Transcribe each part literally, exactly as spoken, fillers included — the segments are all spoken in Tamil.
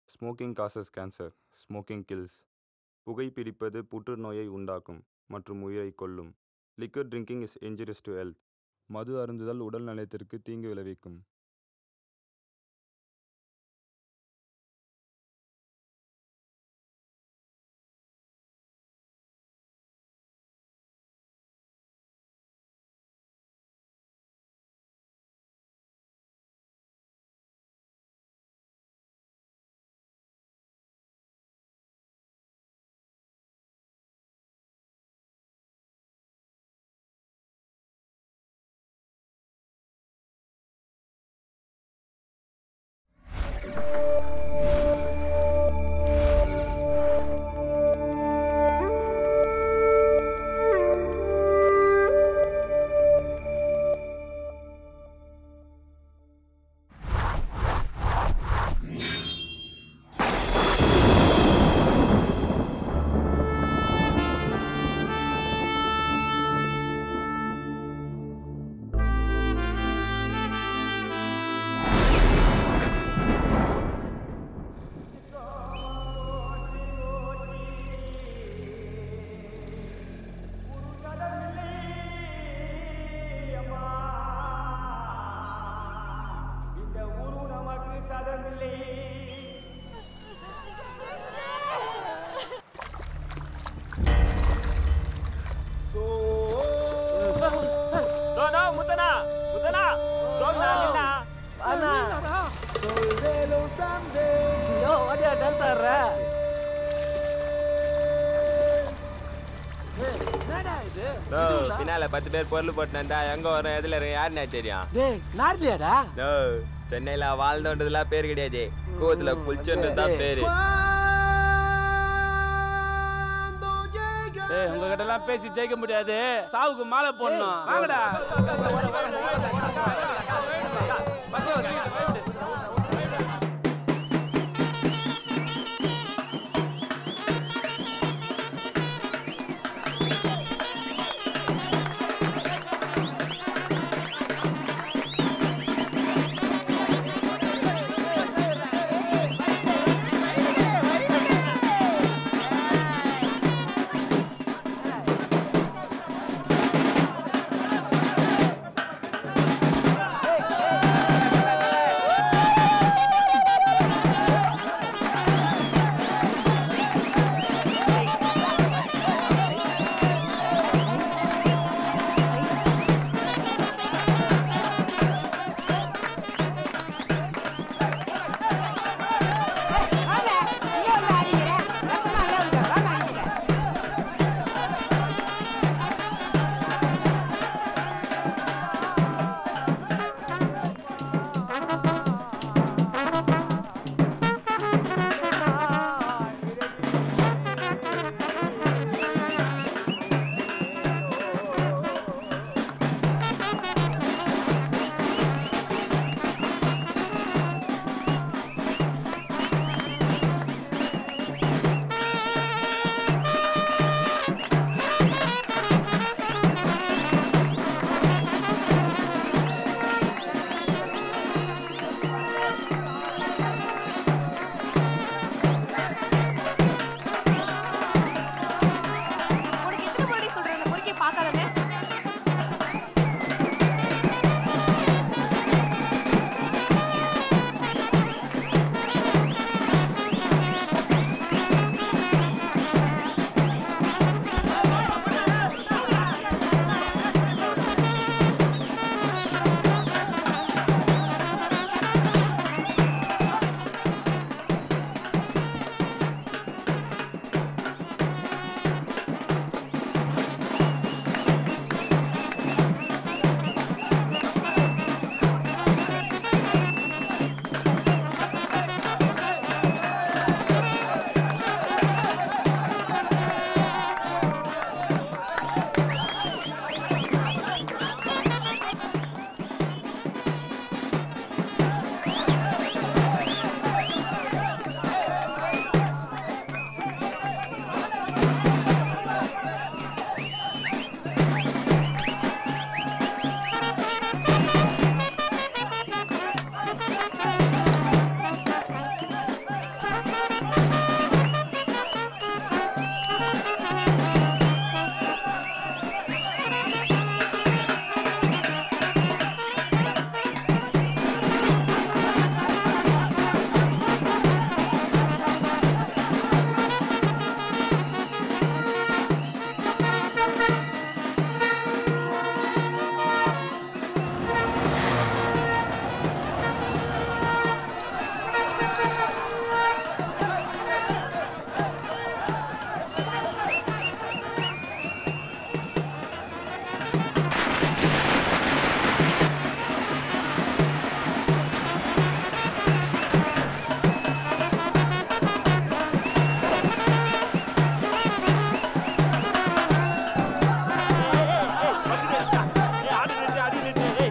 Smoking causes cancer, smoking kills. புகைப்பிடிப்பது புற்றுநோயை உண்டாக்கும் மற்றும் உயிரை கொல்லும். Liquor drinking is injurious to health. மது அருந்துதல் உடல் நலத்திற்கு தீங்கு விளைவிக்கும். பின்னால பத்து பேர் பொருள் போட்டு எங்க வரும் எதுல யாருன்னா தெரியும். சென்னையில வாழ்ந்தோன்றதுலாம் பேர் கிடையாது, கோவத்துல குளிச்சுன்றதுதான் பேரு. உங்ககிட்ட எல்லாம் பேசி ஜெயிக்க முடியாது, சாவுக்கு மாலை போடணும். வாங்கடா.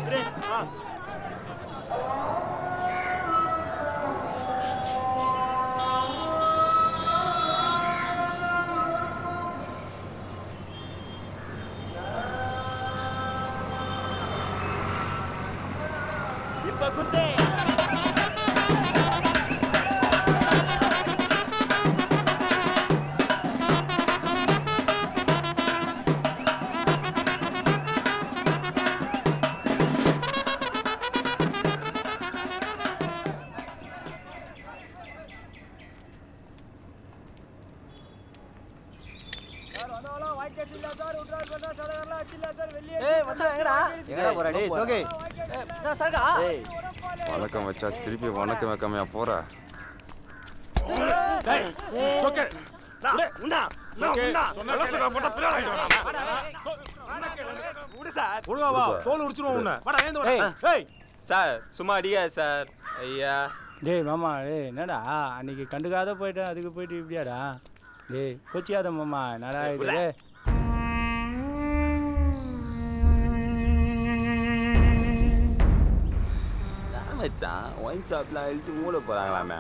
இப்ப குத்தே வணக்கம் வச்சா திருப்பி வணக்கம் வைக்காமையா போற? சார் சும்மா அடிக்காது சார். ஐயா டேய் மாமா, டேய் என்னடா அன்னைக்கு கண்டுக்காத போயிட்டேன், அதுக்கு போயிட்டு இப்படியாடா? டேய் கொச்சியாத மாமா, என்னடா இது? மச்சான் ஒயின் ஷாப்லாம் இழுத்து மூட போறாங்களாமே.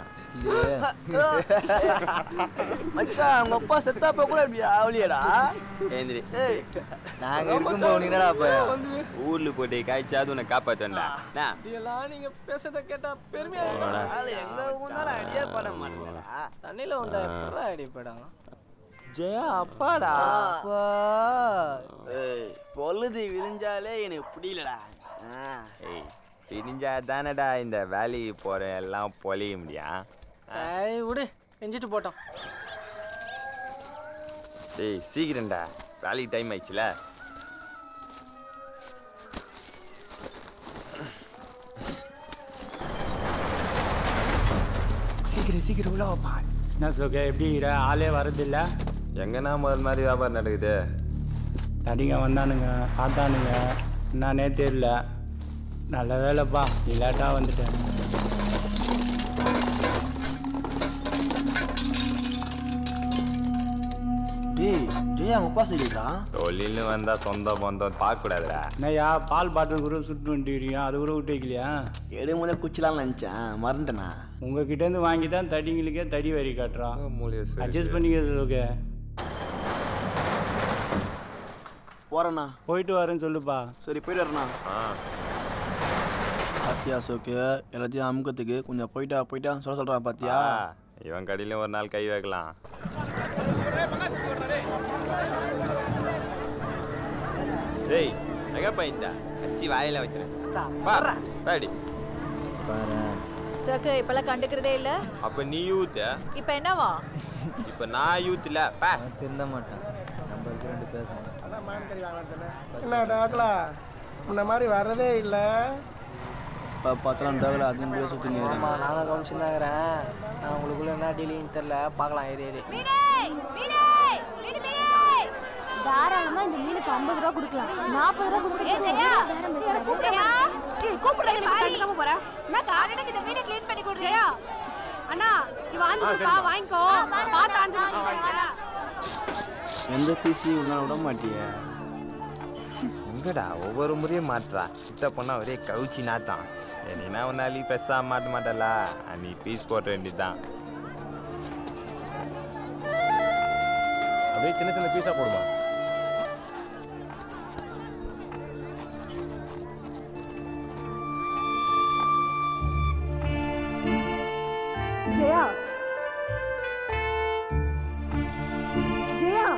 மச்சான் உங்க அப்பா செத்தாப்ப கூட இப்படி ஆவலியடா. ஏந்திரி. நாங்க இருக்கும்போது நீ என்னடா அப்ப ஊர்ல போட்டு காய்ச்சாது உன்னை காப்பாத்தண்டா. இதெல்லாம் நீங்க பேசுறத கேட்டா பெருமையா இருக்கு. எங்க ஊர்னால அடியே பட மாட்டேங்கடா. தண்ணில வந்தா எப்பறா அடி படம்? ஜெயா அப்பாடா. அப்பா ஏய் பொழுது விரிஞ்சாலே எனக்கு பிடிக்கலடா. ஏய் தெரிஞ்சா தானடா இந்த வேலைக்கு போற எல்லாம் பொழிய முடியும். ஏய் விடு, செஞ்சுட்டு போட்டோம். டேய் சீக்கிரம்டா, வேலைக்கு டைம் ஆயிடுச்சுல. சீக்கிரம் சீக்கிரம் உள்ள வாப்பா. என்ன சோகே, எப்படி இருக்கிற? ஆளே வரதில்லை. எங்கன்னா முதல் மாதிரி வியாபாரம் நடக்குது. தடிங்க வந்தானுங்க, பார்த்தானுங்க, என்னன்னே தெரியல. நல்ல வேலைப்பா, இல்லாட்டா வந்துட்டேன். டேய் ஜெயா உங்க அப்பா சொல்லிடுறா. தொழில்னு வந்தா சொந்த பந்தம் பார்க்க கூடாதுடா. என்னய்யா பால் பாட்டில் கூட சுட்டு வந்துட்டுக்கிறியா? அது கூட விட்டு வைக்கலையா? எடு முதல்ல குச்சிலான்னு நினச்சேன், மறந்துட்டேண்ணா. உங்ககிட்டேருந்து வாங்கி தான் தடிங்களுக்கே தடி வரி காட்டுறான். மூலிகை அட்ஜஸ்ட் பண்ணிக்கிறது ஓகே. போறேண்ணா. போயிட்டு வரேன்னு சொல்லுப்பா. சரி போயிட்டு வரேண்ணா. ஆ பாத்தியா சோக்கு, எல்லாத்தையும் அமுக்கத்துக்கு கொஞ்சம் போயிட்டா போயிட்டா சொல்ல சொல்கிறான் பாத்தியா? இவன் கடையிலும் ஒரு நாள் கை வைக்கலாம். டேய் எங்கப்பா இந்த அச்சி வாயில வச்சிருக்கேன் பாடி சக்கு இப்பெல்லாம் கண்டுக்கிறதே இல்ல. அப்ப நீ யூத், இப்ப என்னவா? இப்ப நான் யூத் இல்ல பா. திருந்த மாட்டேன், நம்ம ரெண்டு பேசணும். என்ன டாக்லா முன்ன மாதிரி வர்றதே இல்லை. இப்போ பார்த்தாலும் டாக்லா அதுவும் கூட சுற்றி ஆமாம் நானும் கவனிச்சுருந்தாங்கிறேன். நான் உங்களுக்குள்ள என்ன டீலிங் தெரில, பார்க்கலாம் ஏறி ஏறி. தாராளமா இந்த மீனுக்கு ஐம்பது ரூபா கொடுக்கலாம். நாற்பது ரூபா கொடுக்கலாம். எந்த பிசி உள்ள விட மாட்டியா? எங்கடா ஒவ்வொரு முறையும் மாட்டுறா. கிட்ட போனா ஒரே கவுச்சி நாத்தான். என்னன்னா ஒரு நாளைக்கு பெருசா மாட்ட மாட்டல, நீ பீஸ் போட்ட வேண்டியதுதான். அப்படியே சின்ன சின்ன பீஸா போடுமா? ஜெயா ஜெயா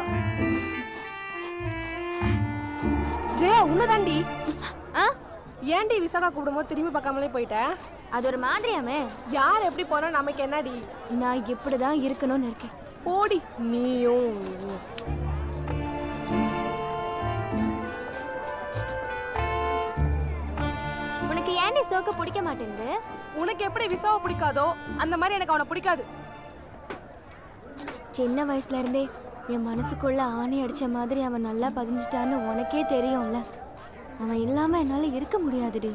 ஜெயா உன்னதாண்டி. ஏன்டி விசாகா கூப்பிடும்போது திரும்பி பார்க்காமலே போயிட்ட? அது ஒரு மாதிரியாமே. யார் எப்படி போனா நமக்கு என்னடி? நான் இப்படிதான் இருக்கணும்னு இருக்கேன். போடி நீயும். உனக்கு ஏன்டி சோக்க பிடிக்க மாட்டேங்குது? உனக்கு எப்படி விசாவை பிடிக்காதோ அந்த மாதிரி எனக்கு அவனை பிடிக்காது. சின்ன வயசுல இருந்தே என் மனசுக்குள்ள ஆணி அடிச்ச மாதிரி அவன் நல்லா பதிஞ்சிட்டான்னு உனக்கே தெரியும்ல. அவன் இல்லாம என்னால இருக்க முடியாதுடி.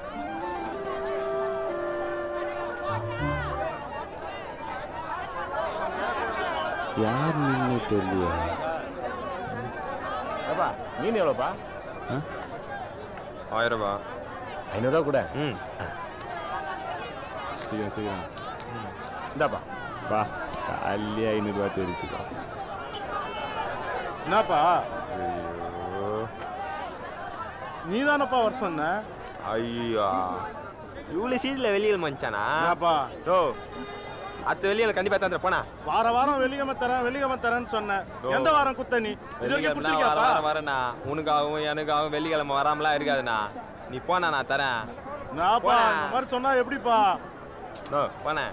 யார் நின்று தெரியல. மீன் எவ்வளோப்பா? ஆயிரம் ரூபா. ஐநூறுரூவா கூட. ம் சீக்கிரம் சீக்கிரம் இந்தாப்பா பா காலையிலே ஐநூறுரூவா தெரிச்சுப்பா. என்னப்பா ஐயோ நீ தானப்பா வர சொன்ன? ஐயோ இவ்வளோ சீட்டில் வெளியில் மச்சானா? என்னப்பா ஓ அத்த வெளியில் கண்டிப்பாக தந்துட போனா. வார வாரம் வெள்ளிக்கிழமை தரேன் வெள்ளிக்கிழமை தரேன்னு சொன்னேன். எந்த வாரம் குத்த நீ? இது வரைக்கும் குடுத்திருக்கியாப்பா? வர வரண்ணா உனக்காகவும் எனக்காகவும் வெள்ளிக்கிழமை வராமலாம் இருக்காதுண்ணா. நீ போனா நான் தரேன். நான்ப்பா இந்த மாதிரி சொன்னா எப்படிப்பா? ஓ போனேன்.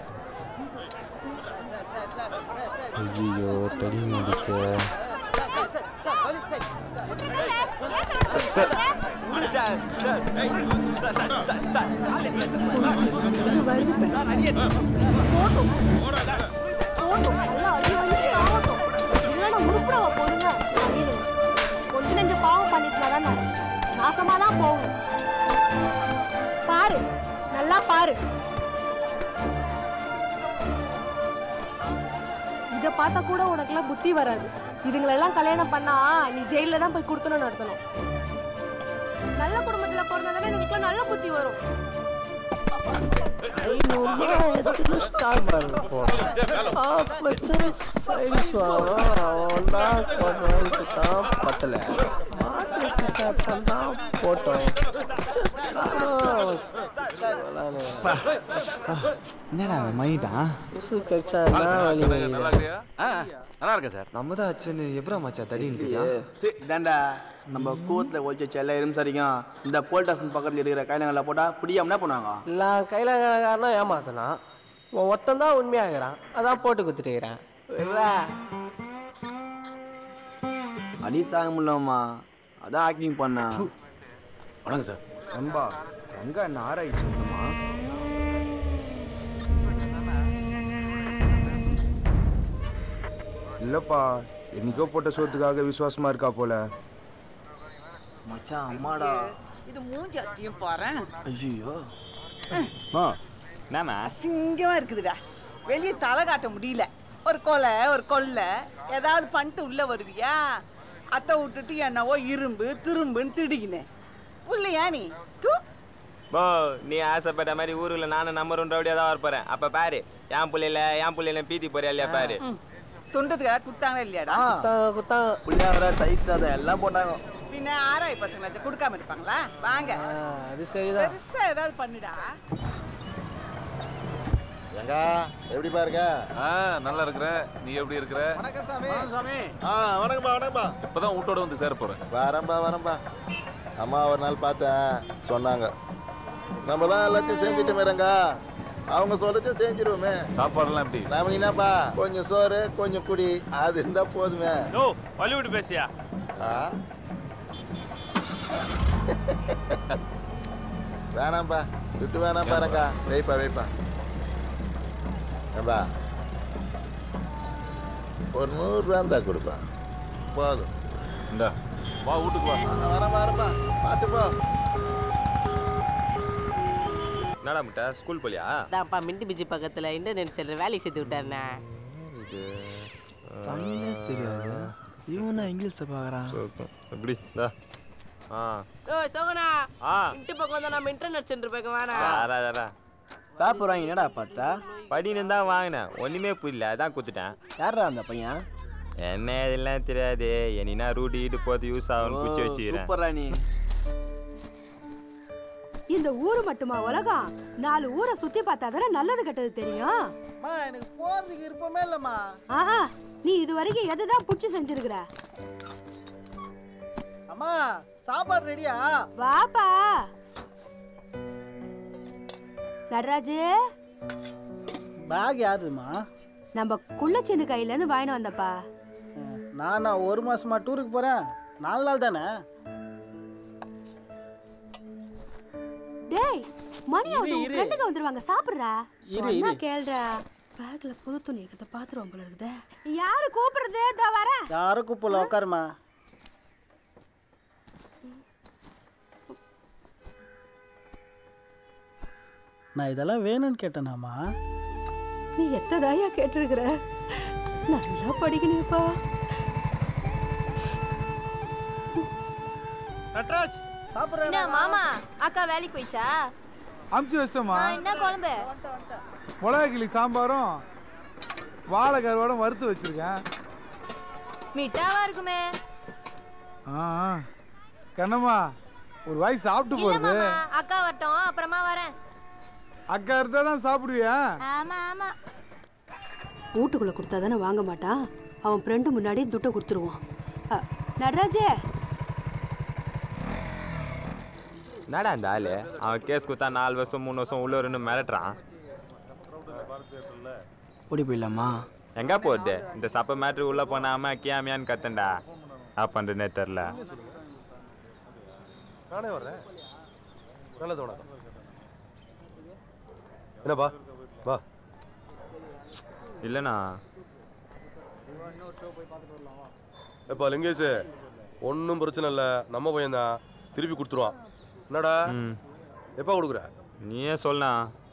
ஐயோ தடி முடிச்ச இது வருது போட்டும் போட்டும் நல்லா அடி வாங்கி சாவட்டும். இல்லைன்னா உருப்படவா போதுங்க. சரியில்லை கொஞ்ச நெஞ்ச பாவம் பண்ணிட்டு தானே நாசமா தான் போகும். பாரு நல்லா பாரு. இதை பார்த்தா கூட உனக்குலாம் புத்தி வராது. இதுங்களெல்லாம் கல்யாணம் பண்ணா நீ ஜெயில தான் போய் கொடுத்தணும் நடத்தணும். நல்ல குடும்பத்துல பிறந்ததானே இதுக்கு நல்ல புத்தி வரும். என்னடா மைட்டான் நல்லா இருக்கேன் சார். நம்ம தான் ஆச்சுன்னு எப்படா மச்சா தடின்னு இதாண்டா நம்ம கூத்துல ஒழிச்சு செல்ல இருந்தும் இந்த போல் ஸ்டேஷன் பக்கத்தில் இருக்கிற கைலங்களை போட்டால் பிடிக்காம என்ன பண்ணுவாங்க? இல்லை கைலங்காரனா ஏமாத்தனா ஒருத்தன் தான் உண்மையாகிறான். அதான் போட்டு குத்துட்டுக்கிறேன். அடி தாங்க முடியலம்மா அதான் ஆக்டிங் பண்ண. வணக்கம் சார். நம்பா எங்க நாராய் சொல்லுமா? இல்லப்பா என்னைக்கோ போட்ட சோத்துக்காக விசுவாசமா இருக்கா போல. மச்சான் அம்மாடா இது மூஞ்சி அத்தியும் பாறேன். ஐயோ நாம அசிங்கமா இருக்குதுடா. வெளியே தலை காட்ட முடியல. ஒரு கொலை ஒரு கொள்ளை ஏதாவது பண்ணிட்டு உள்ள வருவியா? அத்தை விட்டுட்டு என்னவோ இரும்பு திரும்புன்னு திடிக்கினேன் உள்ளையா நீ? தூ போ நீ ஆசைப்பட்ட மாதிரி ஊருல நானும் நம்பர் ஒன் ரவுடியா தான் வரப்போறேன். அப்ப பாரு என் புள்ளையில என் புள்ளையில பீத்தி போறியா இல்லையா பாரு. துண்டதுக்காக குடுத்தாங்க இல்லையாடா? குத்தாங்க புள்ளியாங்கிற தைஸ் அதை எல்லாம் போட்டாங்க. பின்ன ஆராய் பசங்களாச்சும் கொடுக்காம இருப்பாங்களா? வாங்க அது சரிதான். பெருசா ஏதாவது பண்ணுடா. எங்க எப்படிப்பா இருக்க? ஆ நல்லா இருக்கிற. நீ எப்படி இருக்கிற? வணக்கம் சாமி. சாமி. ஆ வணக்கம்பா வணக்கம்பா. இப்பதான் வீட்டோட வந்து சேர போறேன். வரம்பா வரம்பா. அம்மா ஒரு நாள் பார்த்தேன் சொன்னாங்க நம்ம தான் எல்லாத்தையும் செஞ்சுட்டு மேரங்க. அவங்க சொல்லிட்டு செஞ்சிருவோமே. சாப்பாடுலாம் எப்படி? நாம என்னப்பா கொஞ்சம் சோறு கொஞ்சம் குடி அது இருந்தா போதுமே. ஓ பாலிவுட் பேசியா? வேணாம்பா விட்டு வேணாம் பாருங்க. வைப்பா வைப்பா ஏம்பா ஒரு நூறு ரூபா இருந்தா கொடுப்பா போதும். இந்தா வா வீட்டுக்கு வா. வரேன் வரேன்பா பார்த்து போ. என்னடா முட்டை ஸ்கூல் போலியா? தான்ப்பா மின்ட்டு பிஜி பக்கத்தில் இன்டர்நெட் செல்ற வேலைக்கு சேர்த்து விட்டாருண்ணே. தமிழே தெரியாது இவன் இங்கிலீஷை பார்க்குறான். எப்படி டா ஆ ஓ சோகனா ஆ இன்ட்டு பக்கம் வந்தா நம்ம இன்டர்நெட் சென்டர் பக்கம் வேணா. யாரா யாரா பேப்பர் வாங்கி என்னடா பார்த்தா? படின்னு தான் வாங்கினேன். ஒன்றுமே புரியல அதான் கொடுத்துட்டேன். யாரா அந்த பையன்? என்ன இதெல்லாம் தெரியாது. என்னன்னா ரூட் ஈட்டு போது யூஸ் ஆகும்னு குச்சி வச்சுக்கிறேன். சூப்பரா நீ. இந்த ஊரு மட்டுமா உலகம்? நாலு ஊரை சுத்தி பார்த்தா தானே நல்லது கெட்டது தெரியும். அம்மா எனக்கு போறதுக்கு விருப்பமே இல்லம்மா. ஆஹா நீ இது வரைக்கும் எதுதான் புடிச்சு செஞ்சிருக்கிற? அம்மா சாப்பாடு ரெடியா? வாப்பா நடராஜு. பேக் யாருமா? நம்ம குள்ளச்சின்னு கையில இருந்து வாங்கிட்டு வந்தப்பா. நானா ஒரு மாசமா டூருக்கு போறேன். நாலு நாள் தானே. டேய் மணி ஆகுது. உன் ஃப்ரெண்டுங்க வந்துருவாங்க சாப்பிடுறா. இரு சொன்னா இரு. கேளுடா. பேக்ல புது துணி இருக்கத பாத்துறோம் போல இருக்குதே. யாரு கூப்பிடுறது? இதோ வரேன். யாரும் கூப்பிடல உட்காருமா. நான் இதெல்லாம் வேணும்னு கேட்டேனாமா? நீ எத்ததாயா கேட்டிருக்கிற? நல்லா படிக்கணும்ப்பா. நட்ராஜ் என்ன மாமா அக்கா வேலைக்கு போயிச்சா? அமுச்சு வச்சிட்டோமா. என்ன குழம்பு? மிளகா கிளி சாம்பாரும் வாழை கருவாடும் வறுத்து வச்சிருக்கேன். மிட்டாவா இருக்குமே. ஆ கண்ணம்மா ஒரு வாய் சாப்பிட்டு போறது. அக்கா வரட்டும் அப்புறமா வரேன். அக்கா இருந்தா தான் சாப்பிடுவியா? ஆமா ஆமா. வீட்டுக்குள்ள கொடுத்தா தானே வாங்க மாட்டான். அவன் ஃப்ரெண்டு முன்னாடி துட்டை கொடுத்துருவான். நடராஜே என்னடா அந்த ஆளு அவன் கேஸ் கொடுத்தா நாலு வருஷம் மூணு வருஷம் உள்ள ரெண்டு மிரட்டுறான். ஓடி போயிடலாமா? எங்க போகுது இந்த சப்ப மேட்ரு உள்ள போனாம கியாமியான்னு கத்தண்டா. ஆ பண்றேனே தெரில. நானே வர்றேன். நல்லது வணக்கம். என்னப்பா வா. இல்லைண்ணா. எப்பா லிங்கேஷ் ஒன்றும் பிரச்சனை இல்லை, நம்ம பையன் தான், திருப்பி கொடுத்துருவான். என்னடா எப்போ கொடுக்குற? நீயே சொல்லா.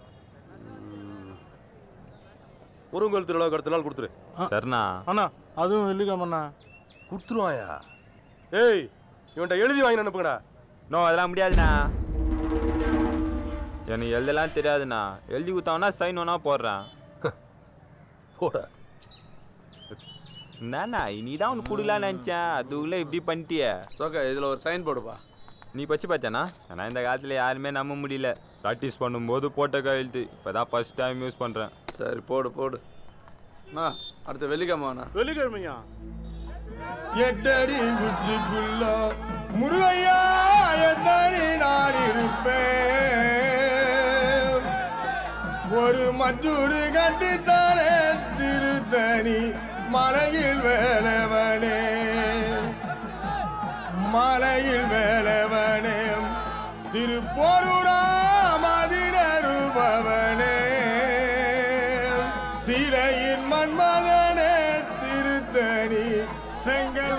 முருங்கல் திருவிழா அடுத்த நாள் கொடுத்துரு. சரிண்ணா. அண்ணா அதுவும் வெள்ளிக்கிழமண்ணா கொடுத்துருவாயா? ஏய் இவன்கிட்ட எழுதி வாங்கி அனுப்புங்கடா. நோ அதெல்லாம் முடியாதுண்ணா. எனக்கு எழுதலாம் தெரியாதுண்ணா. எழுதி கொடுத்தாங்கன்னா சைன் ஒன்றா போடுறேன். போட என்னண்ணா நீ தான் ஒன்று கொடுக்கலான்னு நினச்சேன், அதுக்குள்ளே இப்படி பண்ணிட்டியே. சோக்கா இதில் ஒரு சைன் போடுப்பா. நீ பச்சு பார்த்தானா? ஆனால் இந்த காலத்தில் யாருமே நம்ப முடியல. ப்ராக்டிஸ் பண்ணும்போது போட்ட கையெழுத்து இப்போ தான் ஃபர்ஸ்ட் டைம் யூஸ் பண்ணுறேன். சரி போடு போடு. அண்ணா அடுத்த வெள்ளிக்கிழமைண்ணா. வெள்ளிக்கிழமையா? எட்டடி குச்சிக்குள்ள முருகையா எத்தனை நான் இருப்பேன். ஒரு மஞ்சூடு கட்டித்தாரே திருத்தணி மலையில் வேலவனே, மலையில் வேலவனே, திருப்போரூரா மதினருபவனே, சிலையின் மன்மதனே திருத்தணி செங்கல்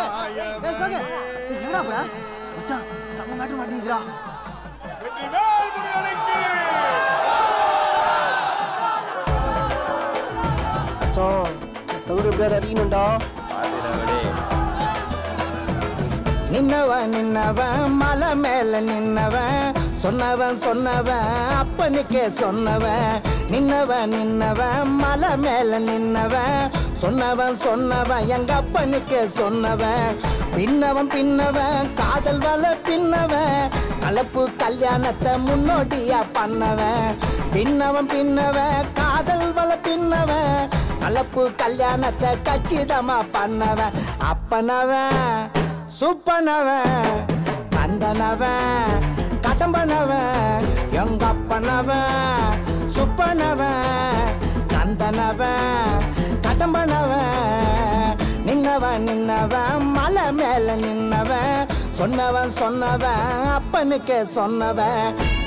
நின்னவன் நின்னவன் மலை மேல நின்னவன், சொன்னவன் சொன்னவன் அப்பனுக்கே சொன்னவன். நின்னவன் நின்னவன் மலை மேல நின்னவன், சொன்னவன் சொன்னவன் எங்க அப்பனுக்கே சொன்னவன். பின்னவன் பின்னவன் காதல் வல பின்னவன், கலப்பு கல்யாணத்தை முன்னோட்டியா பண்ணவன். பின்னவன் பின்னவன் காதல் வல பின்னவன், கலப்பு கல்யாணத்தை கச்சிதமா பண்ணவன். அப்பனவன் சுப்பனவன் கந்தனவன் கடம்பனவன், எங்க அப்பனவன் சுப்பனவன் கந்தனவன் கடம்பனவன். நின்னவன் நின்னவன் மலை மேல நின்னவன், சொன்னவன் சொன்னவன் அப்பனுக்கே சொன்னவன்.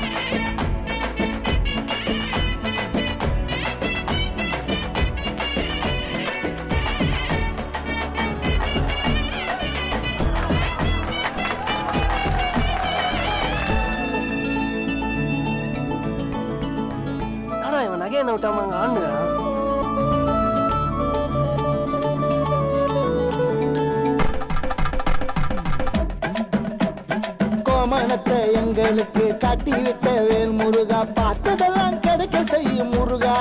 இவன் நகை என்ன விட்டாமாங்க ஆண்டுறான். கோமணத்தை எங்களுக்கு காட்டிவிட்ட வேல் முருகா, பார்த்ததெல்லாம் கிடைக்க செய்யும் முருகா.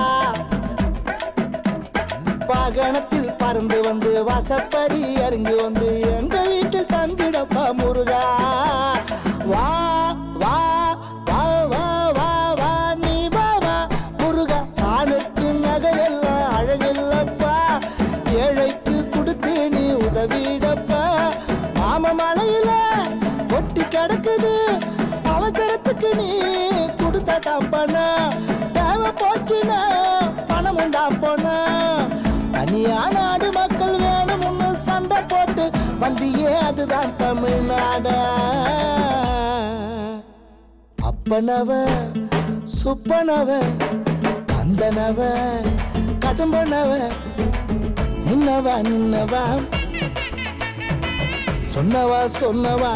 வாகனத்தில் பறந்து வந்து வாசப்படி இறங்கி வந்து எங்க வீட்டில் தங்கிடப்பா முருகா. வா வா வா வா வா வா நீ வா வா முருகா. ஆணுக்கு நகையெல்லாம் அழகில்லப்பா, ஏழைக்கு கொடுத்து நீ உதவிடப்பா. மாம மலையில ஒட்டி கிடக்குது அவசரத்துக்கு நீ கொடுத்த தப்பனா, தேவை போச்சுன்னா பணம் உண்டா போனா. தனியா நாடு மக்கள் வேணும்னு சண்டை போட்டு வந்தியே அதுதான் தமிழ்நாடா. அப்பனவன் சுப்பனவன் கந்தனவன் கடம்பனவன், நின்னவா நின்னவா சொன்னவா சொன்னவா.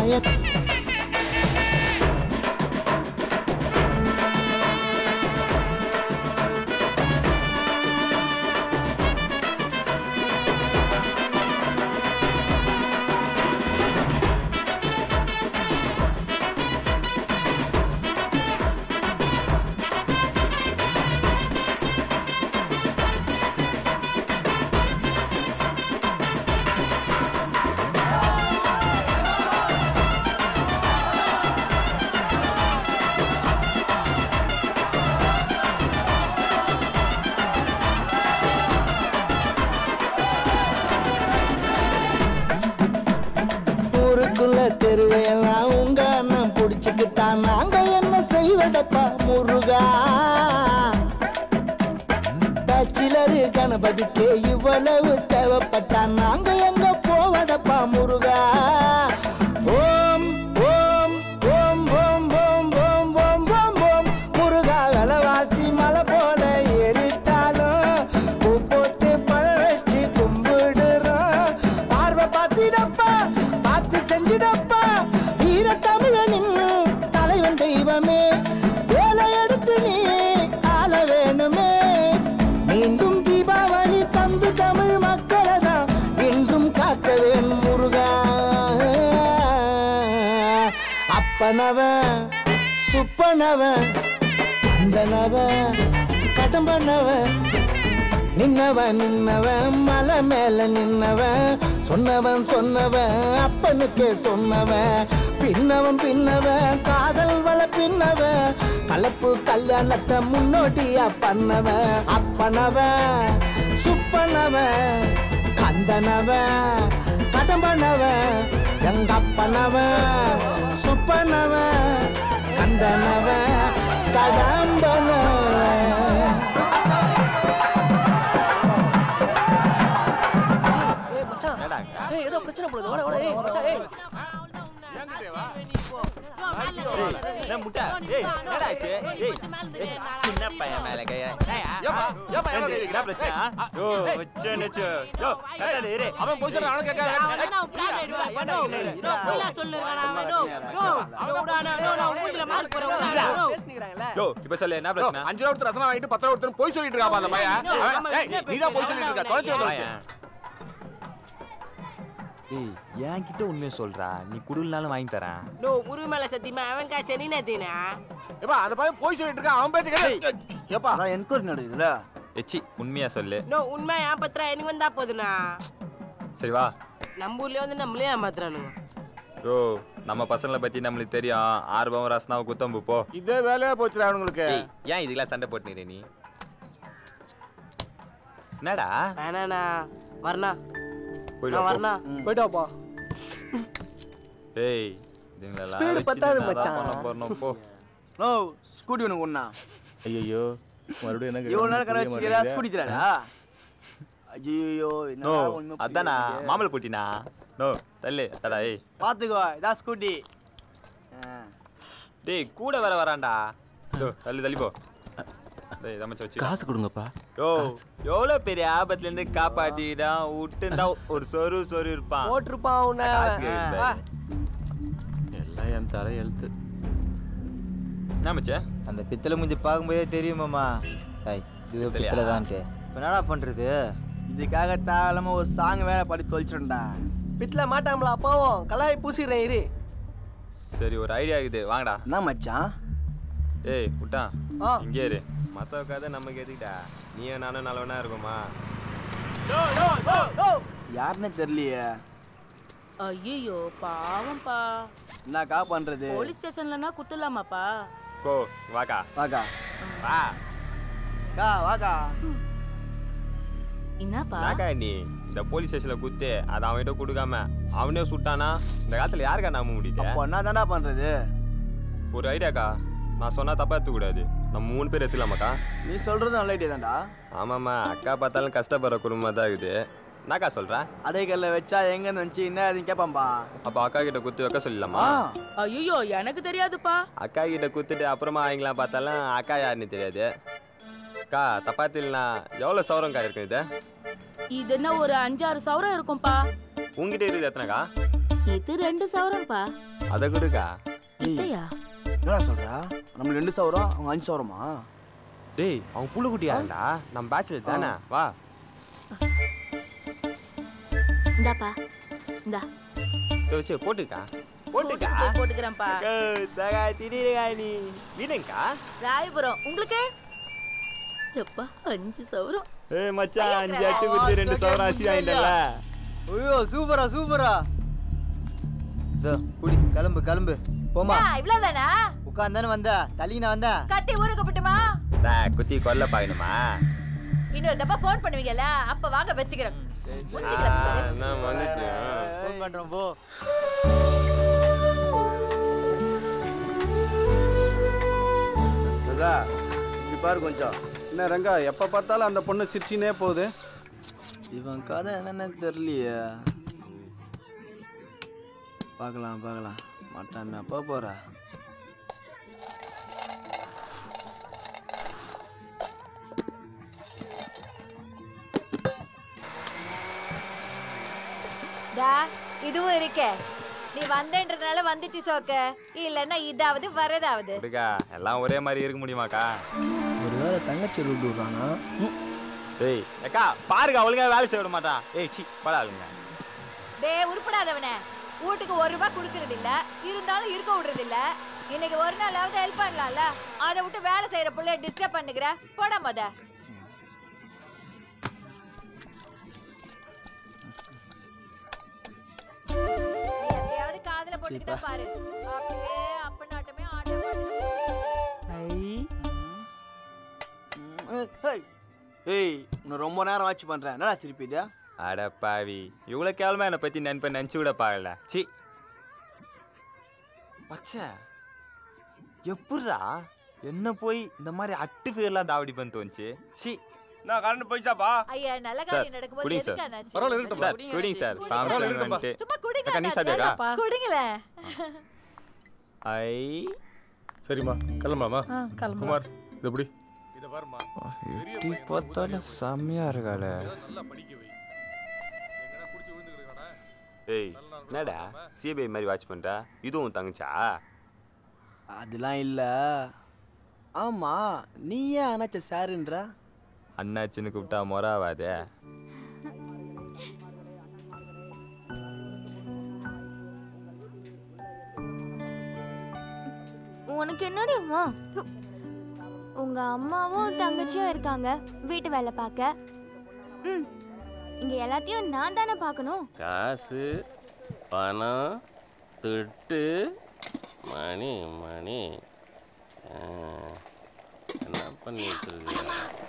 தெருவையெல்லாம் உங்க அண்ணன் பிடிச்சுக்கிட்டா நாங்க என்ன செய்வதப்பா முருகா பேச்சிலரு கணபதிக்கு இவ்வளவு தேவைப்பட்டா நாங்க எங்க போவதப்பா முருகா ஓம் ஓம் ஓம் ஓம் ஓம் ஓம் ஓம் ஓம் ஓம் முருகா விலவாசி மலை போல ஏறிட்டாலும் பூ போட்டு பழ வச்சு கும்பிடுறோம் பார்வை பார்த்திடப்பா பார்த்து செஞ்சிடப்பா வீர தமிழனின் தலைவன் தெய்வமே வேலை எடுத்து நீ ஆள வேணுமே மீண்டும் தீபாவளி தந்து தமிழ் மக்களை தான் இன்றும் காக்க வேணும் முருகா அப்பனவன் சுப்பனவன் அந்தனவன் கடம்பனவன் நின்னவன் நின்னவன் மலை மேல நின்னவன் சொன்னவன் சொன்னவன் அப்பனுக்கே சொன்னவன் பின்னவன் பின்னவன் காதல் வள பின்னவன் கலப்பு கல்யாணத்தை முன்னோட்டியா பண்ணவன் அப்பனவன் சுப்பனவன் கந்தனவன் கடம்பனவன் எங்க அப்பனவன் சுப்பனவன் கந்தனவன் கடம்பனவன் ஏய் ஏதோ பிரச்சனை போடுது ஓட ஓட ஏய் மச்சான் ஏய் என்ன முட்டா ஏய் என்னடா ஆச்சு ஏய் சின்ன பையன் மேல கைய ஏப்பா ஏப்பா என்ன பிரச்சனை யோ வச்சனச்சு யோ கரெக்டா இரு அவன் போய் சொல்றான் அவன் கேட்க நான் பிளான் ஐடியா யோ யோ போய்ல சொல்லுறானே அவன் யோ யோ யோடானா யோ நான் மூஞ்சில மார்க் போறேன் யோ யோ இப்ப சொல்லு என்ன பிரச்சனை அஞ்சு ரூபாய் ரசனா வாங்கிட்டு பத்து ரூபாய் ஒருத்தன் போய் சொல்லிட்டு இருக்கான் அந்த பையன் ஏய் நீ தான் போய் சொல்லிட்டு இருக்க தொலைச்சு வந்து ஏய் ஏன் கிட்ட உண்மையை சொல்றா நீ குடுல்னாலும் வாங்கி தரேன் நோ முரு மேல சத்தியமா அவன் கா சனி நேத்தினா ஏப்பா அந்த பையன் போய் சொல்லிட்டு இருக்கான் அவன் பேச்ச கேளு ஏப்பா நான் என்கொயரி நடக்குதுல எச்சி உண்மையா சொல்லு நோ உண்மை ஏன் பத்திரா எனக்கு வந்தா போதுனா சரி வா நம்ம ஊர்ல வந்து நம்மளே ஏமாத்துறானுங்க யோ நம்ம பசங்களை பத்தி நம்மளுக்கு தெரியும் ஆர்வம் ரசனாவை குத்தம்பு போ இதே வேலையா போச்சுடா அவங்களுக்கு ஏன் இதுக்கெல்லாம் சண்டை போட்டுனீரே நீ என்னடா வேணாண்ணா வரணா போய்டா வரணா போய்டாப்பா ஏய் இதுங்களா ஸ்பீடு பத்தாது மச்சான் போறணும் போ நோ ஸ்கூட்டி உனக்கு ஒண்ணா ஐயோ மறுபடியும் என்ன இவ்வளவு நேரம் கடை வச்சுக்கிறா ஸ்கூட்டி தராடா ஐயோ நோ அதானா மாமலை போட்டினா நோ தள்ளு அடடா ஏய் பாத்துக்கோ இதா ஸ்கூட்டி டேய் கூட வர வரான்டா டோ தள்ளு தள்ளி போ டேய் தமச்ச வச்சு காசு கொடுங்கப்பா யோ எவ்வளவு பெரிய ஆபத்துல இருந்து காப்பாத்திட்டான் விட்டுண்டா ஒரு சொரு சொரு இருப்பான் போட்டுருப்பான் உன்னை எல்லாம் என் தலை எழுத்து என்ன மச்சே அந்த பித்தளை மூஞ்சி பார்க்கும்போதே தெரியுமாம்மா ஐய் இது பித்தளை தான்ட்டு இப்போ என்னடா பண்ணுறது இதுக்காக தேவையில்லாம ஒரு சாங் வேற படி தொலைச்சிட்டா பித்தளை மாட்டாமலா போவோம் கலாய் பூசிடுறேன் இரு சரி ஒரு ஐடியா இருக்குது வாங்கடா என்ன மச்சான் ஏய் விட்டா இங்கே இரு மற்ற கதை நமக்கு எதுக்கிட்டா நீயும் நானும் நல்லவனா இருக்குமா யாருன்னு தெரியலையே ஐயோ பாவம்பா என்னக்கா பண்றது போலீஸ் ஸ்டேஷன்லனா குத்தலாமாப்பா கோ வாக்கா வாக்கா வா கா வாக்கா என்னப்பா வாக்கா நீ இந்த போலீஸ் ஸ்டேஷன்ல குத்து அதை அவன்கிட்ட கொடுக்காம அவனே சுட்டானா இந்த காலத்துல யாருக்கா நம்ப முடியுது அப்போ என்ன தாண்டா பண்றது ஒரு ஐடியாக்கா நான் சொன்னா தப்பா எடுத்துக்கூடாது நம்ம மூணு பேர் எடுத்துக்கலாமாக்கா நீ சொல்றது நல்ல ஐடியா தான்டா ஆமாம்மா அக்கா பார்த்தாலும் கஷ்டப்படுற குடும்பம் தான் இருக்குது என்னக்கா சொல்ற அடைக்கல்ல வச்சா எங்க வந்துச்சு என்ன அதுன்னு கேட்பான்பா அப்ப அக்கா கிட்ட குத்து வைக்க சொல்லலாமா ஐயோ எனக்கு தெரியாதுப்பா அக்கா கிட்ட குத்துட்டு அப்புறமா வாங்கிக்கலாம் பார்த்தாலும் அக்கா யாருன்னு தெரியாது அக்கா தப்பாத்தில்னா எவ்வளவு சவரம்க்கா இருக்கு இது இது என்ன ஒரு அஞ்சாறு சவரம் இருக்கும்பா உங்ககிட்ட இருக்குது எத்தனைக்கா இது ரெண்டு சவரம்பா அதை கொடுக்கா இல்லையா என்னடா சொல்றா நம்ம ரெண்டு சவரம் அவங்க அஞ்சு சவரமா டேய் அவன் புள்ள குட்டியாண்டா நம்ம பேச்சுலர் தானே வா இந்தாப்பா இந்தா தோசை போட்டுக்கா போட்டுக்கா போட்டுக்கிறேன்ப்பா சகா திடீருக்கா நீ வீடுங்கக்கா ராயபுரம் உங்களுக்கு எப்பா அஞ்சு சவரம் ஏய் மச்சான் அஞ்சு அட்டு குத்து ரெண்டு சவரம் அரிசி வாங்கிட்டல ஐயோ சூப்பரா சூப்பரா இதோ குடி கிளம்பு கிளம்பு போமா இவ்வளவுதானா உட்கார்ந்தானே வந்த தள்ளினா வந்த கட்டி ஊருக்கு போட்டுமா நான் குத்தி கொல்ல பாக்கணுமா இன்னொரு தப்பா ஃபோன் பண்ணுவீங்கல்ல அப்ப வாங்க வச்சுக்கிறேன் நான் வந்துட்டேன் ஃபோன் பண்றோம் போ முருகா இப்படி பாரு கொஞ்சம். என்ன ரங்கா எப்போ பார்த்தாலும் அந்த பொண்ணு சிரிச்சினே போகுது. இவன் கதை என்னென்னு தெரியலையே. பார்க்கலாம் பார்க்கலாம் மாட்டாமே அப்பா போகிறா. இதுவும் இருக்கே. நீ வந்தன்றதுனால வந்துச்சு சோக்க. இல்லன்னா இதாவது வரதாவது. அக்கா எல்லாம் ஒரே மாதிரி இருக்க முடியுமாக்கா? ஒருவேளை தங்கச்சி ரூட் விடுறானா? டேய் அக்கா பாருங்க ஒழுங்கா வேலை செய்ய விட மாட்டான். ஏய் சி படாதுங்க. டேய் உருப்படாதவனே. வீட்டுக்கு ஒரு ரூபாய் கொடுக்கறது இல்ல, இருந்தாலும் இருக்க விடுறது இல்ல. இன்னைக்கு ஒரு நாளாவது ஹெல்ப் பண்ணலாம்ல. அதை விட்டு வேலை செய்யற புள்ளைய டிஸ்டர்ப் பண்ணுகிற. போடா மொத. காதல போட்டுக்கிட்டா பாரு. அப்படியே அப்பனாட்டமே ஆட்ட பாரு. ஏய் உன்னை ரொம்ப நேரம் வாட்ச் பண்றேன். என்னடா சிரிப்பிதா? அட பாவி இவ்வளவு கேவலமா என்னை பத்தி நினைப்ப நினைச்சு கூட பாக்கல. சி பச்சை எப்படா என்ன போய் இந்த மாதிரி அட்டு பேர்லாம் தாவடி பண்ணி தோணுச்சு. சி நான் கரண்ட் போயிச்சாப்பா? ஐயா நல்ல காரியம் நடக்கும்போது எதுக்கு அண்ணாச்சி? பரவாயில்ல இருக்கட்டும் சார் குடிங்க சார். ஃபேமிலி வந்துட்டு சும்மா குடிங்க அக்கா நீ சாப்பிடுடா. குடிங்களே. ஐ சரிம்மா கிளம்பலாமா? கிளம்பு. குமார் இது எப்படி? இத பாருமா. எட்டி பார்த்தாலும் செம்மையா இருக்காளே. நல்லா படிக்க வை. எங்கனா குடிச்சு விழுந்துக்கறடா. ஏய் என்னடா சிபிஐ மாதிரி வாட்ச் பண்ற? இதுவும் தங்கச்சா? அதெல்லாம் இல்ல. ஆமா நீ ஏன் அண்ணாச்ச சாருன்ற? அண்ணாச்சின்னு கூப்பிட்டா மொறாவாதே. உனக்கு என்னடி அம்மா? உங்க அம்மாவும் தங்கச்சியும் இருக்காங்க வீட்டு வேலை பார்க்க. ம் இங்க எல்லாத்தையும் நான் தானே பார்க்கணும். காசு பணம் துட்டு மணி மணி என்ன பண்ணிட்டு இருக்க?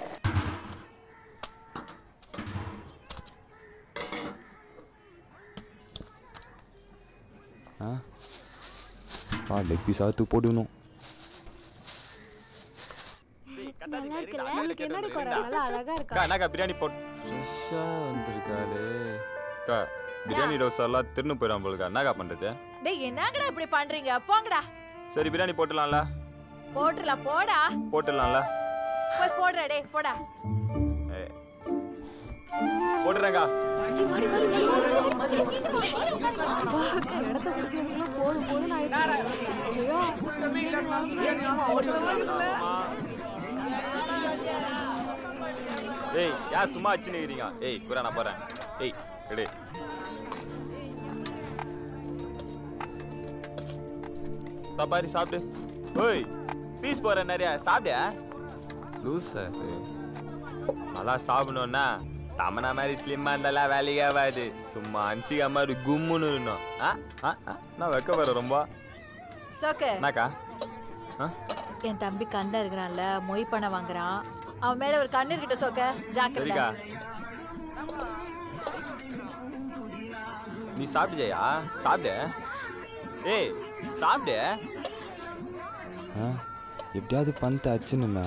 ஆ லெக் பீஸ் ஆத்து போடணும். நல்லா இருக்குல்ல? உங்களுக்கு என்னடி குறை? நல்லா அழகா இருக்கா? அக்கா என்னக்கா பிரியாணி போட் ஃப்ரெஷ்ஷா வந்திருக்காளே. அக்கா பிரியாணி டோஸ் எல்லாம் திருன்னு போயிடும் போலுக்கா. என்னக்கா பண்றது? டேய் என்னங்கடா இப்படி பண்றீங்க? போங்கடா. சரி பிரியாணி போட்டுலாம்ல? போட்டுலாம் போடா. போட்டுலாம்ல? போய் போடுறா டேய் போடா. போடுறேங்கா. இடத்த பிடிக்கிறதுக்குள்ள போதும் போதும் ஆயிடுச்சு. ஜெயா ஏய் யார் சும்மா வச்சு நிக்கிறீங்க? ஏய் குரா நான் போறேன். ஏய் எடு. தபாரி சாப்பிடு. ஓய் பீஸ் போற நிறைய சாப்பிடு. லூஸ் நல்லா சாப்பிடணும்னா தமனா மாதிரி ஸ்லிம்மா இருந்தாலும் வேலைக்கு ஆகாது. சும்மா அன்சிகா மாதிரி கும்முன்னு இருக்கணும். ஆ ஆ நான் வைக்க வர ரொம்ப சோக்கு என்னக்கா? என் தம்பி கண்டா இருக்கிறான்ல மொய் பண்ண வாங்குறான். அவன் மேல ஒரு கண்ணு இருக்கிட்ட சோக்க ஜாக்கிரதை. நீ சாப்பிடுஜயா? சாப்பிடு. ஏய் சாப்பிடு. எப்படியாவது பண்ணிட்டு அச்சுன்னு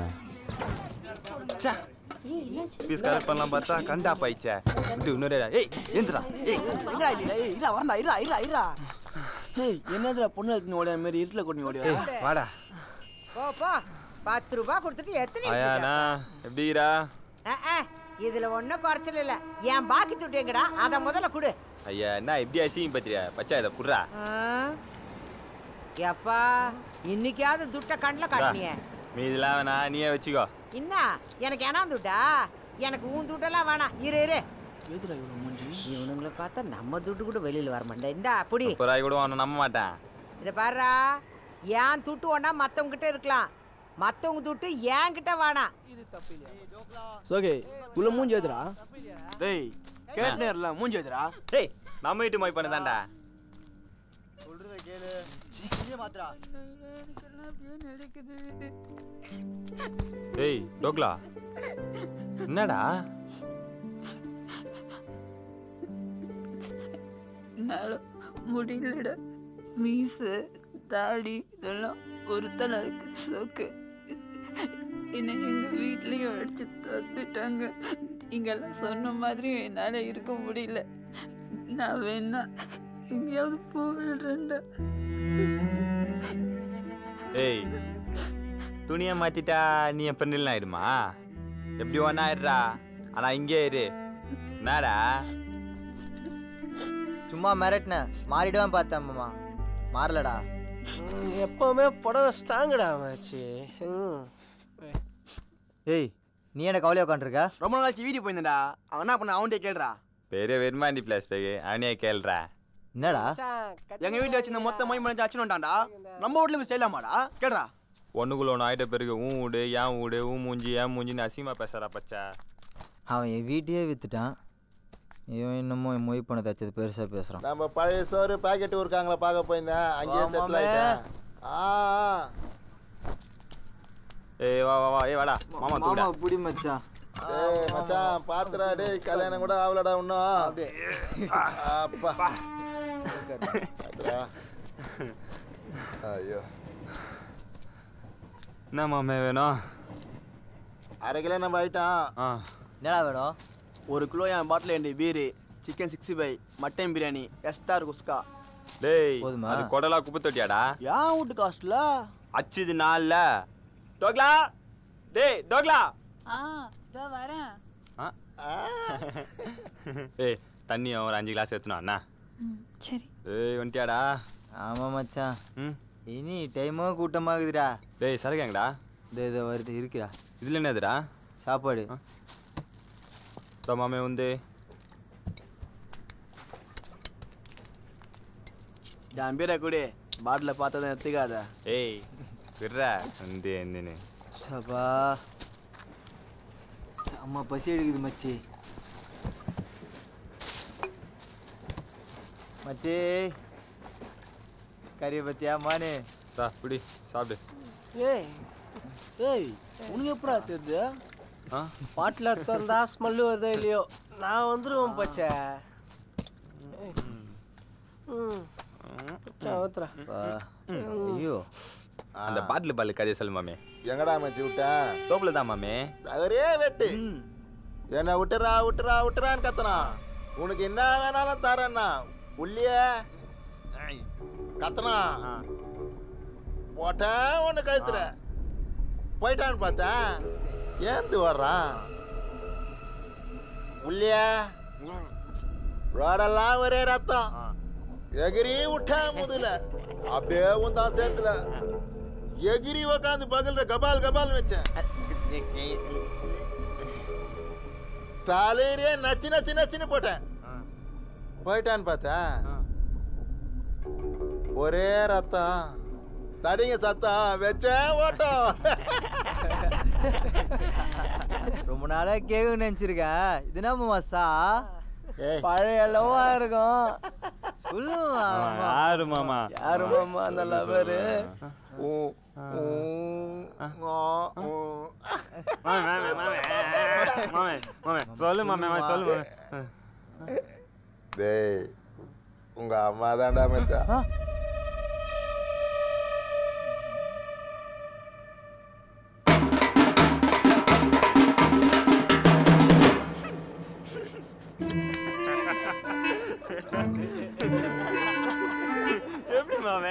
பீஸ் கரெக்ட் பண்ணலாம் பார்த்தா கண்டா பாய்ச்சே. இது இன்னொரு ஏய் ஏந்திரா. ஏய் இல்ல இல்ல இல்ல வரடா இல்ல இல்ல இல்ல. ஏய் என்னதுடா பொண்ணு எடுத்து ஓடிய மாதிரி இருட்ல கொண்டு ஓடியா? வாடா. போ போ. பத்து ரூபாய் கொடுத்துட்டு எத்தனை? ஐயாண்ணா எப்படிடா? இதுல ஒன்னும் குறைச்சல் இல்ல. என் பாக்கி துட்டு எங்கடா? அத முதல்ல குடு. ஐயா என்ன எப்படி அசிங்க பத்திரியா? பச்சா இத புடுறா. எப்பா இன்னைக்காவது துட்ட கண்ணுல காட்டினியே. மீதெல்லாம் வேணா நீயே வச்சுக்கோ. என்ன எனக்கு என்ன துட்டா? எனக்கு உன் துட்டெல்லாம் வேணாம். இரு இரு. இவனுங்களை பார்த்தா நம்ம துட்டு கூட வெளியில வர மாட்டேன். இந்தா புடி. ஒரு ரூபாய் கூட அவனை நம்ப மாட்டேன். இத பாருடா ஏன் துட்டு ஒண்ணா மத்தவங்க கிட்ட இருக்கலாம். மத்தவங்க துட்டு ஏன் கிட்ட வேணாம். சோகே உள்ள மூஞ்சி ஏதுடா. டேய் கேட்னேர்ல மூஞ்சி ஏதுடா. டேய் நம்ம வீட்டு மொய் பண்ணதான்டா. சொல்றத கேளு. நீயே மாத்ரா. ஏய் டோக்லா என்னடா? என்னால முடியலடா. மீசு தாடி இதெல்லாம் ஒருத்தனா இருக்கு சோக்கு. என்னை எங்கள் வீட்லேயும் அடிச்சு தந்துட்டாங்க. இங்கெல்லாம் சொன்ன மாதிரி என்னால் இருக்க முடியல. நான் வேணா எங்கேயாவது போயிடுறேன்டா. ஏய், துணியை மாற்றிட்டா நீ என் பெண்ணில் ஆயிடுமா? எப்படி ஒன்றா ஆயிடுறா, ஆனால் இங்கே இரு. என்னடா சும்மா மிரட்டின மாறிடுவேன் பார்த்தேன் மாமா, மாறலடா. எப்பவுமே புடவை ஸ்ட்ராங்குடா மாச்சி. ஏய், நீ என்ன கவலையா உட்காந்துருக்க? ரொம்ப நாளாச்சு வீடியோ போயிருந்தா. அவன் என்ன பண்ண அவன்கிட்ட கேள்றா. பெரிய வெறுமாண்டி பிளேஸ் பேகு அவனே கேள்றா. என்னடா எங்க வீட்டுல வச்சு இந்த மொத்த மை பண்ணி அச்சுட்டான்டா. நம்ம வீட்டுல போய் செய்யலாமாடா கேள்றா. ஒண்ணுக்குள்ள ஒன்று ஆயிட்ட பிறகு ஊன் வீடு ஏன் வீடு ஊ மூஞ்சி ஏன் மூஞ்சின்னு அசிங்கமா பேசுறா பச்சா. அவன் என் வீட்டையே வித்துட்டான். இவன் இன்னமும் என் மொய் பண்ண தச்சது பெருசா பேசுறான். நம்ம பழைய சோறு பாக்கெட் இருக்காங்களா பார்க்க போயிருந்தேன். அங்கேயே செட்டில் ஆயிட்டேன். ஆ ஏய் வா வா வா ஏய் வாடா மாமா தூடா. மாமா புடி மச்சான். ஏய் மச்சான் பாத்துடா டேய், கல்யாணம் கூட ஆவலடா இன்னும். அப்படியே அப்பா பாத்துடா. ஐயோ என்ன மாமே வேணும்? அரை கிலோ நம்ம ஐட்டம். ஆ என்னடா வேணும்? ஒரு கிலோ என் பாட்டில் எண்டு beer, chicken sixty five, mutton biryani, எஸ்டார் குஸ்கா. டேய் அது கொடலா குப்பை தொட்டியாடா? ஏன் வீட்டு காஸ்ட்ல அச்சுது நாள்ல. டோக்லா டேய் டோக்லா. ஆ இதோ வரேன். ஏய் தண்ணி ஒரு அஞ்சு கிளாஸ் எடுத்துனா அண்ணா. சரி. ஏய் வந்துட்டியாடா? ஆமா மச்சான். ம் இனி டைமும் கூட்டமாகுதுடா. டேய் சரக்குங்கடா. இதோ இதோ வருது இருக்குடா. இதில் என்னதுடா? சாப்பாடு. மாமே வந்து என் பேரை கூட பாட்டில் பார்த்ததை எடுத்துக்காத. ஏய் விட்றா வந்து என்னன்னு. சபா செம்ம பசி எடுக்குது மச்சி. மச்சி கறியை பத்தியா மானு? தா பிடி சாப்பிடு. ஏய் ஏய் உனக்கு எப்படா தெரியுது? ஆ பாட்டில் எடுத்தா ஸ்மெல்லு வருதோ இல்லையோ நான் வந்துடுவேன் பச்சை. ம் ஊத்துறா. ஐயோ அந்த பாட்டில் பால் கதையை சொல்லு மாமே. எங்கடா மச்சி விட்டேன்? தோப்புல தான் மாமே. ஒரே வெட்டு. என்ன விட்டுறா விட்டுறா விட்டுறான்னு கத்தனா. உனக்கு என்ன வேணாலும் தரேன்னா உள்ளிய கத்தனா போட்டேன் ஒன்று கழுத்துற போயிட்டான்னு பார்த்தேன். ஏந்து வர்றான் உள்ளிய ரோடெல்லாம் ஒரே ரத்தம். எகிரி விட்டேன் முதல்ல அப்படியே உந்தான் சேர்த்துல எகிரி உக்காந்து பகல்ல கபால் கபால் வச்சேன். தலையிலே நச்சு நச்சு நச்சுன்னு போட்டேன். போயிட்டான்னு பார்த்தேன் ஒரே ரத்தம். தடிங்க சத்தம் வச்சேன் ஓட்டம். ரொம்ப நாளா கேக்கு நினைச்சிருக்கேன். இது நம்ம மசா பழைய லவ்வா இருக்கும். சொல்லுவா யாரு மாமா? யாரு மாமா அந்த லவரு? சொல்லு மாமே சொல்லு. டேய் உங்க அம்மா தான்டா மச்சான். எப்படி மாமே?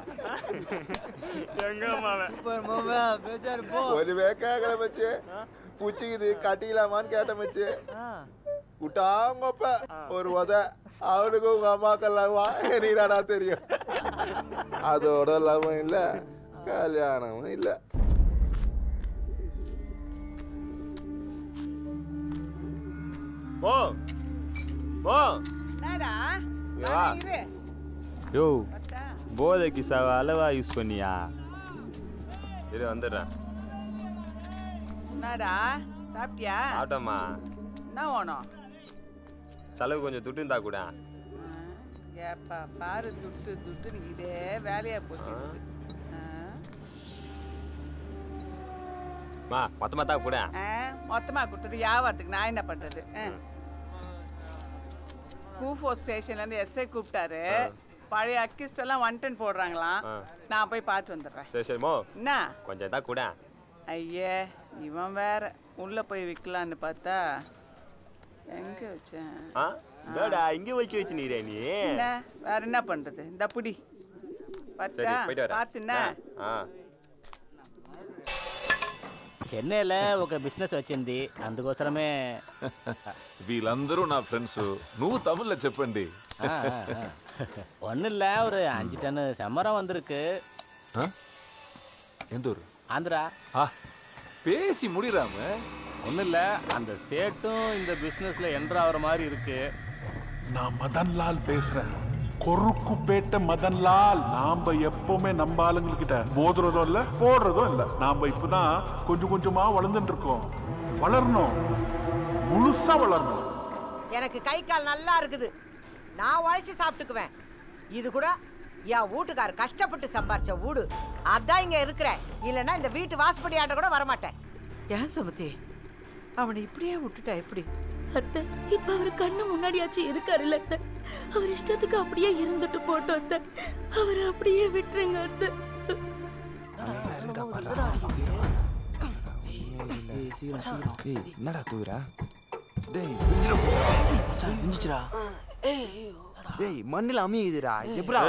எங்க மாமே? மாமா பேச்சாரு போ. ஒரு வேக்காகல மச்சி பூச்சிக்குது கட்டிக்கலாமான்னு கேட்ட மச்சி. விட்டாங்கப்ப ஒரு உத அவனுக்கு உங்க அம்மாக்கெல்லாம் நீராடா தெரியும். அதோட லவம் இல்ல கல்யாணமும் இல்ல. போ போ. என்னடா வா. யோ போதைக்கு சவ அளவா யூஸ் பண்ணியா? இது வந்துடுறேன். என்னடா சாப்பிட்டியா? ஆட்டோமா என்ன வேணும்? செலவு கொஞ்சம் துட்டு இருந்தா கூட. ஏப்பா பாரு துட்டு துட்டு இதே வேலையா போச்சு. மா மொத்தமா தான் கூட. மொத்தமா கொடுத்தது வியாபாரத்துக்கு நான் என்ன பண்றது? கூஃபோ ஸ்டேஷன்ல இருந்து எஸ்ஐ கூப்பிட்டாரு. பழைய அக்கிஸ்ட் எல்லாம் ஒன் டென் போடுறாங்களாம். நான் போய் பார்த்து வந்துடுறேன். சரி சரி மோ என்ன கொஞ்சம் தான் கூட. ஐயே இவன் வேற உள்ள போய் விற்கலான்னு பார்த்தா எங்க வச்சேன் ஆ டடா இங்க வச்சு வச்சு நீரே நீ என்ன வேற என்ன பண்றது இந்த புடி பட்டா பாத்துனா ఆ చెన్నైలో ఒక బిజినెస్ వచ్చింది అందుకోసమే వీళ్ళందరూ నా ఫ్రెండ్స్ నువ్వు తమిళ్లో చెప్పండి ஒன்றும் இல்லை ஒரு அஞ்சு டன் செம்மரம் வந்திருக்கு எந்த ஊர் ஆந்திரா ஆ பேசி முடிறாம ஒன்றும் இல்லை அந்த சேட்டும் இந்த பிஸ்னஸில் என்ட்ரு ஆகிற மாதிரி இருக்கு நான் மதன்லால் பேசுறேன் கொருக்குப்பேட்டை மதன்லால் நாம எப்பவுமே நம்ம ஆளுங்கள்கிட்ட மோதுறதும் இல்ல போடுறதும் இல்ல நாம இப்பதான் கொஞ்சம் கொஞ்சமா வளர்ந்துட்டு இருக்கோம் வளரணும் முழுசா வளரணும் எனக்கு கை கால் நல்லா இருக்குது நான் உழைச்சி சாப்பிட்டுக்குவேன் இது கூட என் வீட்டுக்காரர் கஷ்டப்பட்டு சம்பாரிச்ச வீடு அதான் இங்க இருக்கிறேன் இல்லைன்னா இந்த வீட்டு வாசப்படி ஆட்ட கூட வரமாட்டேன் ஏன் சுமதி அவனை இப்படியே விட்டுட்டா எப்படி அத்தை இப்ப அவர் கண்ணு முன்னாடியாச்சும் இருக்காருல்ல அத்தை அவர் இஷ்டத்துக்கு அப்படியே இருந்துட்டு போட்டோம் அத்தை அவரை அப்படியே விட்டுருங்க அத்தை என்னடா தூரா டேய் மிஞ்சிரா டேய் மண்ணில அமையுதுடா எப்படா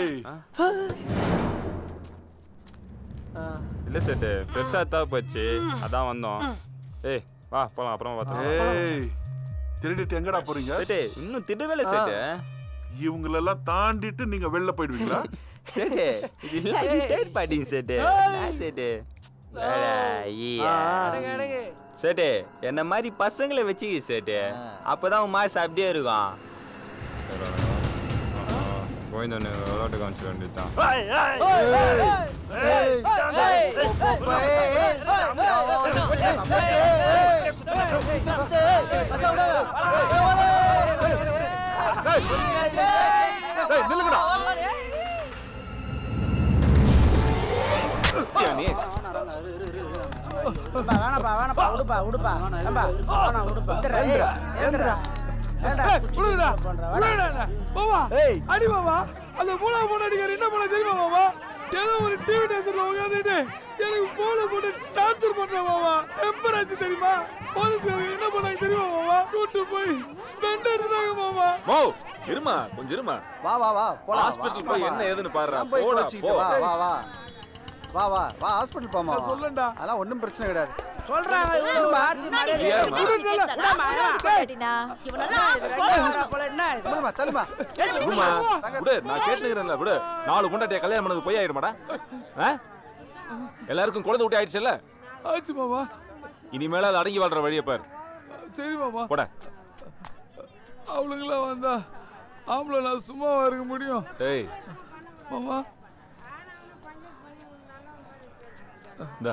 இல்ல செட்டு பெருசா தான் போச்சு அதான் வந்தோம் ஏய் வா போலாம் அப்புறம் பார்த்தோம் ஏய் திருடிட்டு எங்கடா போறீங்க செட்டு இன்னும் திடவேல செட்டு இவங்களெல்லாம் தாண்டிட்டு நீங்க வெளில போயிடுவீங்களா செட்டு இது இல்ல retire batting set set set என்ன மாதிரி பசங்களை வச்சுக்க செட்டு அப்பதான் உன் மாசு அப்படியே இருக்கும் போயிருந்தோன்னு விளையாட்டு காமிச்சிட வேண்டியதுதான் வேணாப்பா வேணாப்பா விடுப்பா விடுப்பா வேணா விடுப்பா எழுந்துடா அடி மாமா அந்த மூணா போன அடிக்கார என்ன பண்ண தெரியுமா மாமா ஏதோ ஒரு டிவி ஸ்டேஷன்ல உட்காந்துட்டு எனக்கு போன போட்டு டார்ச்சர் பண்ற மாமா டெம்பர் ஆச்சு தெரியுமா போலீஸ்காரங்க என்ன பண்ணாங்க தெரியுமா மாமா கூட்டு போய் பெண்ட் எடுத்துட்டாங்க மாமா மோ இருமா கொஞ்சம் இருமா வா வா வா போலாம் ஹாஸ்பிடல் போய் என்ன ஏதுன்னு பாருடா போய் போடா கோச்சிட்டு போ வா வா வா வா வா வா ஹாஸ்பிடல் போமா சொல்லண்டா அதெல்லாம் ஒண்ணும் பிரச்சனை கிடையாது சொல்றாங்க இவங்க மாத்தி விடு நான் கேட்டுக்கிறேன்ல விடு நாலு கொண்டாட்டிய கல்யாணம் பண்ணது போய் ஆயிடுமாடா எல்லாருக்கும் குழந்தை ஊட்டி ஆயிடுச்சுல்ல ஆச்சு மாமா இனிமேல அது அடங்கி வாழ்ற வழியை பாரு சரி மாமா போட அவளுங்களாம் வந்தா ஆம்பளை நான் சும்மாவா இருக்க முடியும் ஏய் மாமா இந்தா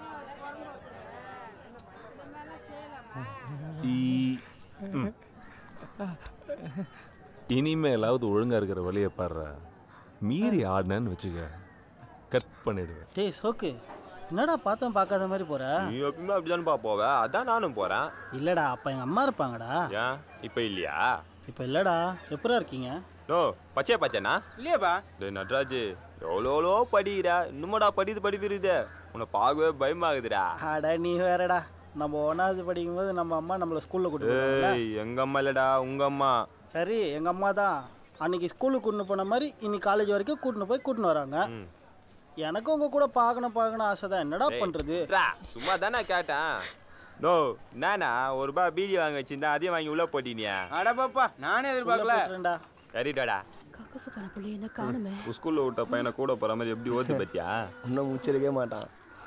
இனிமேலாவது ஒழுங்கா இருக்கிற வழியை பாடுற மீறி ஆடினு வச்சுக்க கட் பண்ணிடுவேன் டேய் சோக்கு என்னடா பார்த்தோம் பார்க்காத மாதிரி போற நீ எப்பவுமே அப்படிதான் பா போவ அதான் நானும் போறேன் இல்லடா அப்ப எங்க அம்மா இருப்பாங்கடா ஏன் இப்ப இல்லையா இப்ப இல்லடா எப்படா இருக்கீங்க நோ பச்சை பச்சைனா இல்லையாப்பா டேய் நட்ராஜ் எவ்வளோ படிக்கிறா இன்னுமாடா படிது படிப்பிருது உன்னை பார்க்கவே பயமாகுதுடா அட நீ வேறடா நம்ம ஒன்னாவது படிக்கும் போது நம்ம அம்மா நம்மள ஸ்கூல்ல கூட்டு போனாங்க எங்க அம்மா இல்லடா உங்க அம்மா சரி எங்க அம்மா தான் அன்னைக்கு ஸ்கூலுக்கு கூட்டின்னு போன மாதிரி இன்னைக்கு காலேஜ் வரைக்கும் கூட்டின்னு போய் கூட்டின்னு வராங்க எனக்கும் உங்க கூட பார்க்கணும் பார்க்கணும் ஆசை தான் என்னடா பண்றது சும்மா தானே கேட்டேன் நோ நானா ஒரு ரூபாய் பீடி வாங்க வச்சிருந்தா அதையும் வாங்கி உள்ள போட்டினியா அட பாப்பா நானே எதிர்பார்க்கல சரிடாடா ஸ்கூல்ல விட்ட பையனை கூட போற மாதிரி எப்படி ஓத்து பத்தியா இன்னும் முச்சிருக்கவே மாட்டான்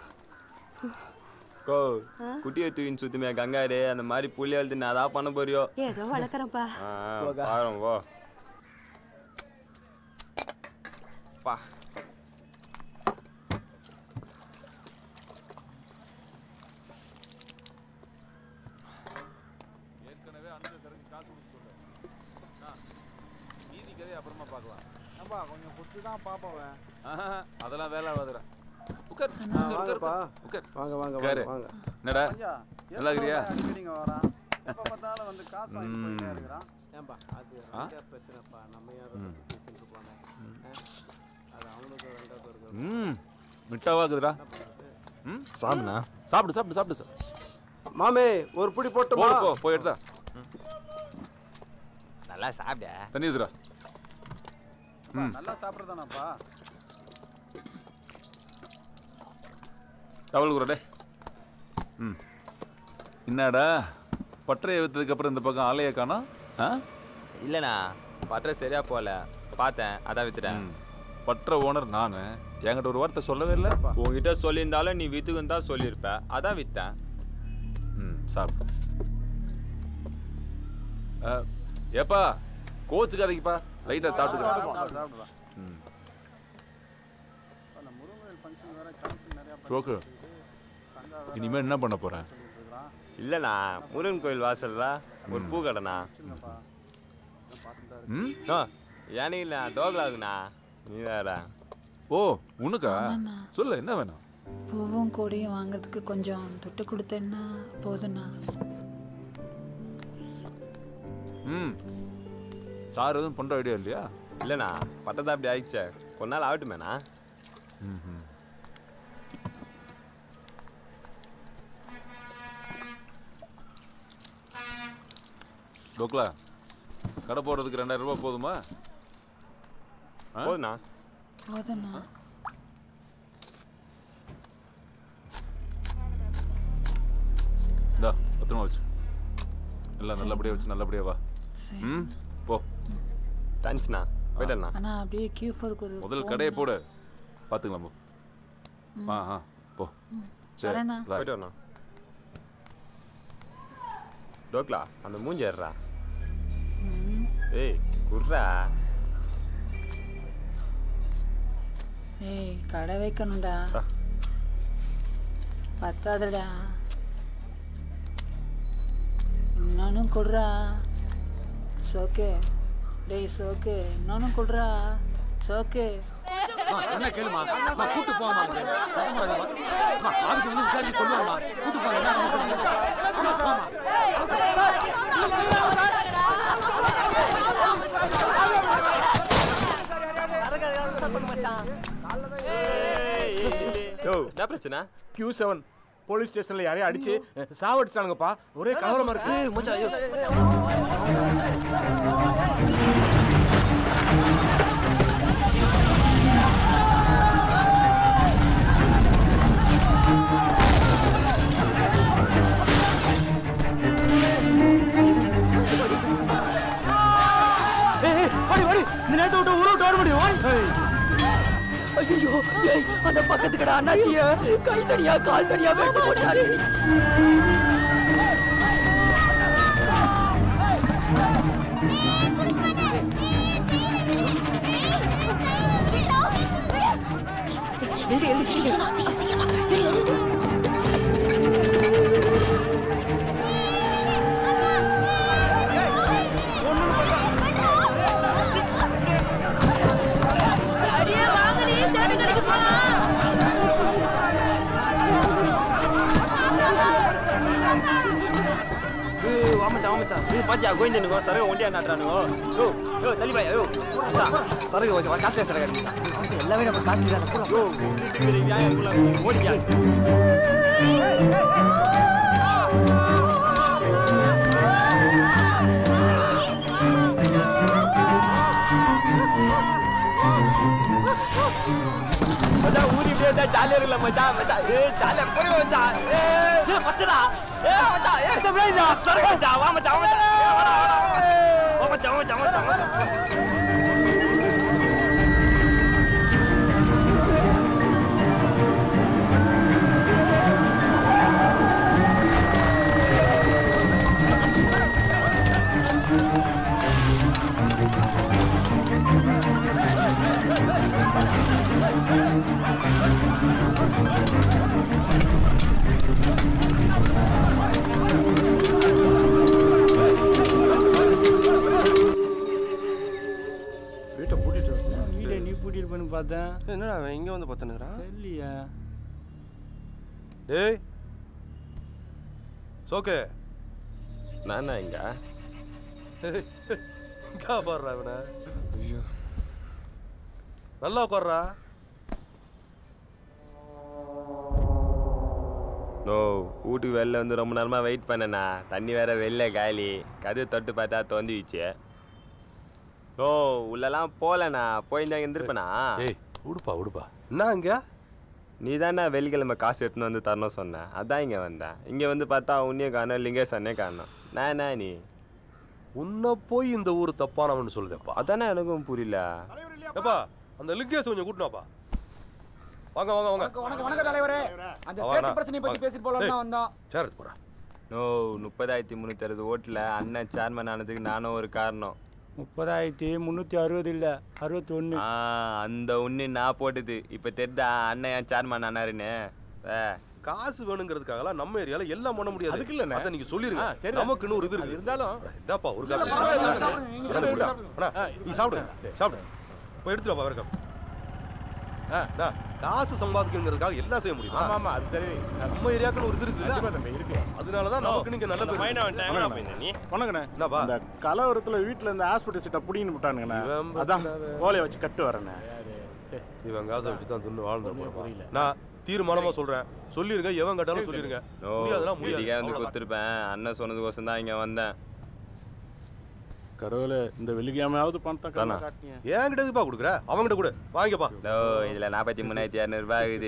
கோ குட்டியை தூக்கின்னு சுத்துமே கங்காரு அந்த மாதிரி புள்ளி எழுத்து நான் அதான் பண்ண போறியோ ஏதோ வளர்க்குறேன்ப்பா பாருங்க போ பா ஏற்கனவே அனுப்ப சரக்கு காசு கொடுத்துருக்கேன் மீதி கதையை அப்புறமா பார்க்கலாம் நம்பா கொஞ்சம் குத்து தான் பாப்பாவேன் அதெல்லாம் வேலை ஆகாதுடா உட்கார் வாங்கப்பா உட்கார் வாங்க வாங்க உட்காரு வாங்க என்னடா நல்லா இருக்கிறியா அடிக்கடிங்க வரான் எப்ப பார்த்தாலும் வந்து காசு வாங்கி போயிட்டே இருக்கிறான் ஏன்பா அது ரெண்டா பிரச்சனைப்பா நம்ம யாரும் பேசிட்டு இருப்பானே அது அவனுக்கு ரெண்டா பேருக்கு ம் மிட்டாவாக்குதுடா ம் சாப்பிடுண்ணா. சாப்பிடு சாப்பிடு சாப்பிடு சார். மாமே ஒரு புடி போட்டுமா? போ போ போய் எடுத்தா. நல்லா சாப்பிட. தண்ணி ஊத்துடா. ம் நல்லா சாப்பிட்றதானாப்பா? டவல் குறடே. ம் என்னடா பட்டறையை விற்றதுக்கு அப்புறம் இந்த பக்கம் ஆலையை காணோம்? ஆ இல்லைண்ணா பட்டறை சரியா போகல பார்த்தேன் அதான் வித்துட்டேன். பற்ற ஓனர் நான் என்கிட்ட ஒரு வார்த்தை சொல்லவே இல்லை. உங்ககிட்ட சொல்லியிருந்தாலும் நீ வித்துக்குன்னு தான் சொல்லியிருப்ப, அதான் வித்தேன். ம் சாப்பிடு. ஏப்பா கோச்சு கதைக்குப்பா லைட்டாக சாப்பிட்டு. ம் ஷோக்கு இனிமேல் என்ன பண்ண போகிறேன்? இல்லைண்ணா முருகன் கோயில் வாசல்ல ஒரு பூ கடைண்ணா. ம் ஆ ஏனே இல்லை டோக்லாகுண்ணா. நீ வேற. ஓ உனக்கா? சொல்லு என்ன வேணும்? பூவும் கொடியும் வாங்கிறதுக்கு கொஞ்சம் தொட்டு கொடுத்தேன்னா போதுண்ணா. ம் சார் எதுவும் பண்ணுற ஐடியா இல்லையா? இல்லைண்ணா பட்டத்தை அப்படி ஆயிடுச்சே, கொஞ்ச நாள் ஆகட்டுமேண்ணா. ம் ம் டோக்லா கடை போடுறதுக்கு ரெண்டாயிரம் ரூபாய் போதுமா? போதுண்ணா. போதுண்ணா. இந்தா பத்திரமா வச்சு எல்லாம் நல்லபடியாக வச்சு நல்லபடியாக வா. ம் போ. தேங்க்ஸ்ண்ணா போயிட்டேண்ணா. அண்ணா அப்படியே கியூ ஃபோருக்கு முதல் கடையை போடு பார்த்துக்கலாம். போ ஆ ஆ போ. சரி போயிட்டு வரண்ணா. டோக்லா அந்த மூஞ்சி ஏறா. ஏய் குர்ரா. ஏய் கடை வைக்கணும்டா. பத்தாதுடா இன்னொன்னு கொடுறா. சோக்கே டேய் சோக்கே இன்னொன்னு கொடுறா. சோக்கே என்ன கேளுமா கூட்டு போமா. அதுக்கு வந்து விசாரிச்சு கொள்ளுவாமா. கூட்டு போங்க. என்ன பிரச்சனை? கியூ செவன் போலீஸ் ஸ்டேஷன்ல யாரையும் அடிச்சு சாவடிச்சானுங்கப்பா. ஒரே கலவரமா இருக்கு. மச்சான் ஐயோ ஐயோ அந்த பக்கத்து கடை அண்ணாச்சிய கை தனியா கால் தனியா வெட்டு போட்டாரு. பாத்தியா கோவிந்தனுங்கோ சரகு ஒண்டியா நாட்டுறானுங்கோ. யோ யோ தள்ளி பாய். யோ சரகு வச்சு காசு சரகு எல்லாமே நம்ம காசு தான். யோ ஓடியா. மச்சான் ஊரி இப்படியே ஜாலியா இருக்கல மச்சான். மச்சான் ஏ ஜாலியா போய் மச்சான். ஏ மச்சடா. ஏ மச்சான் ஏ தம்பி சரகு மச்சான். வா மச்சான் வா மச்சான். வா மச்சான் வா மச்சான் வா மச்சான். பார்த்தேன். என்னடா அவன் இங்க வந்து பார்த்தனுறான்? தெரியலையா? டேய் சோகே நானா இங்க இங்க பாருடா இவனை. ஐயோ நல்லா உட்கார்றா. நோ வீட்டுக்கு வெளில வந்து ரொம்ப நேரமாக வெயிட் பண்ணேண்ணா. தண்ணி வேற வெளில காலி. கதவு தொட்டு பார்த்தா தொந்திச்சு. ஓ உள்ளெல்லாம் போகலண்ணா. போயிருந்தா இருந்திருப்பேண்ணா. ஏய் உடுப்பா உடுப்பா என்ன இங்கே? நீ தானே வெள்ளிக்கிழமை காசு எடுத்துன்னு வந்து தரணும் சொன்னேன். அதான் இங்கே வந்தேன். இங்கே வந்து பார்த்தா உன்னையும் காணும் லிங்கேசன்னே காணும். நான் என்ன நீ உன்னை போய் இந்த ஊர் தப்பானவன்னு சொல்லுதேப்பா. அதானே எனக்கும் புரியல. ஏப்பா அந்த லிங்கேஷ் கொஞ்சம் கூட்டினாப்பா. வாங்க வாங்க வாங்க. வணக்கம் வணக்கம் தலைவரே. அந்த சேட்டு பிரச்சனை பத்தி பேசிட்டு போலாம்னு வந்தோம். சேர் எடுத்து போடா. நோ முப்பதாயிரத்தி முந்நூற்றி அறுபது ஓட்டில் அண்ணன் சேர்மன் ஆனதுக்கு நானும் ஒரு காரணம். முப்பதாயிரத்தி முந்நூற்றி அறுபது இல்லை அறுபத்தி ஒன்று. ஆ அந்த ஒன்று நான் போட்டது. இப்போ தெரிதா அண்ணன் ஏன் சேர்மன் ஆனாருன்னு. காசு வேணுங்கிறதுக்காகலாம் நம்ம ஏரியால எல்லாம் பண்ண முடியாது. அதுக்கு இல்ல அத நீங்க சொல்லிருங்க. நமக்குன்னு ஒரு இது இருக்கு. இருந்தாலும் டப்பா ஒரு காப்பி. அண்ணா நீ சாப்பிடு. சாப்பிடு. போய் எடுத்துட்டு வா வரகம். அண்ணா காசு சம்பாதிக்கிறதுக்காக எல்லாம் செய்ய முடியுமா? ஆமா ஆமா அது சரி. நம்ம ஏரியாக்குன்னு ஒரு இது இருக்குல்ல. இருக்கு. அதனால தான் நமக்கு நீங்க நல்ல பேர். வணக்கண்ணே. இந்த கலவரத்துல வீட்டுல இந்த ஹாஸ்பிட்டல் சீட்டை புடிங்கன்னு விட்டானுங்கண்ணே. அதான் ஓலையை வச்சு கட்டு வரேண்ணே. இவன் காசை வச்சு தான் தின்னு வாழ்ந்து போறேன். நான் தீர்மானமா சொல்றேன். சொல்லிருங்க எவன் கேட்டாலும் சொல்லிருங்க. முடியாதுனா முடியாது. நீங்க வந்து கொடுத்துருப்பேன். அண்ணன் சொன்னதுக்கோசம் தான் இங்க வந்தேன். கடவுளே இந்த வெள்ளிக்கிழமையாவது பணத்தை காட்டினீங்க. ஏன் கிட்ட எதுப்பா கொடுக்குற? அவங்கிட்ட கொடு வாங்கிக்கப்பா. ஓ இதுல நாற்பத்தி மூணாயிரத்தி இரநூறுபா இருக்குது.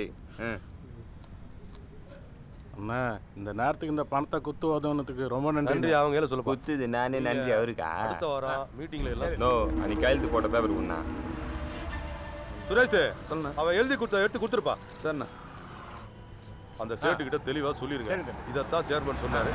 அண்ணா இந்த நேரத்துக்கு இந்த பணத்தை குத்து உதவுனதுக்கு ரொம்ப நன்றி. நன்றி அவங்க ஏல சொல்ல குத்துது நானே நன்றி அவருக்கா. அடுத்த வாரம் மீட்டிங்ல எல்லாம் நோ அன்னைக்கு கையெழுத்து போட்ட பேப்பர் உண்ணா. சுரேஷ் சொன்னா அவன் எழுதி கொடுத்த எடுத்து கொடுத்துருப்பா. சரிண்ணா. அந்த சேட்டு கிட்ட தெளிவா சொல்லிருங்க. இதத்தான் சேர்மன் சொன்னாரு.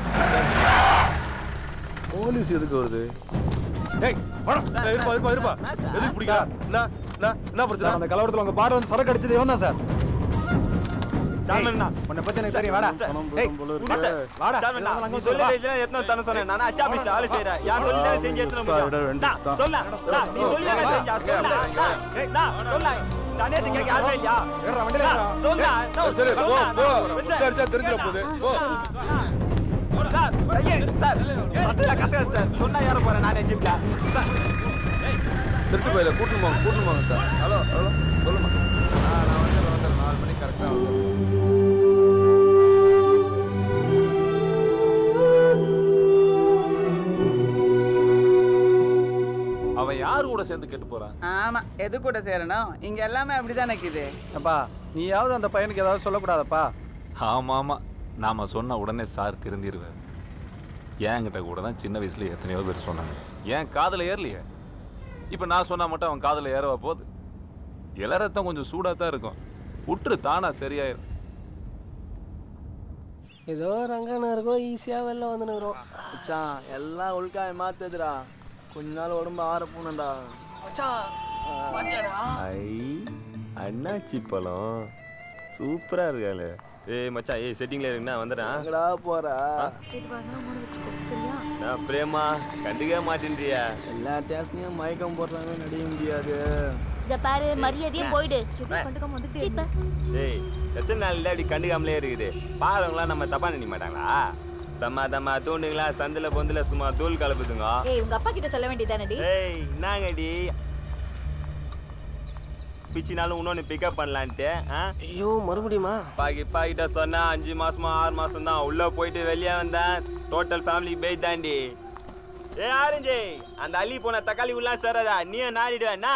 போலீஸ் எதுக்கு வருது? ஏய் வாடா. ஏய் இருப்பா இருப்பா இருப்பா. எதுக்கு பிடிக்கற? என்ன என்ன என்ன பிரச்சனை? அந்த கலவரத்துல உங்க பாடு வந்து சரக்கு அடிச்சது இவன் தான் சார். சாமண்ணா உன்னை பத்தி எனக்கு தெரியும். வாடா. ஏய் வாடா. சாமண்ணா நீ சொல்லுற இதெல்லாம் எத்தனை தன சொன்னேன். நானா அச்சா பிஸ்ட் ஆளு செய்றேன். யார் சொல்லுற செஞ்சு எத்தனை முடியும்? சொல்ல. நீ சொல்லுங்க செஞ்சா சொல்ல. ஏய் நான் சொல்ல. தானே கேக்க யாரும் இல்லையா? ஏறா வண்டில ஏறா. சொல்ல. சரி போ போ. சரி சரி தெரிஞ்சிர போகுது. போ. சார் ஐயே சார் பட்டல கசக சார் சொன்னா யார போறேன் நானே ஜிப்ல சார். திருட்டு போயில கூட்டணும் போங்க கூட்டணும் போங்க சார். ஹலோ ஹலோ சொல்லுமா. ஆ நான் வந்து வந்து நாலு மணி கரெக்டா வந்து. அவன் யார் கூட சேர்ந்து கெட்டு போறான்? ஆமா எது கூட சேரணும்? இங்க எல்லாமே அப்படிதான் நிக்குது. அப்பா நீயாவது அந்த பையனுக்கு ஏதாவது சொல்லக்கூடாதப்பா. ஆமா ஆமா நாம சொன்ன உடனே சார் திருந்திருவார். என்கிட்ட கூட தான் சின்ன வயசுல எத்தனையோ பேர் சொன்னாங்க. ஏன் காதல ஏறலையே? இப்ப நான் சொன்னா மட்டும் அவன் காதல ஏறவா போகுது? இளரத்தம் கொஞ்சம் சூடா தான் இருக்கும். உற்று தானா சரியாயிரும். ஏதோ ரங்கன இருக்கோம் ஈஸியா வெளில வந்துனுக்குறோம். மச்சான் எல்லாம் ஒழுக்காய மாத்துதுடா. கொஞ்ச நாள் உடம்பு ஆற போனடா. மச்சான் பாத்தியாடா? ஐ அண்ணாச்சி பழம் சூப்பரா இருக்காளே. ஏய் மச்சான் ஏய் செட்டிங்ல இருக்குண்ணா வந்துடுறேன். எங்கடா போற? நான் பிரேமா கண்டுக்கவே மாட்டேன்றியா? எல்லா டேஸ்ட்லயும் மயக்கம் போடுறாங்க நடிக்க முடியாது. இத பாரு மரியாதையும் போயிடு. ஏய் எத்தனை நாள் அப்படி கண்டுக்காமலே இருக்குது? பாருங்களா நம்ம தப்பா நினைக்க மாட்டாங்களா? தம்மா தம்மா தூண்டுங்களா சந்தில பொந்துல சும்மா தூள் கலப்புதுங்க. ஏய் உங்க அப்பா கிட்ட சொல்ல வேண்டியதானடி? ஏய் என்னங்கடி பிச்சினாலும் இன்னொன்று பிக்கப் பண்ணலான்ட்டு. ஐயோ மறுபடியுமா? பாக்கி பாக்கிட்ட சொன்னா அஞ்சு மாசமா ஆறு மாசம் தான் உள்ள போயிட்டு வெளியே வந்தேன். டோட்டல் ஃபேமிலி பேய் தாண்டி. ஏ ஆரஞ்சு அந்த அள்ளி போன தக்காளி உள்ள சரதா நீ நாடிடுவேண்ணா.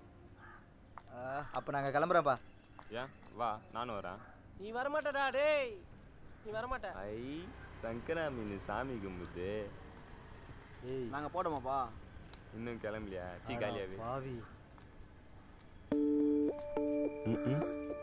அப்ப நாங்க கிளம்புறோம்ப்பா. ஏன் வா நானும் வரேன். நீ வரமாட்டடா டேய். நீ வரமாட்ட. ஐ சங்கரா மீன் சாமி கும்பிட்டு. ஏய் நாங்க போடுமாப்பா. இன்னும் கிளம்பலையா? சீ காலியாவே பாவி. ம்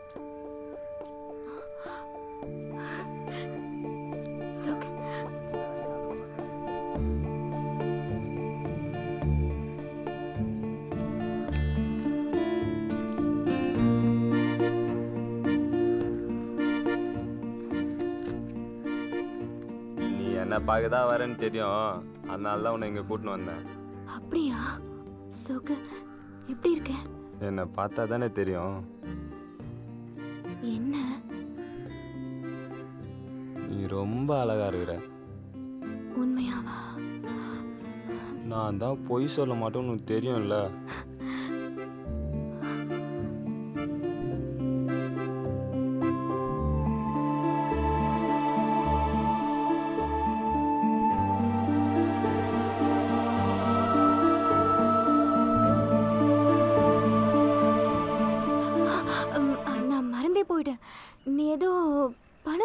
நீ என்ன பார்க்க தான் வரேன்னு தெரியும். அதனால தான் உன்னை இங்கே கூட்டின்னு வந்தேன். அப்படியா? சோக எப்படி இருக்க? என்னை பார்த்தா தானே தெரியும். என்ன? நீ ரொம்ப அழகா இருக்கிற. உண்மையாவா? நான் தான் பொய் சொல்ல மாட்டேன்னு உனக்கு தெரியும்ல.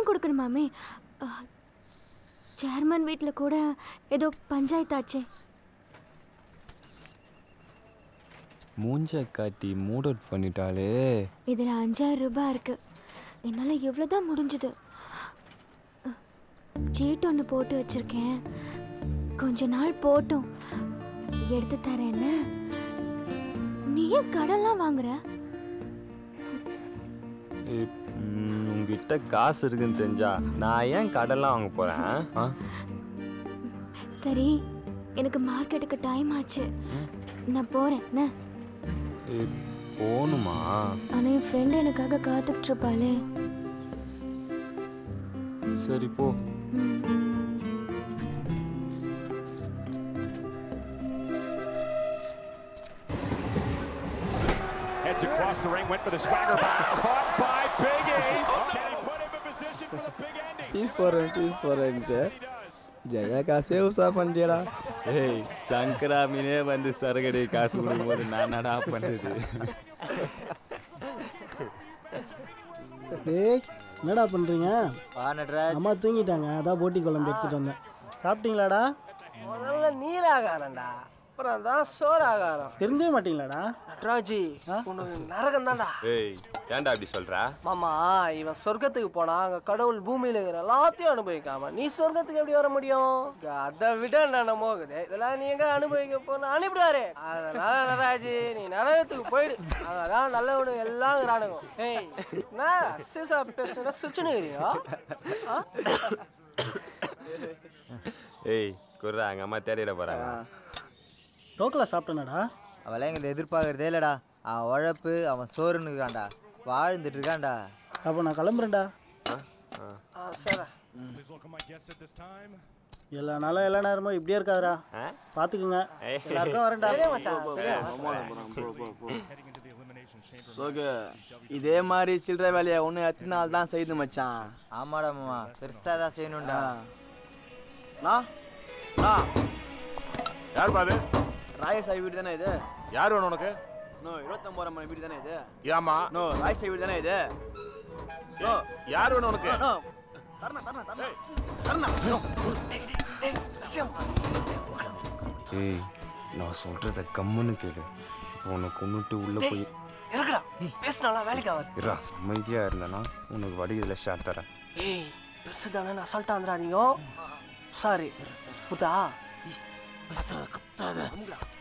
கொடுக்கணுமாமே. சேர்மன் வீட்டில் கூட ஏதோ பஞ்சாயத்தாச்சே. மூஞ்ச காட்டி மூட் அவுட் பண்ணிட்டாலே. இதில் அஞ்சாயிரம் ரூபாய் இருக்கு. என்னால் எவ்வளோதான் முடிஞ்சுது. சீட் ஒன்று போட்டு வச்சிருக்கேன். கொஞ்ச நாள் போட்டும் எடுத்து தரேன்னு. நீ ஏன் கடன்லாம் வாங்குற? உங்ககிட்ட காசு இருக்குன்னு தெரிஞ்சா நான் ஏன் கடன்லாம் வாங்க போறேன்? சரி, எனக்கு மார்க்கெட்டுக்கு டைம் ஆச்சு, நான் போறேன். போகணுமா? ஆனா என் ஃப்ரெண்ட் எனக்காக காத்துட்டு இருப்பாளே. சரி போ. Heads across the ring, went for the swagger back, caught by Big E. Can he put him in position for the big ending? பீஸ் போறேன் பீஸ் போறேன்ட்டு ஜெயா காசே உசா பண்ணிட்டியடா. ஏய், சங்கராமினே வந்து சரகடி காசு கொடுக்கும்போது நான் நடா பண்ணுறது. டேய், என்னடா பண்றீங்க? அம்மா தூங்கிட்டாங்க, அதான் போட்டி குழம்பு எடுத்துட்டு வந்தேன். சாப்பிட்டீங்களாடா? முதல்ல நீராகாரம்டா, அப்புறம் தான் சோறாகாரம். தெரிஞ்சே மாட்டீங்களாடா? ராஜி, உனக்கு நரகம் தான்டா. ஏய், ஏன்டா அப்படி சொல்ற? மாமா, இவன் சொர்க்கத்துக்கு போனா அங்க கடவுள் பூமியில இருக்கிற எல்லாத்தையும் அனுபவிக்காம நீ சொர்க்கத்துக்கு எப்படி வர முடியும்? அதை விட நான் மோகுது, இதெல்லாம் நீ எங்க அனுபவிக்க போன அனுப்பிடுவாரு. அதனால ராஜி, நீ நரகத்துக்கு போயிடு. அதான் நல்லவனு எல்லாம் ராணுங்க. ஏய், நான் சீசா பேசுனா சுச்சுனுக்கிறியோ? ஏய், குர்ரா, அங்க அம்மா தேடிட போறாங்க. டோக்கலா சாப்பிட்டனடா. அவளை எங்களை எதிர்பார்க்கறதே இல்லடா. அவன் உழப்பு, அவன் சோறுன்னு இருக்கான்டா, வாழ்ந்துட்டு இருக்கான்டா. அப்போ நான் கிளம்புறேன்டா. சரி, எல்லா நாளும் எல்லா நேரமும் இப்படியே இருக்காதுடா, பார்த்துக்குங்க. எல்லாருக்கும் வரேன்டா. சோகு, இதே மாதிரி சில்லறை வேலையை ஒன்று எத்தனை நாள் தான் செய்து மச்சான்? ஆமாடா மாமா, பெருசாக தான் செய்யணும்டா. யார் பாது? ராயசாய் வீடு தானே இது? யார் வேணும் உனக்கு? நோ, இருபத்தொம்பது மணி வீடு தானே இது? ஏமா? நோ, ராயசாய் வீடு தானே இது? நோ, யார் வேணும் உனக்கு? நோ, தரணா தரணா தரணா தரணா. ஏய், நான் சொல்றத கம்முன்னு கேளு. உன்னை கொண்டுட்டு உள்ள போய் இருக்கடா, பேசினாலாம் வேலைக்கு ஆகாது. இருடா, அமைதியா இருந்தனா உனக்கு வடிகல ஷாட் தரேன். ஏய், பெருசு தானே, அசால்ட்டா வந்துடாதீங்க. சாரி புத்தா, கத்தாத.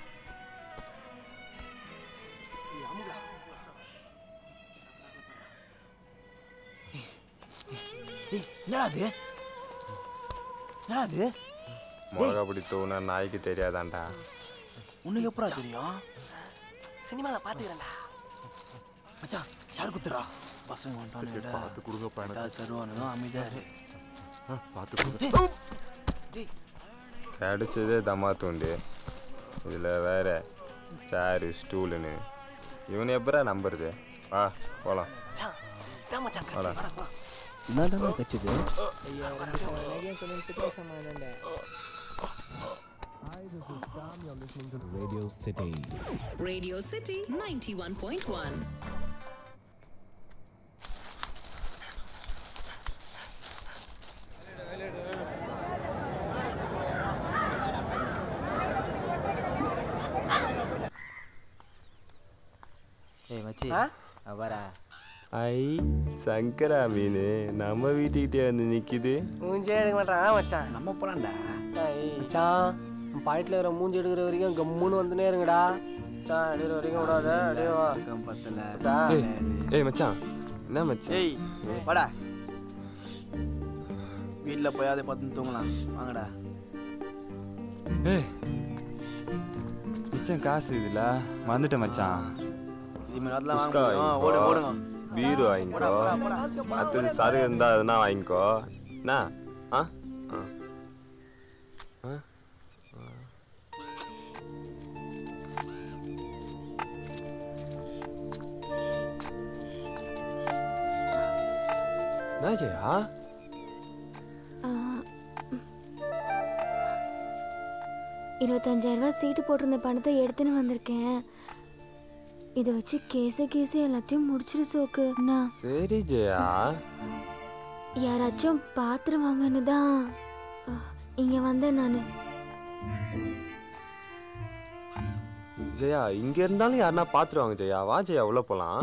என்னடாது என்னடாது? மிளகா பிடி தூணா நாய்க்கு தெரியாதான்டா. உனக்கு எப்படா தெரியும்? சினிமாவில் பார்த்துக்கிறேன்டா. மச்சான், யார் குத்துறா? பசங்க வந்துட்டானுங்க, பார்த்து கொடுங்க பையனை. தருவானுங்க, அமைதியாரு. பார்த்து கொடுங்க. கிடைச்சதே தம்மா தூண்டு, இதில் வேற சேரு ஸ்டூலுன்னு. இவனை எப்பரா நம்புறது? வா போகலாம். வாடா. என்னதான் கட்சிது? Radio City. Radio City ninety-one point one. ஏய் மச்சி, அவரா ஐ சங்கரா மீன் நம்ம வீட்டுக்கிட்டே வந்து நிக்குது. மூஞ்சி எடுக்க மாட்டான் மச்சான். நம்ம போலாம்டா. மச்சான், பாயிண்ட்ல இருக்கிற மூஞ்சி எடுக்கிற வரைக்கும் கம்முன்னு வந்துனே இருங்கடா. மச்சான், எடுக்கிற வரைக்கும் விடாத. அப்படியே வா. ஏய், ஏய் மச்சான், என்ன மச்சான்? ஏய், வாடா. வீட்டில் போய் அதை பார்த்து தூங்கலாம், வாங்கடா. ஏய் மச்சான், காசு இதுல மறந்துட்டேன் மச்சான். ஓடு ஓடுங்க. பீரு வாங்கிக்கோ, அடுத்தது சரு இருந்தா எதுனா வாங்கிக்கோ. என்ன? ஆ என்ன ஜெயா? இருபத்தஞ்சாயிரம் ரூபாய் சீட்டு போட்டிருந்த பணத்தை எடுத்துன்னு வந்திருக்கேன். இதை வச்சு கேச கேச எல்லாத்தையும் முடிச்சிரு சோக்கு. சரி ஜெயா, யாராச்சும் பாத்துருவாங்கன்னு தான் இங்க வந்தேன் நானு. ஜெயா இங்க இருந்தாலும் யாருன்னா பாத்துருவாங்க. ஜெயா வா ஜெயா உள்ள போலாம்.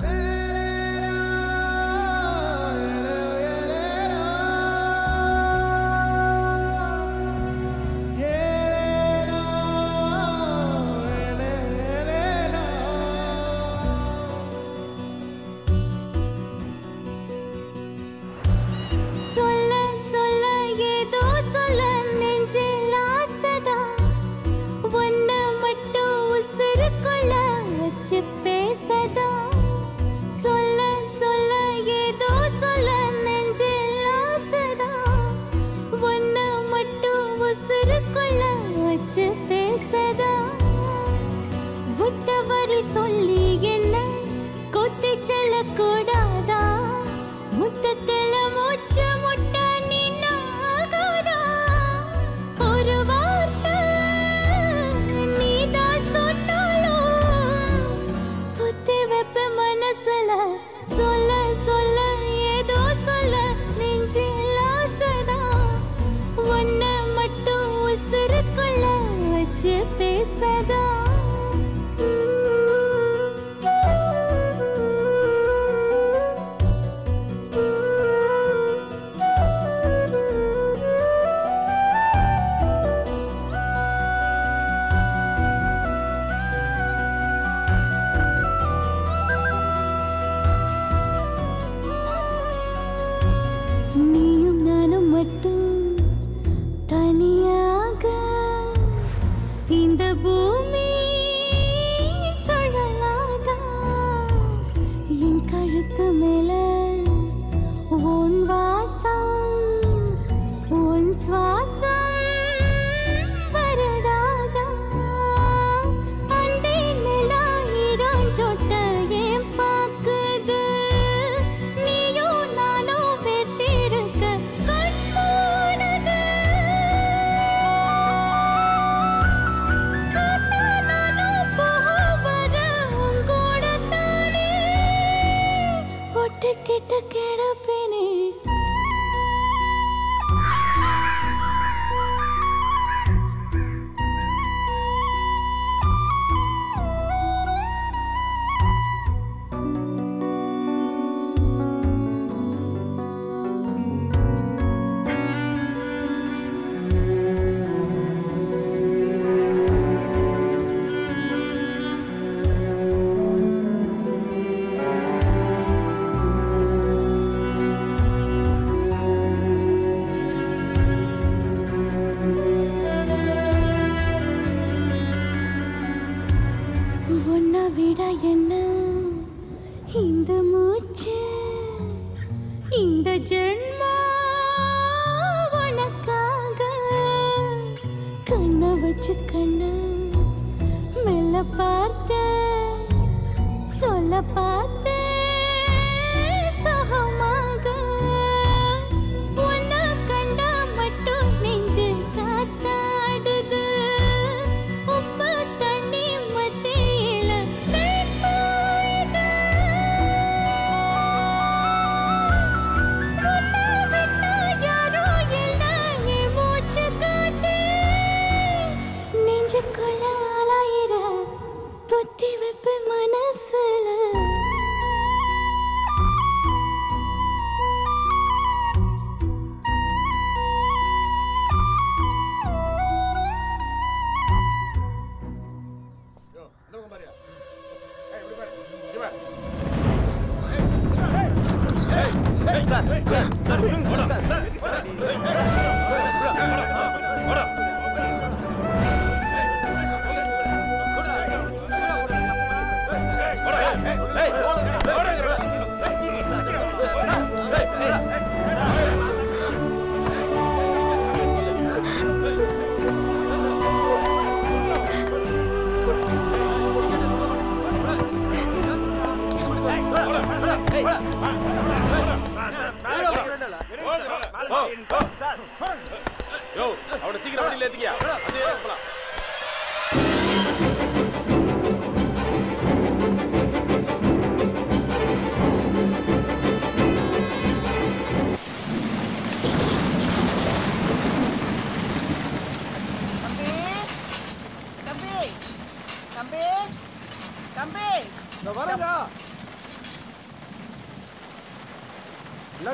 சொல்லி என்ன கொத்தி செல்ல கூடாதா முத்தத்தில மூச்ச முட்ட நின்னாகாதா ஒரு வார்த்தை நீதான் சொன்னாலும் புத்தி வெப்ப மனசுல சொல்ல சொல்ல ஏதோ சொல்ல நெஞ்சில் ஆசைதா ஒன்ன மட்டும் உசுருக்குள்ள வச்சு பேசதா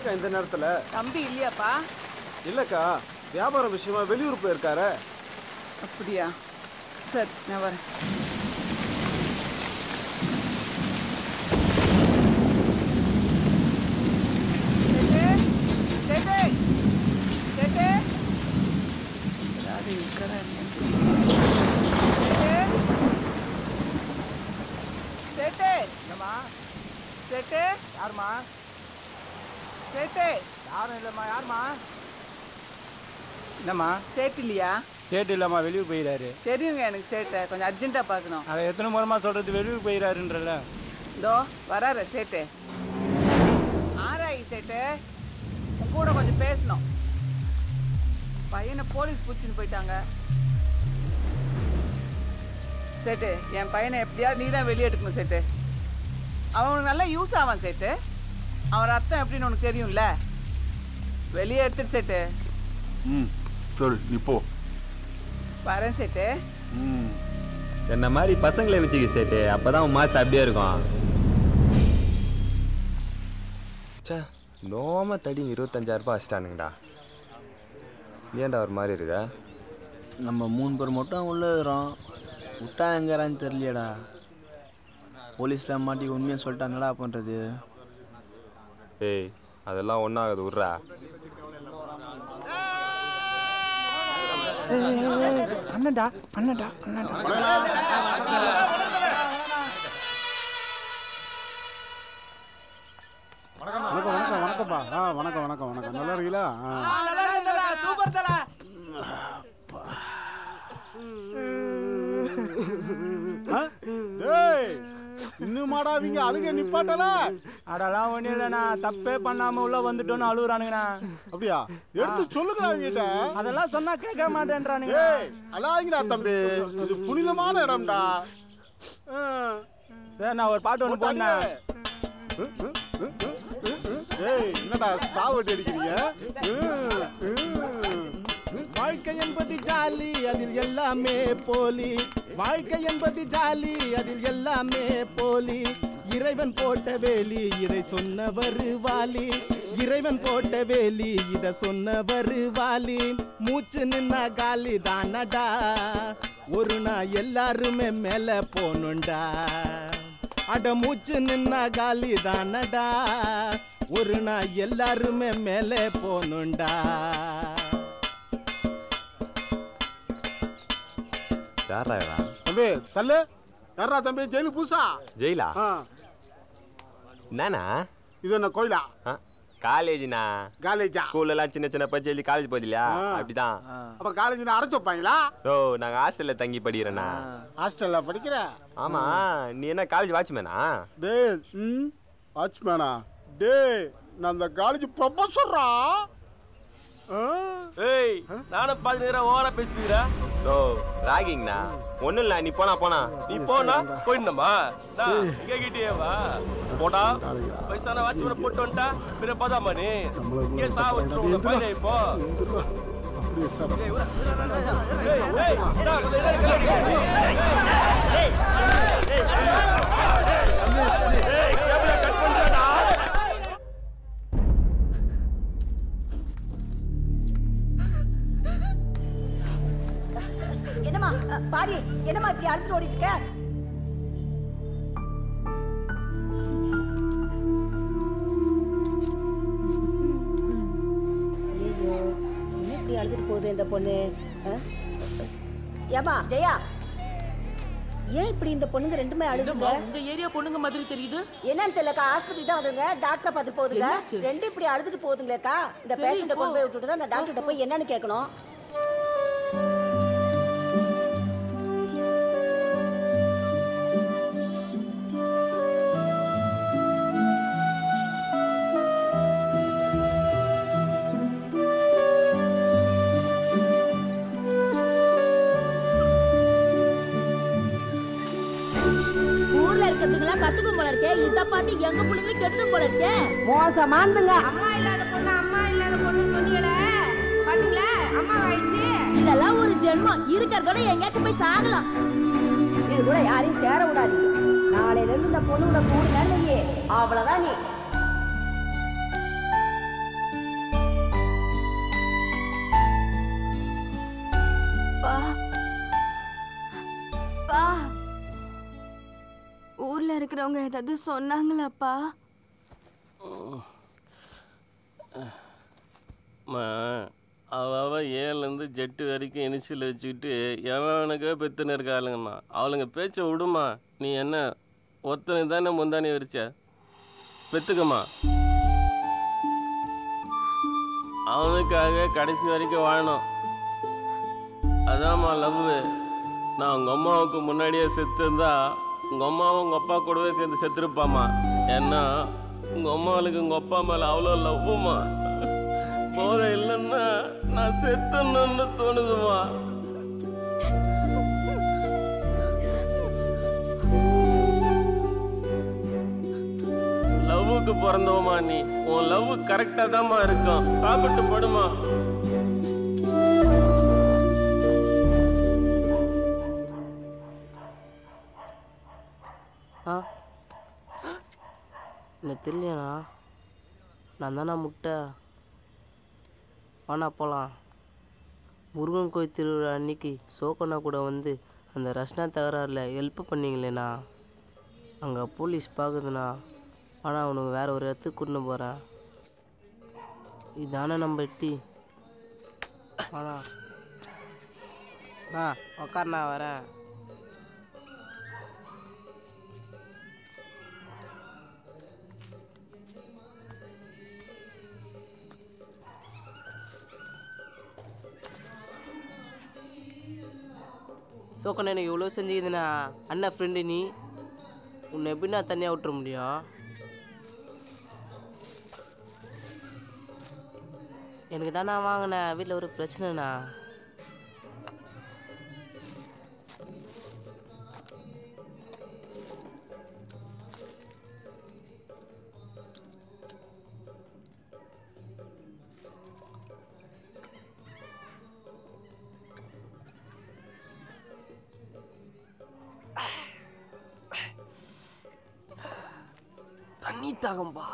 என்னக்கா இந்த நேரத்துல? தம்பி இல்லையாப்பா? இல்லக்கா, வியாபார விஷயமா வெளியூர் போயிருக்காரு. அப்படியா? சரி, நான் வரேன். யாருமா? சேட்டு யாரும் இல்லைம்மா. யாருமா? என்னம்மா? சேட்டு இல்லையா? சேட்டு இல்லைம்மா, வெளியூர் போயிடாரு. தெரியுங்க எனக்கு சேட்டை, கொஞ்சம் அர்ஜென்ட்டாக பார்க்கணும். அதை எத்தனை முறைமா சொல்கிறது, வெளியூர் போயிடாருன்றல. இதோ வராரு சேட்டு. ஆராயி சேட்டு, உன் கூட கொஞ்சம் பேசணும். பையனை போலீஸ் பிடிச்சின்னு போயிட்டாங்க. சேட்டு, என் பையனை எப்படியாவது நீ தான் வெளியே எடுக்கணும் சேட்டு. அவனுக்கு நல்லா யூஸ் ஆவான் சேட்டு. அவன் ரத்தம் எப்படின்னு உனக்கு தெரியும்ல. வெளியே எடுத்துட்டு சேட்டு. ம் சொல், நீ போ. வரேன் சேட்டு. ம் என்ன மாதிரி பசங்களை வச்சுக்க சேட்டு, அப்பதான் உன் மாசம் அப்படியே இருக்கும். சே, நோம தடி இருபத்தஞ்சாயிரம் ரூபாய் வச்சிட்டானுங்கடா. ஏன்டா ஒரு மாதிரி இருக்க? நம்ம மூணு பேர் மட்டும் உள்ள இருக்கிறோம். விட்டா எங்கிறான்னு தெரியலையடா. போலீஸில் மாட்டி உண்மையை சொல்லிட்டா என்னடா பண்ணுறது? ஏய், அதெல்லாம் ஒன்றாகுது, விட்றா. அண்ணன்டா அண்ணன்டா அண்ணன்டா வணக்கம் வணக்கம் வணக்கம்ப்பா. ஆ வணக்கம் வணக்கம் வணக்கம். நல்லா இருக்கீங்களா? சூப்பர் தல. இன்னும் மாடாவீங்க அழுக நிப்பாட்டல? அதெல்லாம் ஒன்றும் இல்லைண்ணா, தப்பே பண்ணாம உள்ள வந்துட்டோன்னு அழுகுறானுங்கண்ணா. அப்படியா? எடுத்து சொல்லுங்கடா அவங்ககிட்ட. அதெல்லாம் சொன்னா கேட்க மாட்டேன்றானுங்க. அழாங்கடா தம்பி, இது புனிதமான இடம்டா. சரி, நான் ஒரு பாட்டு ஒன்று போனேன். ஏய், என்னடா சாவட்டி அடிக்கிறீங்க? வாழ்க்கை என்பது ஜாலி, அதில் எல்லாமே போலி. வாழ்க்கை என்பது ஜாலி, அதில் எல்லாமே போலி. இறைவன் போட்ட வேலி, இதை சொன்னவர் வாலி. இறைவன் போட்ட வேலி, இத சொன்னவர் வாலி. மூச்சு நின்னா காலி தானடா, ஒரு நாள் எல்லாருமே மேல போனுண்டா. அட மூச்சு நின்னா காலி தானடா, ஒரு நாள் எல்லாருமே மேல போனுண்டா. யாரா தம்பி தள்ளு. யாரா தம்பி? ஜெயிலு பூசா? ஜெயிலா? என்னண்ணா இது? என்ன கோயிலா? காலேஜ்னா. காலேஜா? ஸ்கூல்ல எல்லாம் சின்ன சின்ன பச்சை எழுதி காலேஜ் போதில்லையா, அப்படிதான். அப்ப காலேஜ் அடைச்சு வைப்பாங்களா? ஓ, நாங்க ஹாஸ்டல்ல தங்கி படிக்கிறேண்ணா. ஹாஸ்டல்ல படிக்கிற? ஆமா. நீ என்ன காலேஜ் வாட்ச்மேனா? டே, ம் வாட்ச்மேனா? டே, நான் அந்த காலேஜ் ப்ரொஃபஸரா. ஏய், நானும் பாத்துக்கிறேன், ஓவரா பேசிக்கிறேன். ஓ, ராகிங்ண்ணா. ஒண்ணும் இல்ல, நீ போனா போனா நீ போனா போயிடணுமா? இங்க கிட்டேவா போடா. பைசான வாட்ச்மேன் போட்டு வந்துட்டா பிற பதாமா நீ இங்கே சா வச்சிருவோம். பையனே இப்போ அப்படியே சார். ஏய், ஏய், ஏய், கேபிள கட் பண்றடா. என்னம்மா பாரி, என்னம்மா இப்படி அடுத்து ஓடிட்டு இருக்க? ஐயோ, என்ன இப்படி அழுதுட்டு போகுது இந்த பொண்ணு? ஏமா ஜெயா, ஏன் இப்படி இந்த பொண்ணுங்க ரெண்டுமே அழுதுங்க? உங்க ஏரியா பொண்ணுங்க மாதிரி தெரியுது. என்னன்னு தெரியலக்கா, ஆஸ்பத்திரி தான் வந்துங்க, டாக்டரை பார்த்து போகுதுங்க. ரெண்டு இப்படி அழுதுட்டு போகுதுங்களேக்கா. இந்த பேஷண்ட்டை கொண்டு போய் விட்டுட்டு தான் நான் டாக்டர்கிட்ட போய் என்னன்னு கேட்கணும். கத்துக்கும் போல இருக்கே, இத பார்த்து எங்க புள்ளைங்க கெட்டு போல இருக்கே. மோசமானதுங்க. அம்மா இல்லாத பொண்ணு அம்மா இல்லாத பொண்ணு சொன்னீங்களே, பாத்தீங்களா? அம்மா ஆயிடுச்சு. இதெல்லாம் ஒரு ஜென்மம். இருக்கிறதோட எங்கேயாச்சும் போய் சாகலாம். இது கூட யாரையும் சேர விடாது. நாளையில இருந்து இந்த பொண்ணு கூட கூடுனா இல்லையே, அவ்வளவுதான். நீ இருக்கிறவங்க ஏதாவது சொன்னாங்களாப்பா? அவ ஏழுலேருந்து ஜெட்டு வரைக்கும் இனிஷியல் வச்சுக்கிட்டு எவனுக்கே பெத்துன்னு இருக்காளுங்கம்மா. அவளுங்க பேச்சை விடுமா. நீ என்ன ஒத்தனை தானே முந்தானி வரிச்ச பெத்துக்கம்மா. அவனுக்காக கடைசி வரைக்கும் வாழணும். அதாம்மா லவ்வு. நான் உங்கள் அம்மாவுக்கு முன்னாடியே செத்துருந்தா உங்கள் அம்மாவும் உங்கள் அப்பா கூடவே சேர்ந்து செத்துருப்பாம்மா. ஏன்னா உங்கள் அம்மாவுக்கு உங்கள் அப்பா மேலே அவ்வளோ லவ்வுமா. போத இல்லைன்னா நான் செத்துன்னு தோணுதுமா. லவ்வுக்கு பிறந்தவமா நீ. உன் லவ் கரெக்டா தான்மா இருக்கும். சாப்பிட்டு படுமா. ஆ என்ன தெரியலண்ணா. நான் தானே முட்டை. வாண்ணா போகலாம். முருகன் கோயில் திருவிழா அன்னைக்கு சோக்கண்ணா கூட வந்து அந்த ரஷ்னா தகராறில் ஹெல்ப் பண்ணிங்களேண்ணா. அங்கே போலீஸ் பார்க்குதுண்ணா. ஆனால் அவனுக்கு வேறு ஒரு இடத்துக்கு கூட்டின்னு போகிறேன். இதானே நம்ம எட்டி. ஆனா ஆ உக்காருண்ணா வரேன். சோக்கண்ணா எனக்கு எவ்வளோ செஞ்சுக்குதுண்ணா. அண்ணன் ஃப்ரெண்டு நீ. உன்னை எப்படின்னா தனியாக விட்டுற முடியும்? எனக்கு தானே வாங்கினேன். வீட்டில் ஒரு பிரச்சனைண்ணா. தண்ணி தாகம்பா.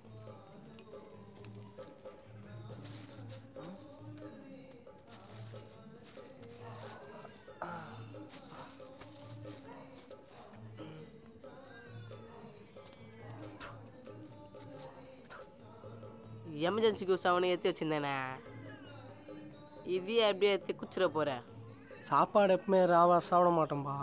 எமர்ஜென்சிக்கு அவனை ஏற்றி வச்சிருந்தேண்ணே. இதையே அப்படியே ஏற்றி குச்சிட போகிறேன். சாப்பாடு எப்பவுமே ராவா சாப்பிட மாட்டேன்பா.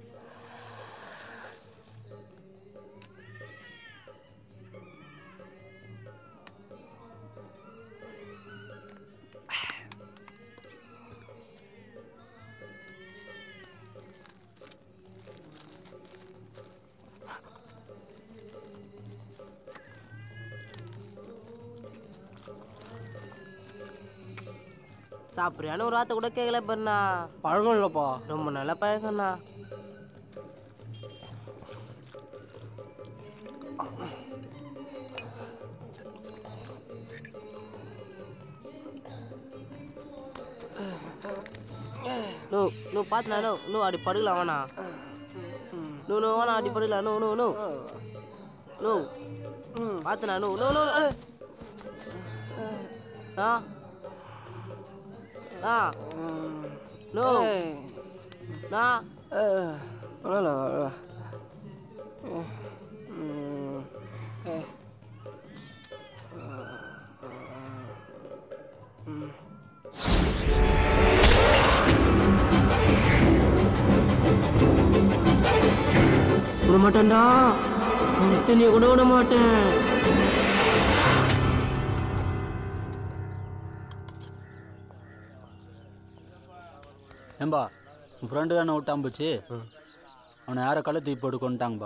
சாப்பிட்றியான்னு ஒரு வார்த்தை கூட கேட்கல பண்ணா. பழகம் இல்லைப்பா. ரொம்ப நல்லா பழகண்ணா. நோ நோ பார்த்துண்ணா. நோ நோ அப்படி படுக்கலாம் வேணா. நோ நோ வேணா அப்படி படுக்கலாம். நோ நோ நோ நோ பார்த்துண்ணா. நோ நோ நோ ஆ ஆ நோ நா வரல வரல. விட மாட்டேன்டா. இத்தனைய கூட விட மாட்டேன். ஏம்பா உன் ஃப்ரெண்டு தானே விட்டான் போச்சு. அவனை யாரை கள்ள தூக்கி போட்டு கொண்டுட்டாங்கப்பா.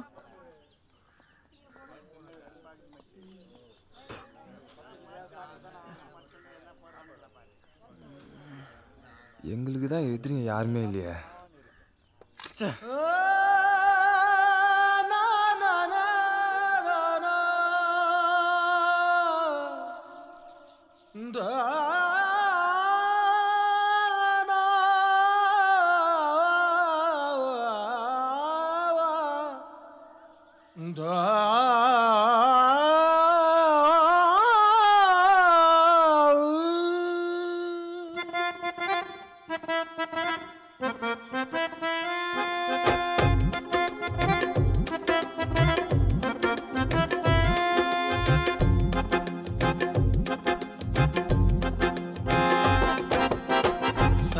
எங்களுக்கு தான் எதிரிங்க யாருமே இல்லையே.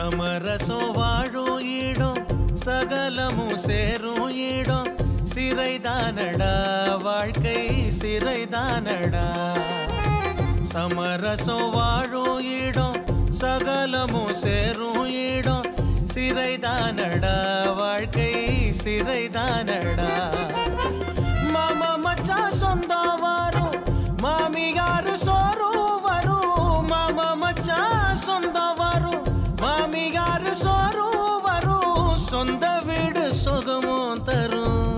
சமரசம் வாழும் இடம் சகலமும் சேரும் இடம் சிறைதானடா வாழ்க்கை சிறைதானடா சமரசம் வாழும் இடம் சகலமும் சேரும் இடம் சிறைதானடா வாழ்க்கை சிறைதானடா மாமா மச்சான் சொந்தம் வரும் மாமியாரு சோறும் வரும் மாமா மச்சான் சொந்தம் வரும் மாமியாரு சோறும் வரும் சொந்த வீடு சுகமும் தரும்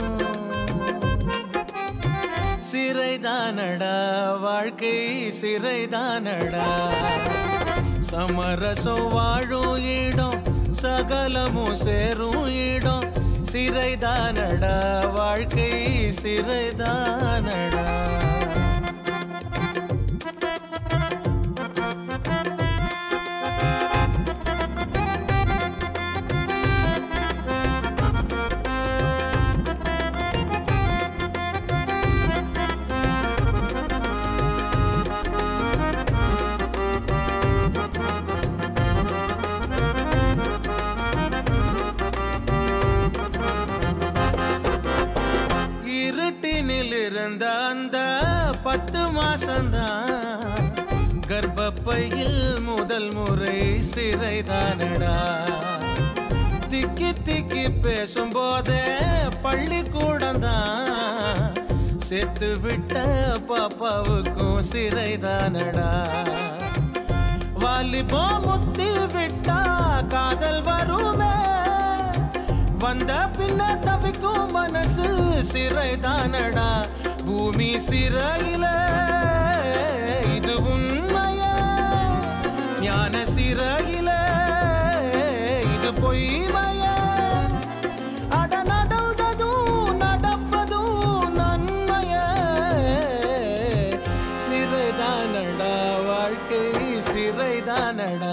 சிறைதானடா வாழ்க்கை சிறைதானடா சமரசம் வாழும் இடம் சகலமும் சேரும் இடம் சிறைதானடா வாழ்க்கை சிறைதானடா இருந்த அந்த பத்து மாசந்தான் கர்ப்பப்பையில் முதல் முறை சிறைதானடா திக்கி திக்கி பேசும் போதே பள்ளிக்கூடம் தான் செத்து விட்ட பாப்பாவுக்கும் சிறைதானடா வாலிபோ முத்தி விட்டா காதல் வருமே வந்த பின்ன தவிக்கும் மனசு சிறைதானடா பூமி சிறையில இது உண்மைய ஞான சிறையில இது பொய்மைய அட நடந்ததும் நடப்பதும் நன்மைய சிறைதானடா வாழ்க்கை சிறைதானடா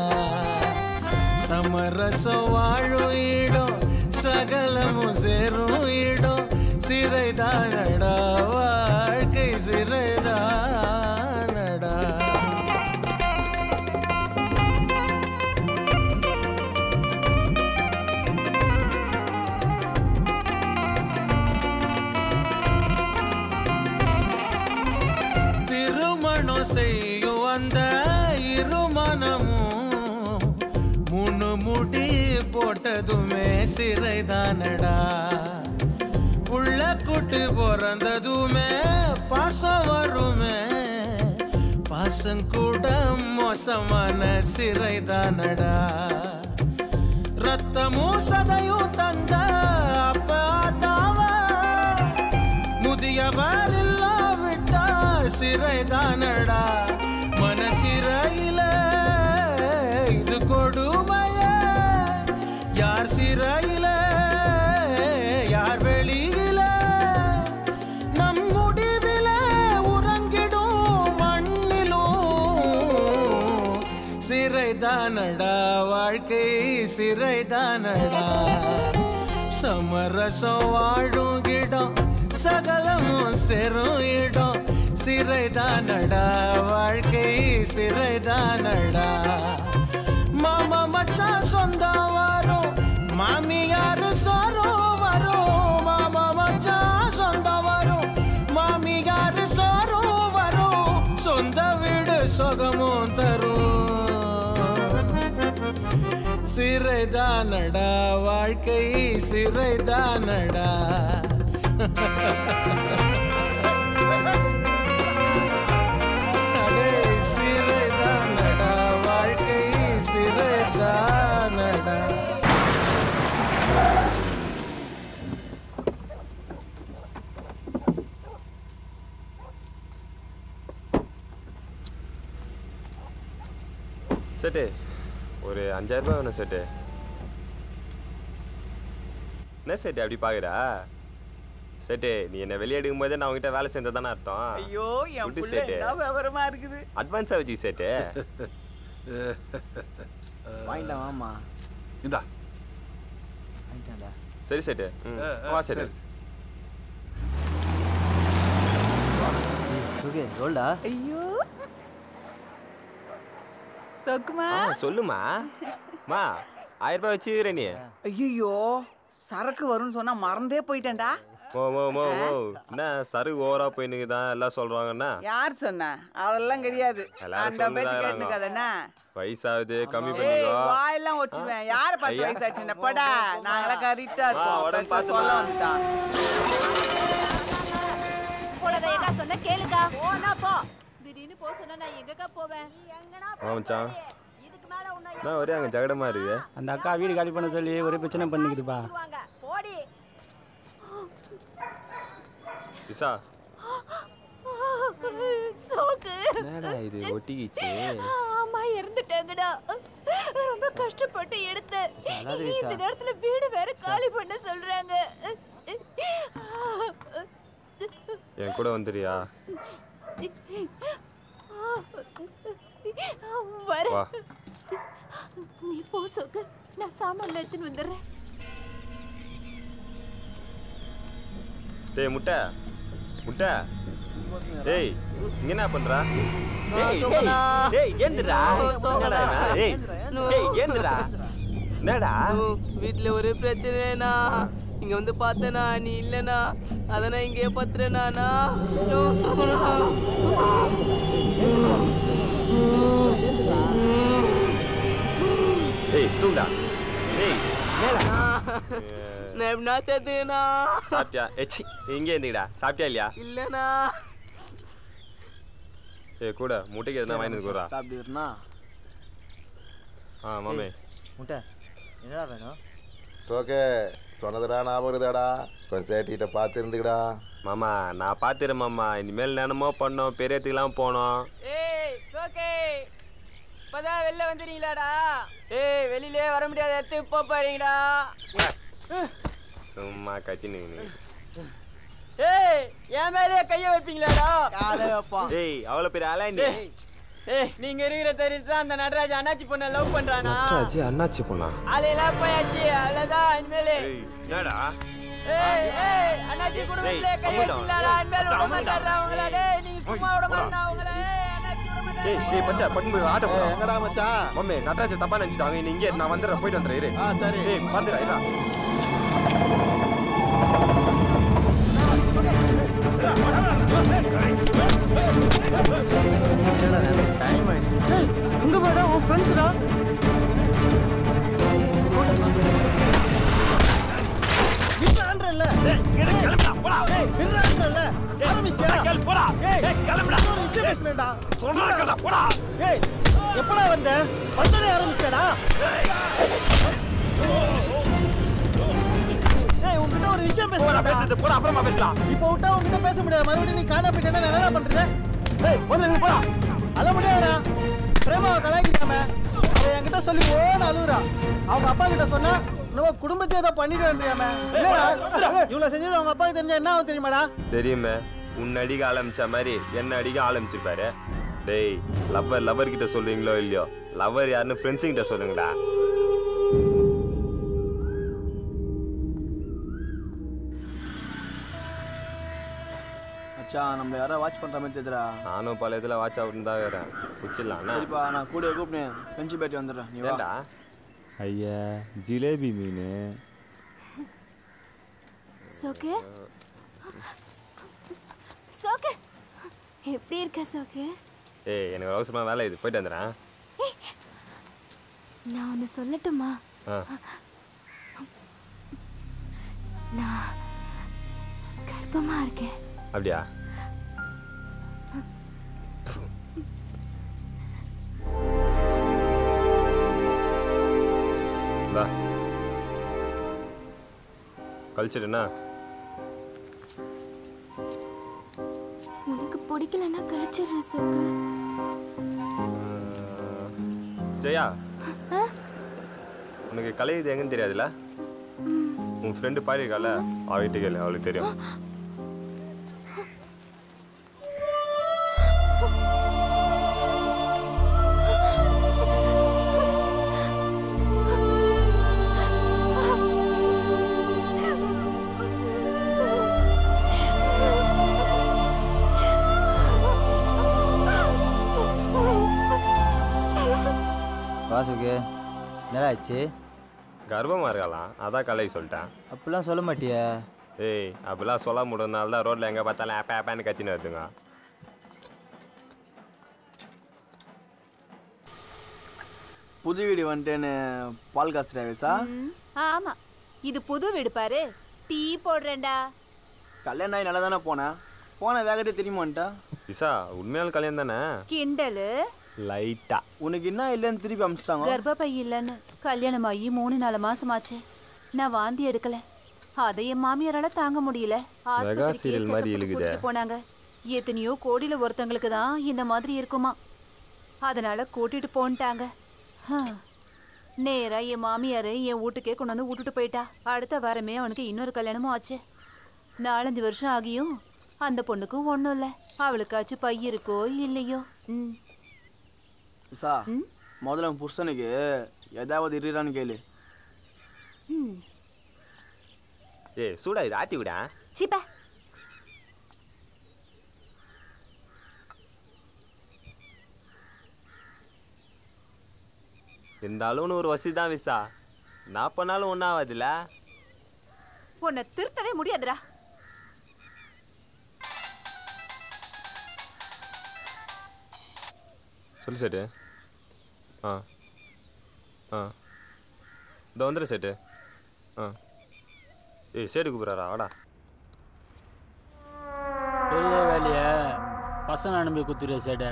சமரசம் வாழும் இடம் சகலமும் சேரும் இடம் சிறைதானடா வாழ்க்கை சிறைதானடா திருமணம் செய்யும் அந்த இருமணமும் முன்னு முடி போட்டதுமே சிறைதானடா புள்ள குட்டு பிறந்ததுமே பாசம் வருமே பாசம் கூட மோசமான சிறைதானடா ரத்தமும் சதையும் தந்த அப்பாதாவ முதியவர் இல்லா விட்டா சிறைதானடா மனசிறையில இது கொடுமைய யார் சிறையில யார் வெளியில நம் முடிவில உறங்கிடும் மண்ணிலும் சிறைதானடா வாழ்க்கை சிறைதானடா சமரசம் வாழும் இடம் சகலமும் சேரும் இடம் சிறைதானடா வாழ்க்கை சிறைதானடா மாமா மச்சான் சொந்தம் வரும் மாமியாரு சோறும் வரும் மாமா மச்சான் சொந்தம் வரும் மாமியாரு சோறும் வரும் சொந்த வீடு சுகமும் தரும் சிறைதானடா வாழ்க்கை சிறைதானடா அடே சிறைதானடா வாழ்க்கை சிறைதானடா செட்டு ஒரு அஞ்சாயிரம் ரூபாய் வேணும் செட்டு என்ன செட்டு அப்படி பாக்குறா செட்டு நீ என்ன வெளியே எடுக்கும் போதே நான் உங்ககிட்ட வேலை செஞ்சதானே அர்த்தம் ஐயோ என் புள்ள என்ன விவரமா இருக்குது அட்வான்ஸா வச்சு செட்டு வாங்கிட்டா மாமா இந்தா வாங்கிட்டான்டா சரி செட்டு வா செட்டு ஓகே ரோல்டா ஐயோ சொக்குமா சொல்லுமா மா ஆயிரம் ரூபாய் வச்சுக்கிறேன் நீ. ஐயோ சரக்கு வரும்னு சொன்னா மறந்தே போயிட்டேன்டா. மோ மோ மோ மோ என்ன சரக்கு ஓவரா போயினுக்கு தான் எல்லாம் சொல்றாங்கன்னா. யார் சொன்னா? அதெல்லாம் கிடையாது. அந்த பேச்சு கேட்டுக்காதேன்னா. வயசாகுது கம்மி பண்ணிக்கோ. வாயெல்லாம் ஒட்டுவேன். யார பார்த்து வயசாச்சுன்னா போடா. நாங்கள கரெக்ட்டா இருக்கோம். உடனே பார்த்து சொல்ல வந்துட்டான். போலத ஏகா சொன்ன கேளுக்கா. போனா போ. திடீர்னு போ சொன்னா நான் எங்கக்கா போவேன்? எங்கனா போ மச்சான். நான் ஒரே அங்க ஜகடமா இருக்கு. அந்த அக்கா வீடு காலி பண்ண சொல்லி ஒரே பிரச்சனை பண்ணிக்குதுப்பா. போடி. இசா. சோக்கு. என்னடா இது ஒட்டிக்கிச்சு? அம்மா இறந்துட்டாங்கடா. ரொம்ப கஷ்டப்பட்டு எடுத்து. இந்த நேரத்துல வீடு வேற காலி பண்ண சொல்றாங்க. என் கூட வந்துறியா? வர. வா. நீ போ சோக்கு. நான் சாமான்ல எடுத்துட்டு வந்துடுறேன். டேய் முட்டை முட்டை டேய் இங்க என்ன பண்றா? டேய் டேய் ஏந்திரா. என்னடா டேய் டேய் ஏந்திரா. என்னடா வீட்ல ஒரு பிரச்சனைனா இங்க வந்து பார்த்தனா நீ இல்லனா அதனா இங்கே பத்துறேனா நோ சொன்னா. டேய் தூங்கடா. டேய் நான் எப்பனா செத்துனா. சாப்பிட்டியா? ஏச்சி இங்க ஏந்திடா. சாப்பிட்டியா இல்லையா? இல்லனா. ஏய் கூட முட்டைக்கு எதுனா வாங்கி வந்து குறா. சாப்பிடுறனா? ஆ மாமே. முட்டை என்னடா வேணும்? சோகே சொன்னதுடா ஞாபகம் இருக்குதாடா? கொஞ்சம் சேட்டிகிட்ட பார்த்து இருந்துக்கடா. மாமா நான் பார்த்துறேன் மாமா. இனிமேல் நேரமோ பண்ணோம் பெரியத்துக்கெல்லாம் போனோம். ஏய் சோகே இப்பதான் வெளில வந்துறீங்களாடா? ஏய் வெளியிலே வர முடியாத இடத்து போ பாருங்கடா. சும்மா கத்தினு. ஏய் என் மேலே கைய வைப்பீங்களாடா? ஏய் அவ்வளோ பெரிய ஆளா நீ? ஏய் நீங்க இருக்கிற தெரிஞ்சா அந்த நடராஜ் அண்ணாச்சி பொண்ண லவ் பண்றானா? நடராஜ் அண்ணாச்சி பொண்ணா? ஆளெல்லாம் போயாச்சு அவ்வளவுதான் இனிமேலே. என்னடா? ஏய் ஏய் அண்ணாச்சி குடும்பத்துல கை வைக்கலாடா. இனிமேல் விட மாட்டாரா உங்கள? டேய் நீங்க சும்மா விட மாட்டா உங்கள. ஏய் அண்ணாச்சி விட மாட்டாரா. ஏய் டேய் பச்சா பட்டு போய் ஆட்ட போ. எங்கடா மச்சான்? மம்மி நடராஜ் தப்பா நினைச்சிட்டாங்க. நீ இங்கே நான் வந்துறேன் போய்ட்டு வந்துறேன் இரு. ஆ சரி. ஏய் பாத்துடா இதா. டைம் ஆயிடுச்சு. இங்க பாரு உன் ஃப்ரெண்ட்ஸ்டா. விட்றான்றல. ஏய் கிளம்புடா போடா. ஏய் விட்றான்றல. ஆரம்பிச்சா. கேள் போடா. ஏய் கிளம்புடா. ஒரு விஷயம் பேசுறேன்டா. சொல்றேன்டா போடா. ஏய் எப்படா வந்த? வந்தனே ஆரம்பிச்சடா. ஏய் உன்கிட்ட ஒரு விஷயம் பேசுறேன். பேசுறது போடா அப்புறமா பேசலாம். இப்போ விட்டா உன்கிட்ட பேச முடியாது. மறுபடியும் நீ காணா போயிட்டேன்னா நான் என்ன பண்றது? ஏய் முதல்ல நீ போடா. அழ முடியாதா? பிரேமாவை கலாய்க்கிறாம அவ என்கிட்ட சொல்லி ஓன்னு அழுகுறா. அவங்க அப்பா கிட்ட சொன்னா நம்ம குடும்பத்தை ஏதோ பண்ணிடுவேன்றியாம. இல்லடா இவ்வளவு செஞ்சது அவங்க அப்பாவுக்கு தெரிஞ்சா என்ன ஆகும் தெரியுமாடா? தெரியுமே. உன்னை அடிக்க ஆரம்பிச்ச மாதிரி என்ன அடிக்க ஆரம்பிச்சிருப்பாரு. டேய் லவ்வர் லவ்வர் கிட்ட சொல்லுவீங்களோ இல்லையோ, லவ்வர் யாருன்னு ஃப்ரெண்ட்ஸு கிட்ட சொல்லுங்கடா. மச்சான் நம்மள யாரோ வாட்ச் பண்ற மாதிரி தெரியுதுடா. நானும் பல இதுல வாட்ச் அவுட்னு தான் வரேன். குச்சிடலாம். சரிப்பா நான் கூட கூப்பிட்டேன். பெஞ்சு பேட்டி வந்துடுறேன். நீ வாடா. ஐயா ஜிலேபி மீன். சோக்கு சோக்கு எப்படி இருக்க சோக்கு? ஏய் எனக்கு அவசரமா வேலை இது போயிட்டு வந்துடுறேன். நான் ஒன்று சொல்லட்டுமா? நான் கர்ப்பமா இருக்கேன். அப்படியா? வா கழிச்சிடுண்ணா. உனக்கு பிடிக்கலன்னா கழிச்சிடுற சோக்கு. ஜெயா உனக்கு கலை இது எங்கன்னு தெரியாதுல்ல? உன் ஃப்ரெண்டு பாரிருக்கால அவ வீட்டுக்கு இல்லை, அவளுக்கு தெரியும். வாசுக்கு என்னடா ஆச்சு? கர்ப்பமாக இருக்கலாம் அதான் கலை சொல்லிட்டேன். அப்படிலாம் சொல்ல மாட்டியா? ஏய் அப்படிலாம் சொல்ல முடியறதுனால தான் ரோட்டில் எங்கே பார்த்தாலும் ஆப்பா ஆப்பான்னு கத்தின்னு வருதுங்க. புது வீடு வந்துட்டேன்னு பால் காசுறாவே சார். ஆமா இது புது வீடு பாரு. டீ போடுறேன்டா. கல்யாணம் ஆகி நல்லா தானே போனேன். போன வேகத்தை தெரியுமான்ட்டா. விசா உண்மையான கல்யாணம் தானே? கிண்டலு லைட்டா. உனக்கு என்ன இல்லைன்னு திருப்பி அமிச்சிட்டாங்க. கர்ப்பப்பை இல்லைன்னு கல்யாணம் ஆகி மூணு நாலு மாசமாச்சு. நான் வாந்தி எடுக்கல. அதை என் மாமியாரால தாங்க முடியல. ஆஸ்பத்திரிக்கு போனாங்க. எத்தனையோ கோடியில ஒருத்தங்களுக்கு தான் இந்த மாதிரி இருக்குமா. அதனால கூட்டிட்டு போன்ட்டாங்க. நேரா என் மாமியாரு என் வீட்டுக்கே கொண்டு வந்து விட்டுட்டு போயிட்டா. அடுத்த வாரமே அவனுக்கு இன்னொரு கல்யாணமும் ஆச்சு. நாலஞ்சு வருஷம் ஆகியும் அந்த பொண்ணுக்கும் ஒன்றும் இல்லை. அவளுக்காச்சும் பை இருக்கோ இல்லையோ. ம் சா முதல்ல புருஷனுக்கு ஏதாவது இருறான்னு கேளு. ஏ சூடா இது ஆத்தி விடா. சிப்பா இந்த அளவுன்னு ஒரு வசதி தான் விசா. நான் பண்ணாலும் ஒன்றும் ஆகாதுல்ல. உன்னை திருத்தவே முடியாதுடா. சொல்லு சேட்டு. ஆ ஆ இந்த வந்துடு சேட்டு. ஆ ஏய் சேட்டு கூப்பிட்றாரா வாடா. பெரிய வேலைய பசங்க அனுப்பி குத்துரு சேட்டை.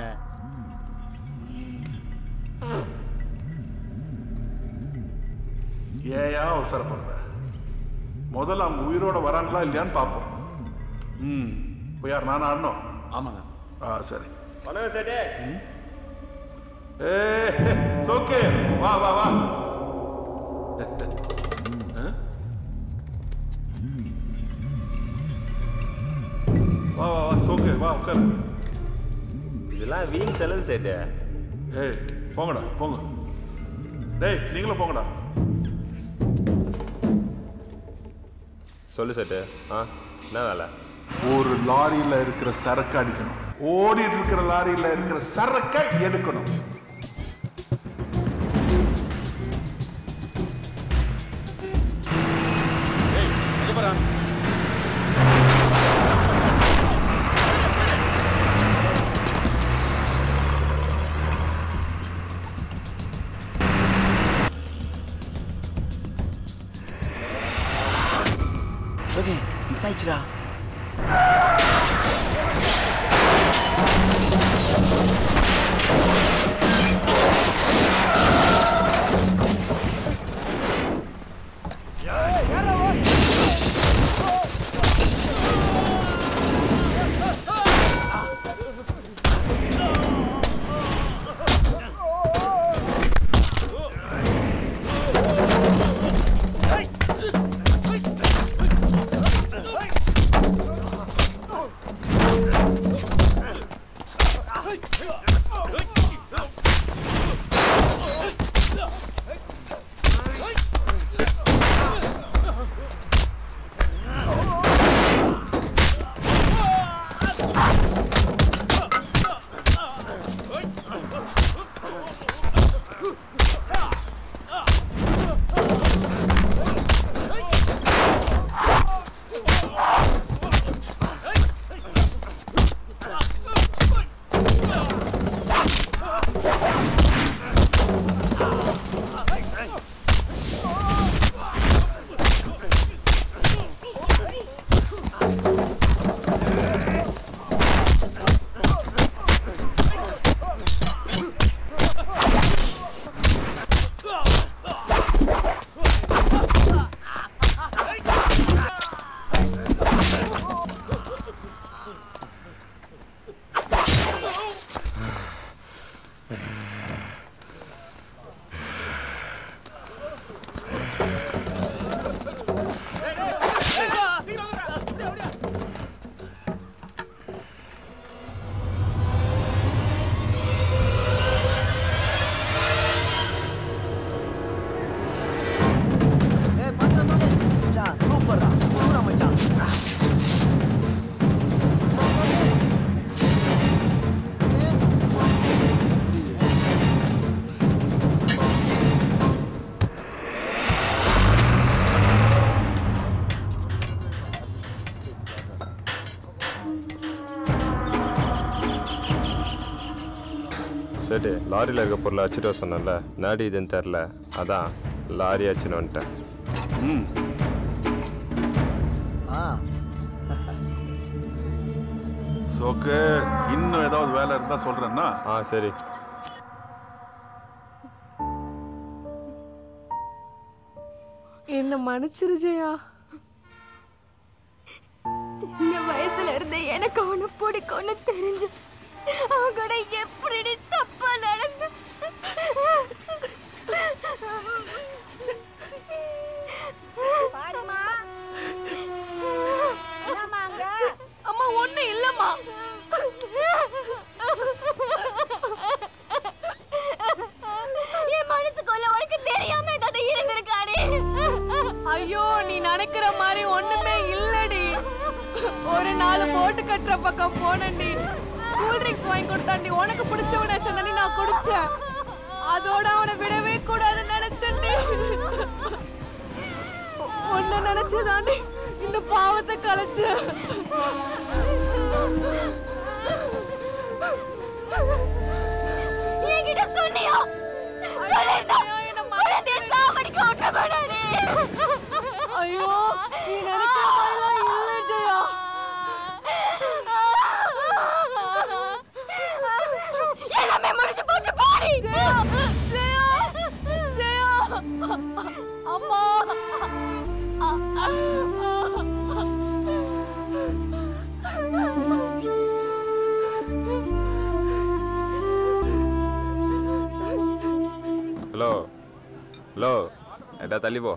ஏயா அவசரப்படுற? முதல்ல அவங்க உயிரோட வராங்களா இல்லையான்னு பார்ப்போம். ம் இப்போ யார் நான் ஆடணும்? ஆமாங்க. ஆ சரி. வணக்கம் சேட்டே. ஏ சோகே வா வா வா. வா வா வா சோகே வா உட்காரு. இதெல்லாம் வீண் செலவு சேட்டு. ஏய் போங்கடா போங்க. டேய் நீங்களும் போங்கடா. சொல்லு சேட்டு. ஆ என்ன வேலை? ஒரு லாரியில் இருக்கிற சரக்கு அடிக்கணும். ஓடிட்டு இருக்கிற லாரியில் இருக்கிற சரக்கை எடுக்கணும். Okay miss ஆயிடுச்சுடா. சேட்டு லாரியில் இருக்க பொருளை அச்சுட்டு சொன்னேன்ல நாடி இதுன்னு தெரில அதான் லாரி அச்சுன்னு வந்துட்டேன். ம் ஆ ஓகே, இன்னும் ஏதாவது வேலை இருந்தா சொல்றேன்னா? ஆ சரி. என்ன மன்னிச்சிரு ஜெயா. இந்த வயசுல இருந்து எனக்கு அவனை பிடிக்கும்னு தெரிஞ்சு அவன் கூட எப்படி தப்பா நடந்து. அம்மா ஒண்ணு இல்லம்மா. என் மனசுக்குள்ள உனக்கு தெரியாம ஏதாவது இருந்திருக்கானே. ஐயோ, நீ நினைக்கிற மாதிரி ஒண்ணுமே இல்லடி. ஒரு நாள் போட்டு கட்டுற பக்கம் போனேன்டி. கூல் ட்ரிங்க்ஸ் வாங்கி கொடுத்தாண்டி. உனக்கு பிடிச்சவன சொன்னி நான் குடிச்சேன். அதோட அவனை விடவே கூடாதுன்னு நினைச்சேன்டி. ஒன்ன நினைச்சதாண்டி இந்த பாவத்தை கலைச்ச. என்கிட்ட சொன்னியா? ஐயோ, நீ நினைக்கிற மாதிரிலாம் இல்ல ஜெயா. எல்லாமே முடிஞ்சு போச்சு பாடி. ஜெயா, ஜெயா, ஜெயா. அம்மா. ஹலோ ஹலோ ஏடா தள்ளி போ.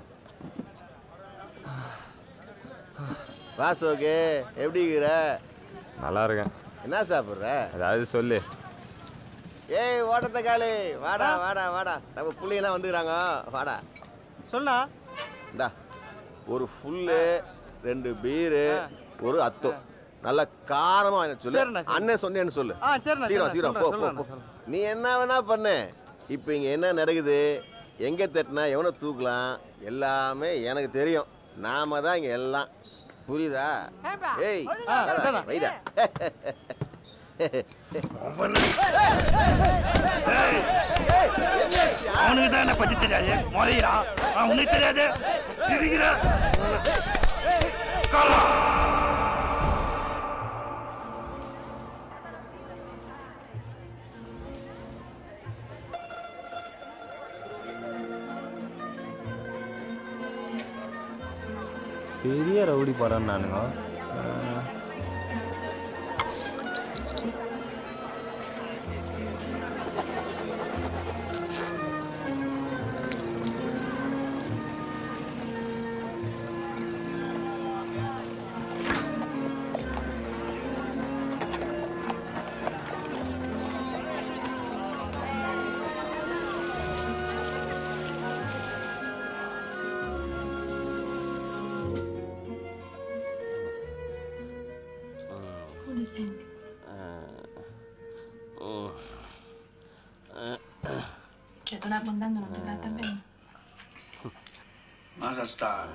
வாசோகே, எப்படி இருக்கிற? நல்லா இருக்கேன். என்ன சாப்பிட்ற? அதாவது சொல்லு. ஏய் ஓட்டத்த காலு, வாடா வாடா வாடா, நம்ம பிள்ளைங்களாம் வந்துக்கிறாங்க, வாடா. சொல்லா. இந்தா ஒரு ஃபுல்லு, ரெண்டு பீரு, ஒரு அத்தோ, நல்ல காரமா சொல்லு. அண்ணன் சொன்னேன்னு சொல்லு. சீக்கிரம் சீக்கிரம் போ போ போ. நீ என்ன வேணா பண்ணு. இப்போ இங்கே என்ன நடக்குது, எங்கே தட்டினா எவனை தூக்கலாம் எல்லாமே எனக்கு தெரியும். நாம தான் இங்கே எல்லாம், புரியுதா? ஏய் வைடா. அவனுக்கு தான் என்ன பத்தி தெரியாது. மொதையிடா உனக்கு தெரியாது. சிரிக்கிற பெரிய ரவுடி படம் நானுங்க. Cioè, tu l'abbondando non ti tratta bene? Ma sa stare.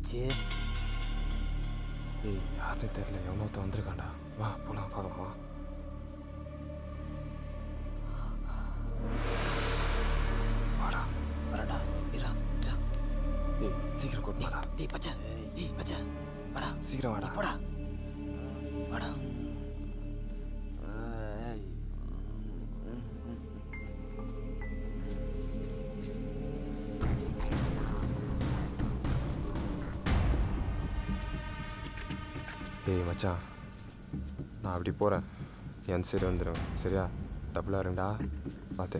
என்னாச்சு? ஏய் யாருன்னு தெரியல, எவனோத்த வந்திருக்காண்டா. வா போலாம் பார்க்கலாம் வா. வாடா வரடா. இரா இரா. ஏய் சீக்கிரம் கூட்டு வாடா. டேய் மச்சான். ஏய் மச்சான். வாடா. சீக்கிரம் வாடா. போடா. வாடா. ஏய் மச்சான், நான் அப்படி போகிறேன், என் சைடு வந்துடும் சரியா? டபுளாக இருங்கடா, பார்த்து.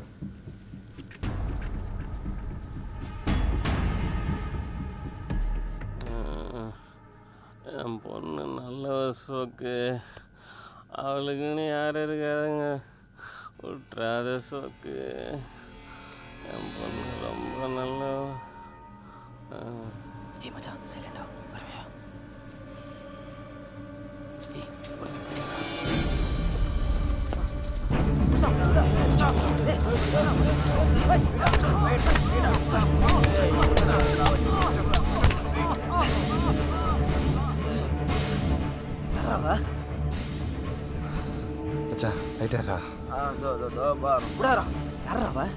என் பொண்ணு நல்ல சோக்கு, அவளுக்குன்னு யார் இருக்காதுங்க, விட்றாத சோக்கு. என் பொண்ணு ரொம்ப நல்ல. ஏய் மச்சான் சைலண்டா வருவியா? மச்சா ரைட்டரா. யாரா?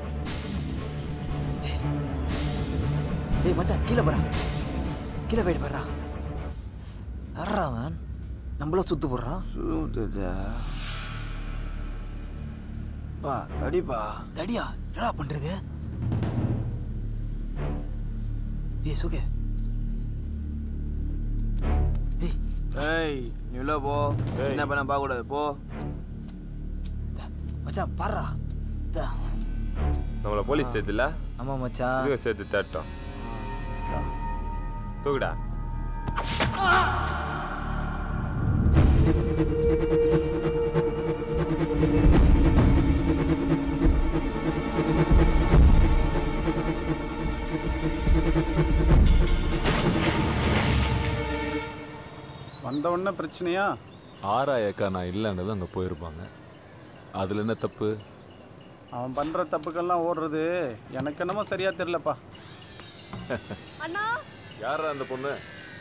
ஏய் மச்சான் கீழே போறா, கீழே போயிட்டு போறா. யாரா அவன்? நம்மள சுத்து போடுறான். சுத்துதா? பா தடிப்பா. தடியா? என்னடா பண்றது? ஏய் சுகே. ஏய் ஏய் நீ உள்ள போ. என்ன பண்ண பார்க்க கூடாது போ. மச்சான் பாறா. நம்மள போலீஸ் தேடுல? ஆமா மச்சான். இதுக்கு சேர்த்து தேட்டோம். தூக்குடா. வந்த உடனே பிரச்சனையா? ஆராயக்கா நான் இல்லைன்னு அங்கே போயிருப்பாங்க. அதில் என்ன தப்பு? அவன் பண்ணுற தப்புக்கெல்லாம் ஓடுறது எனக்கு என்னமோ சரியா தெரியலப்பா. அண்ணா யாரா அந்த பொண்ணு?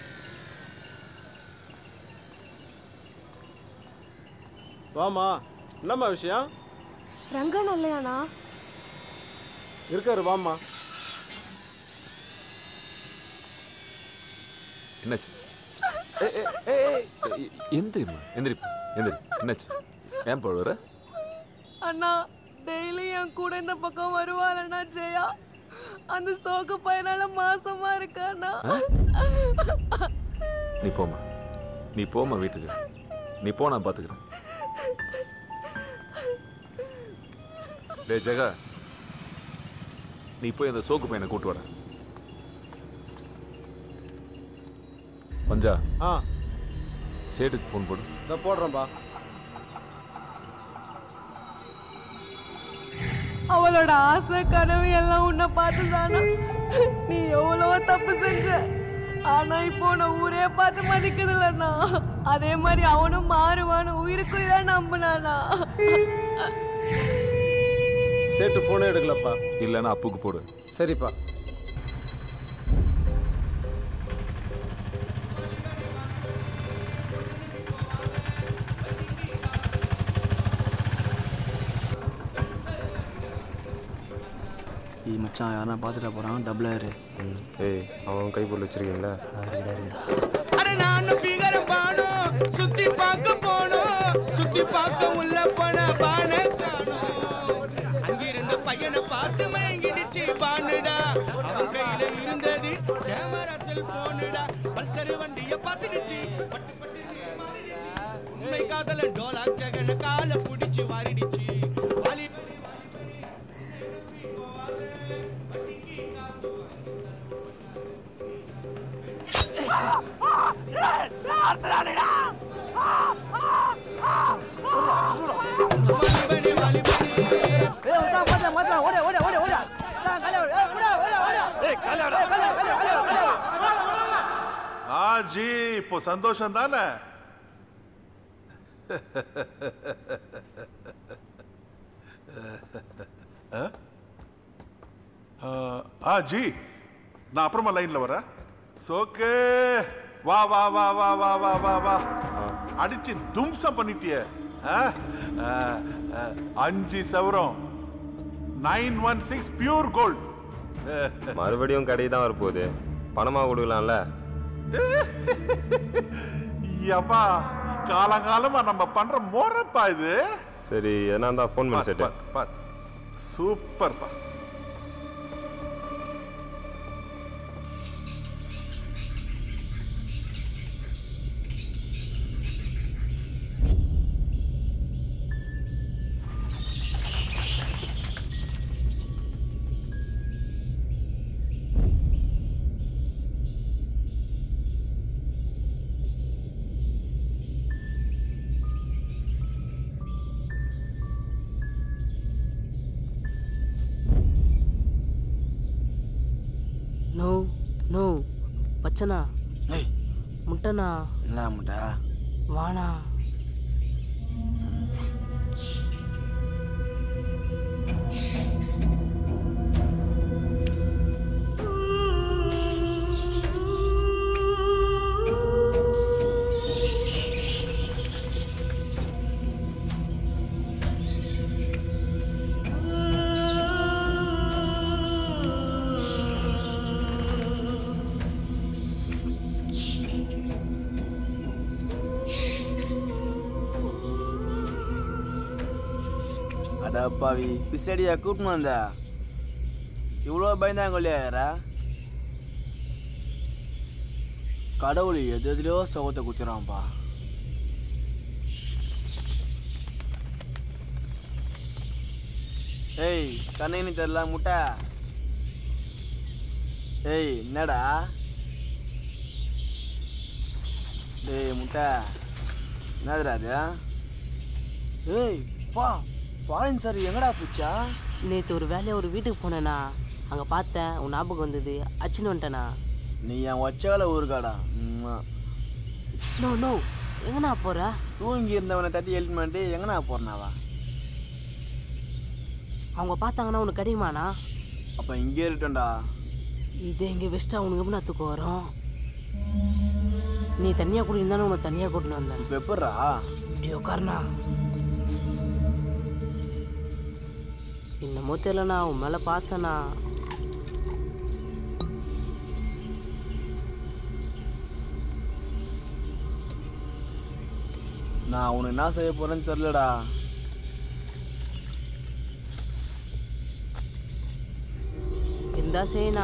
வாமா, என்னம்மா விஷயம்? ரங்கன் இல்லையாண்ணா? இருக்காரு வாமா. என்னாச்சு? எந்திரிமா எந்திரிப்பா எந்திரி. என்னாச்சு? ஏன் போடுற? அண்ணா டெய்லி என் கூட இந்த பக்கம் வருவாளண்ணா ஜெயா. அந்த சோக பையனால மாசமா இருக்காண்ணா. நீ போமா, நீ போமா வீட்டுக்கு. நீ போ, நான் பார்த்துக்கிறேன். டேய் ஜெகா, நீ போய் அந்த சோக்கு பையனை கூட்டு வர. பஞ்சா, ஆ சேட்டுக்கு ஃபோன் போடு. இதை போடுறேன்பா. அவளோட ஆசை கனவு எல்லாம் உன்னை பார்த்துதானா? நீ எவ்வளவோ தப்பு செஞ்ச, ஆனா இப்போ நான் ஊரே பார்த்து மதிக்குதில்லண்ணா. அதே மாதிரி அவனும் மாறுவான்னு உயிருக்குதான் நம்பினானா? சேட்டு போனே எடுக்கலப்பா. இல்லைன்னா அப்புக்கு போடு. சரிப்பா. ஏய் மச்சான் யாரா பார்த்துட்டா போகிறான். டபுளாக இரு. ஏய் அவன் கைப்பொருள் வச்சிருக்கீங்களா? அட நானும் பிகர பாணும், சுத்தி பார்க்க போனோம், சுத்தி பார்க்க உள்ள போன பான காணோம். அங்கிருந்த பையனை பார்த்து மயங்கிடுச்சு பானுடா. அவன் கையில இருந்தது கேமரா செல்போனுடா. பல்சர் வண்டிய பார்த்துடுச்சு, பட்டு பட்டு மாறிடுச்சு. உண்மை காதல டோலா ஜகன கால புடிச்சு வாரிடுச்சு. ஆஜி இப்போ சந்தோஷம் தானே? ஆஜி நான் அப்புறமா லைன்ல வரேன். சோக்கு வா வா வா வா வா வா வா வா அடிச்சு தும்சம் பண்ணிட்டிய அஞ்சு சவரம் nine one six pure gold. மறுபடியும் கடை தான் வரப்போகுது, பணமா கொடுக்கலாம்ல? யப்பா காலங்காலமா நம்ம பண்ற மோரப்பா இது. சரி எதனா இருந்தா ஃபோன் பண்ணி செட்டு. சூப்பர்ப்பா. நோ நோ பச்சனா ஏய் முட்டனா என்ன முட்டா வானா அடப்பாவி பிசடியா கூப்பிட்டு வந்தா இவ்வளோ பயந்தாங்கல்லையாரா? கடவுள் எது எதுலையோ சுகத்தை குத்துறான்ப்பா. ஏய் கண்ணு தெரியல முட்டை. ஏய் என்னடா? ஏய் முட்டை என்னதுடா அது? ஏய் பா பாலின் சார் எங்கடா போச்சா? நேற்று ஒரு வேலையை ஒரு வீட்டுக்கு போனேண்ணா, அங்கே பார்த்தேன், உன் ஞாபகம் வந்தது, அச்சுன்னு வந்துட்டேண்ணா. நீ என் ஒச்சகால ஊருக்காடா. நோ நோ எங்கண்ணா போகிற? தூங்கி இருந்தவனை தட்டி ஹெல்ப் பண்ணிட்டு எங்கண்ணா போறனாவா? அவங்க பார்த்தாங்கன்னா உனக்கு கிடைக்குமாண்ணா? அப்போ இங்கே இருக்கட்டா. இதே இங்கே வெஸ்ட்டாக உனக்கு எப்படி தூக்க வரும்? நீ தனியாக கூட்டியிருந்தானே உனக்கு தனியாக கூட்டின்னு வந்தேன். இப்போ எப்பட்றா? இப்படி உட்காருண்ணா. என்னமோ தெரியலண்ணா, உன் மேலே பாசண்ணா. நான் உனக்கு என்ன செய்ய போறேன்னு தெரியலடா. இருந்தா செய்யண்ணா.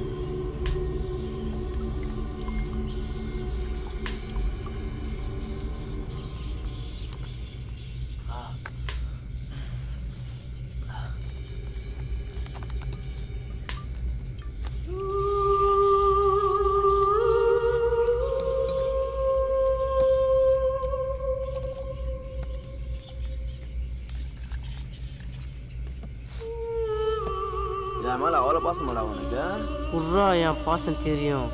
என் மேலே அவ்வளோ பாசமாடா உனக்கு? உர்ரா என் பாசம் தெரியும்.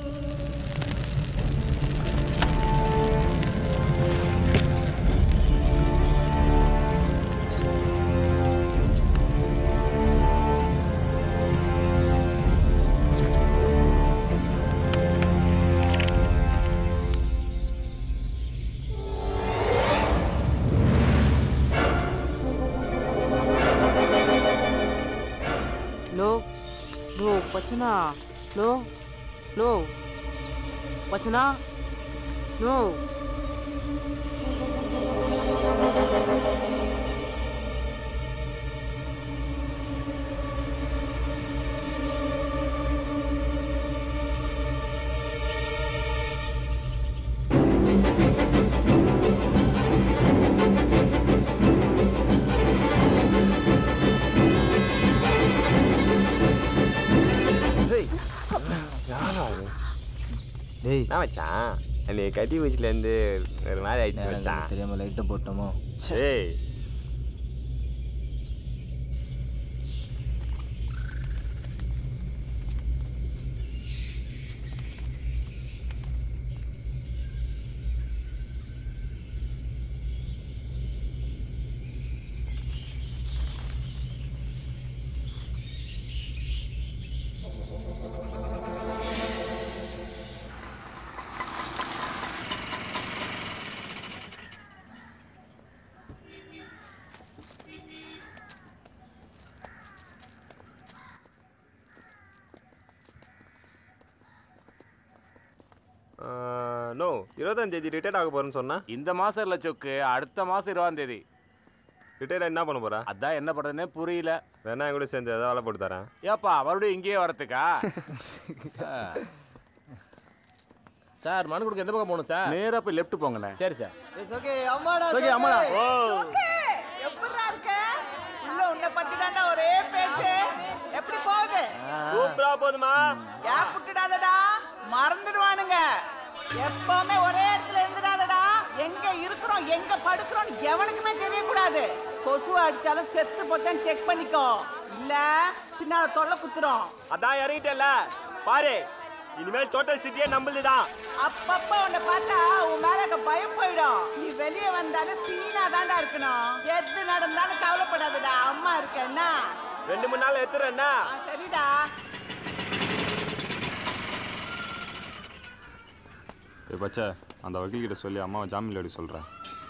Wachana, no, no, Wachana, no. டேய் நான் மச்சான் அந்த கட்டி வச்சுலேருந்து ஒரு மாதிரி ஆயிடுச்சு மச்சான். தெரியாம லைட்டை போட்டோமோ? ஏய் நோ இருபதாம் தேதி ரிட்டையர்ட் ஆக போறேன்னு சொன்னா இந்த மாசம் இல்ல சொக்கு, அடுத்த மாசம் இருபதாம் தேதி ரிட்டையர்ட் என்ன பண்ண போறா? அதான் என்ன பண்றதுன்னே புரியல. வேணா கூட சேர்ந்து ஏதாவது வேலை போட்டு தரேன். ஏப்பா மறுபடியும் இங்கேயே வரத்துக்கா? சார் மனு கொடுக்க எந்த பக்கம் போகணும் சார்? நேரா போய் லெஃப்ட் போங்கண்ணே. சரி சார். ஓகே அம்மாடா ஓகே அம்மாடா. ஓ எப்படிடா இருக்க? உள்ள உன்னை பத்தி தான்டா ஒரே பேச்சு. எப்படி போகுது? சூப்பரா போகுதுமா. கேப் விட்டுடாதடா, மறந்துடுவானுங்க. எப்பவுமே ஒரே இடத்துல இருந்துடாதடா. எங்க இருக்கிறோம் எங்க படுக்கிறோம் எவனுக்குமே தெரியக்கூடாது. கொசு அடிச்சாலும் செத்து போத்தேன்னு செக் பண்ணிக்கோ, இல்ல பின்னால தொல்லை குத்துறோம். அதான் இறங்கிட்டல பாரு, இனிமேல் டோட்டல் சிட்டியே நம்பளுதான். அப்பப்ப உன்னை பார்த்தா உன் மேல பயம் போயிடும். நீ வெளியே வந்தாலும் சீனா தாண்டா இருக்கணும். எது நடந்தாலும் கவலைப்படாதடா, அம்மா இருக்கேன்னா. ரெண்டு மூணு நாள் எத்துறேன்னா சரிடா. பச்சா அந்த வக்கீல்கிட்ட சொல்லி அம்மாவை ஜாமீன் எடுக்க சொல்கிறேன்.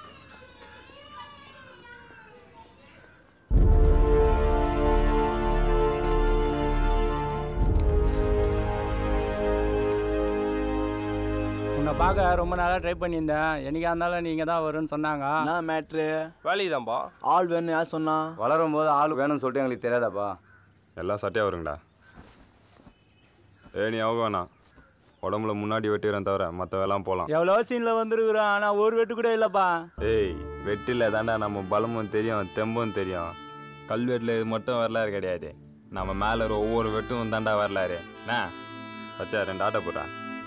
உன்னை பார்க்க ரொம்ப நாளாக ட்ரை பண்ணியிருந்தேன். என்னைக்கா இருந்தாலும் நீங்கள் தான் வரும்னு சொன்னாங்க. நான் மேட்ரு வேலைதான்பா. ஆள் வேணும் யார் சொன்னா? வளரும் போது ஆள் வேணும்னு சொல்லிட்டு எங்களுக்கு தெரியாதாப்பா? எல்லாம் சட்டையாக வருங்கடா. ஏ நீ அவங்க வேணாம், உடம்புல முன்னாடி வெட்டிக்கிறேன் தவிர மற்ற வேலாம் போகலாம். எவ்வளோ சீனில் வந்துருக்குறோம், ஆனால் ஒரு வெட்டு கூட இல்லைப்பா. ஏய் வெட்டில தாண்டா நம்ம பலமும் தெரியும் தெம்பும் தெரியும். கல்வெட்டில் இது மட்டும் வரலாறு கிடையாது, நம்ம மேலே ஒவ்வொரு வெட்டும் தாண்டா வரலாறு. என்ன வச்சா ரெண்டு ஆட்டை போடுறா.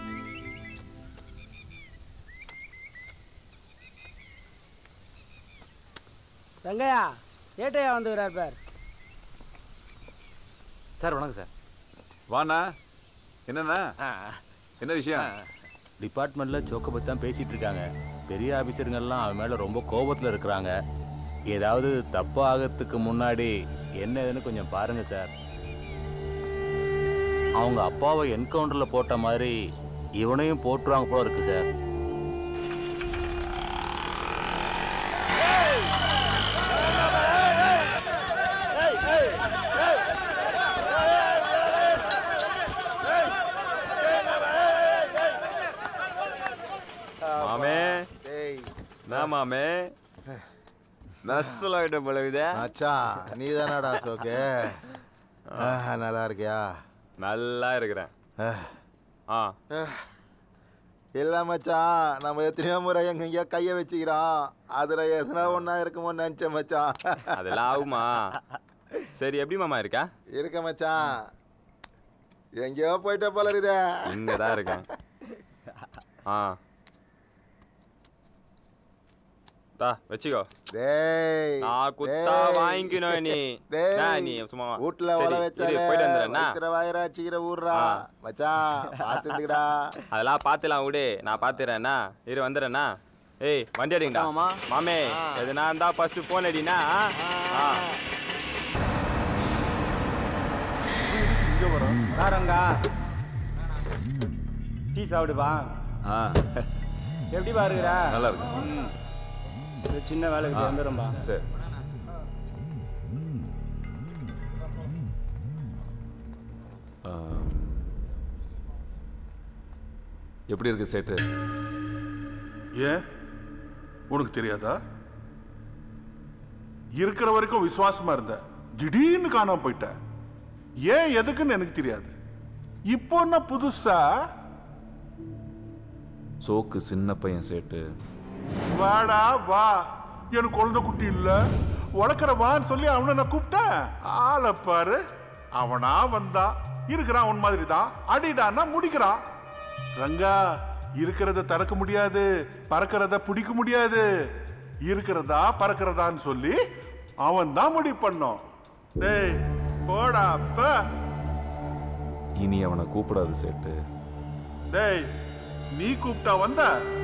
ரங்கையா ஏட்டையா வந்துக்கிறார் பார். சார் வணக்கம் சார். வாண்ணா. என்னண்ணா என்ன விஷயம்? டிபார்ட்மெண்ட்ல சோக்கை பற்றி தான் பேசிட்டு இருக்காங்க. பெரிய ஆஃபீஸருங்கெல்லாம் அவன் மேலே ரொம்ப கோபத்தில் இருக்கிறாங்க. ஏதாவது தப்பு ஆகிறதுக்கு முன்னாடி என்ன ஏதுன்னு கொஞ்சம் பாருங்க சார். அவங்க அப்பாவை என்கவுண்டரில் போட்ட மாதிரி இவனையும் போட்டுருவாங்க போல இருக்கு சார். மாமே நான் மாமே நஸ்லாயிட்ட பழகுதே. மச்சான் நீ தானடா சோக்கு? நல்லா இருக்கியா? நல்லா இருக்கிறேன். ஆ இல்லை மச்சான், நம்ம எத்தனையோ முறை எங்கெங்கேயோ கையை வச்சுக்கிறோம். அதில் எதுனா ஒன்றா இருக்குமோன்னு நினச்சேன் மச்சான். அதெல்லாம் ஆகுமா? சரி எப்படி மாமா இருக்கா? இருக்க மச்சான், எங்கேயோ போயிட்ட போல இருக்குதே. இங்கே தான் இருக்கேன். ஆ தா வச்சுக்கோ. டேய் நான் குத்தா வாங்கிக்கணும். நீ டேய் நீ சும்மா வீட்ல ஒல வச்சாலே போயிட்டு வந்துறேன்னா இத்தனை வயிறா சீக்கிர ஊர்றா மச்சான். பாத்துடா, அதெல்லாம் பாத்துலாம் விடு, நான் பாத்துறேன்னா. இரு வந்துறேன்னா. ஏய் வண்டி அடிங்கடா மாமே. எதுனா இருந்தா ஃபர்ஸ்ட் போன் அடினா. இங்க வர காரங்கா டீ சாப்பிடுப்பா. ஆ எப்படி பாருக்குற? நல்லா இருக்கு. ஒரு சின்ன வேலைக்கு வந்துடும்பா. சரி. எப்படி இருக்கு சேட்டு? ஏன் உனக்கு தெரியாதா? இருக்கிற வரைக்கும் விசுவாசமா இருந்த, திடீர்னு காணாம போயிட்ட. ஏன் எதுக்குன்னு எனக்கு தெரியாது. இப்போ என்ன புதுசா? சோக்கு சின்ன பையன் சேட்டு. வாடா வா, எனக்கு குழந்தை குட்டி இல்ல உழக்கிற வான்னு சொல்லி அவனை நான் கூப்பிட்டேன். ஆளை பாரு, அவனா வந்தா இருக்கிறான் உன் மாதிரி தான். அடிடான்னா முடிக்கிறான். ரங்கா இருக்கிறத தறக்க முடியாது, பறக்கிறத பிடிக்க முடியாது. இருக்கிறதா பறக்கிறதான்னு சொல்லி அவன் தான் முடிவு பண்ணோம். டேய் போடா. இனி அவனை கூப்பிடாது சேட்டு. டேய் நீ கூப்பிட்டா வந்த?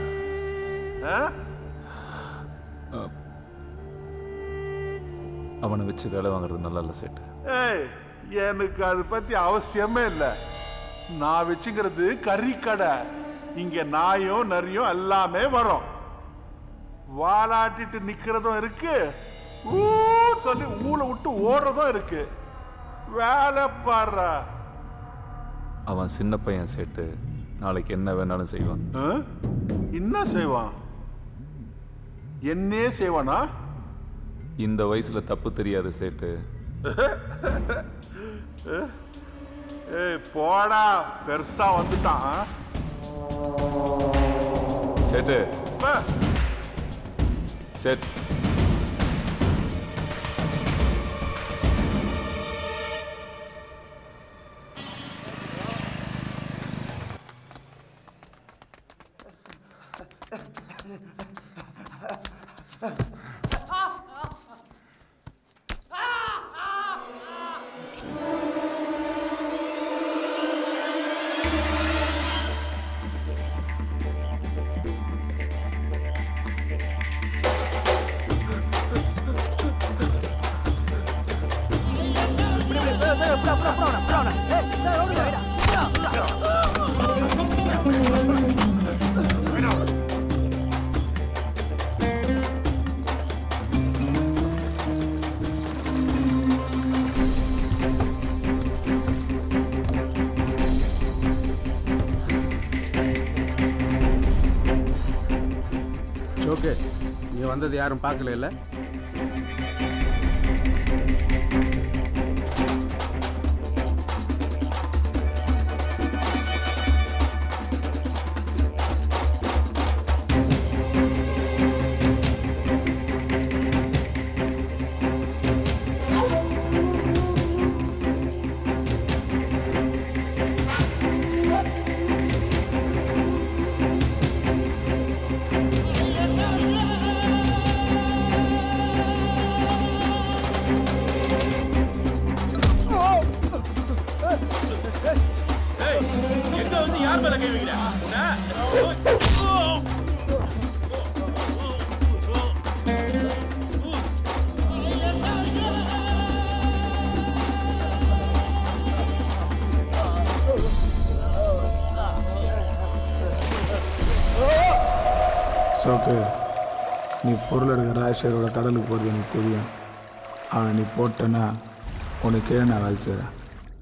அவனை வச்சு வேலை வாங்குறது நல்லா இல்லை சேட்டு. ஏய் எனக்கு அதை பத்தி அவசியமே இல்லை. நான் வச்சுக்கிறது கறி கடை. இங்க நாயும் நரியும் எல்லாமே வரும். வாலாட்டிட்டு நிக்கிறதும் இருக்கு, ஊ சொல்லி ஊரை விட்டு ஓடுறதும் இருக்கு. வேலை பாடுற. அவன் சின்ன பையன் சேட்டு, நாளைக்கு என்ன வேணாலும் செய்வான். என்ன செய்வான்? என்னே செய்வானா? இந்த வயசுல தப்பு தெரியாது சேட்டு. ஏய் போடா, பெருசா வந்துட்டான். சேட்டு சேட் ஓகே, நீ வந்தது யாரும் பார்க்கல இல்ல? சோக்கு, நீ பொருள் எடுக்கிற ராஜேஸ்வரோட கடலுக்கு போகிறது எனக்கு தெரியும். அவனை நீ போட்டேன்னா உனக்கு கீழே நான் வேலை செய்கிறேன்.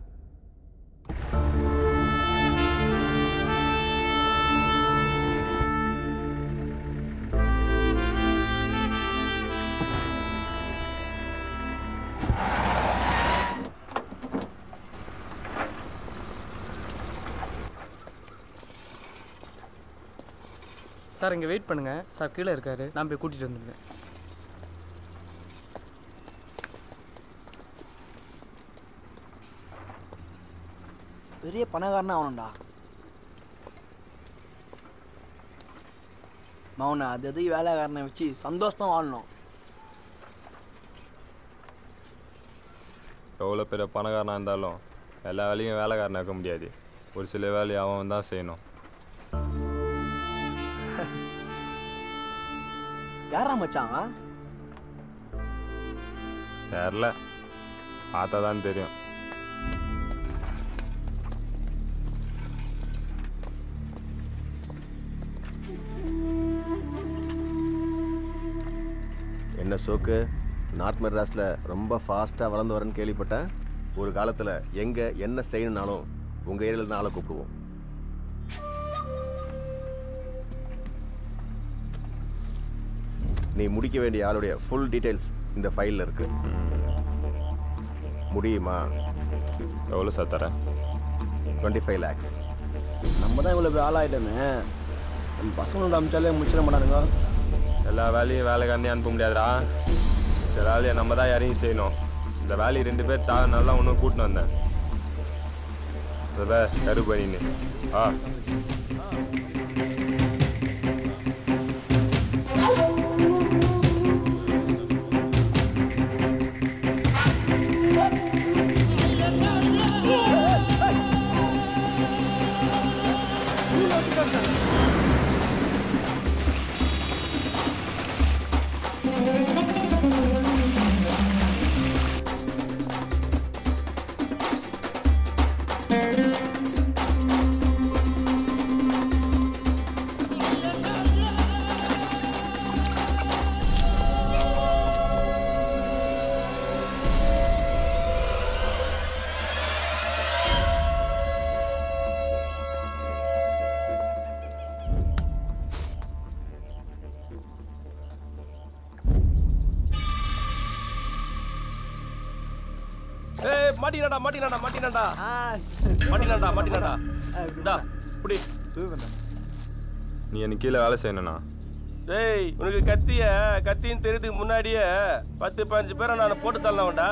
சார் இங்கே வெயிட் பண்ணுங்க சார், கீழே இருக்காரு, நான் போய் கூட்டிகிட்டு வந்துடுறேன். பெரிய பணக்காரனா அவனுண்டா. மௌன அது எதுக்கு வேலைக்காரனை வச்சு சந்தோஷமா வாழணும். எவ்வளோ பெரிய பணக்காரனாக இருந்தாலும் எல்லா வேலையும் வேலைக்காரனாக இருக்க முடியாது. ஒரு சில வேலையை அவன் தான் செய்யணும். யாரா மச்சான்? தெரில, பார்த்தா தான் தெரியும். என்ன சோக்கு, நார்த் மெட்ராஸில் ரொம்ப ஃபாஸ்ட்டாக வளர்ந்து வரேன்னு கேள்விப்பட்டேன். ஒரு காலத்தில் எங்கே என்ன செய்யணுன்னாலும் உங்கள் ஏரியாவில் தான் ஆளை கூப்பிடுவோம். நீ முடிக்க வேண்டிய ஆளுடைய ஃபுல் டீட்டெயில்ஸ் இந்த ஃபைலில் இருக்கு. முடியுமா? எவ்வளோ சார் தரேன்? Twenty five lakhs. நம்ம தான் இவ்வளோ ஆளாயிட்டோமே, நம்ம பசங்களோட அமிச்சாலே முடிச்சிட மாட்டானுங்க. எல்லா வேலையும் வேலைக்காரனே அனுப்ப முடியாதுடா. இந்த வேலையை நம்ம தான் யாரையும் செய்யணும். இந்த வேலையை ரெண்டு பேர் தா நல்லா ஒன்றும் கூட்டின்னு வந்தேன். அதை கரு பண்ணின்னு ஆ மாட்டினாடா மாட்டினாடா மாட்டினாடா மாட்டினாடா மாட்டினாடா இந்தா இப்படி நீ எனக்கு கீழே வேலை செய்யணும்ண்ணா. டேய் உனக்கு கத்திய கத்தின்னு தெரியுதுக்கு முன்னாடியே பத்து பதினஞ்சு பேரை நான் போட்டு தள்ளலாம்டா.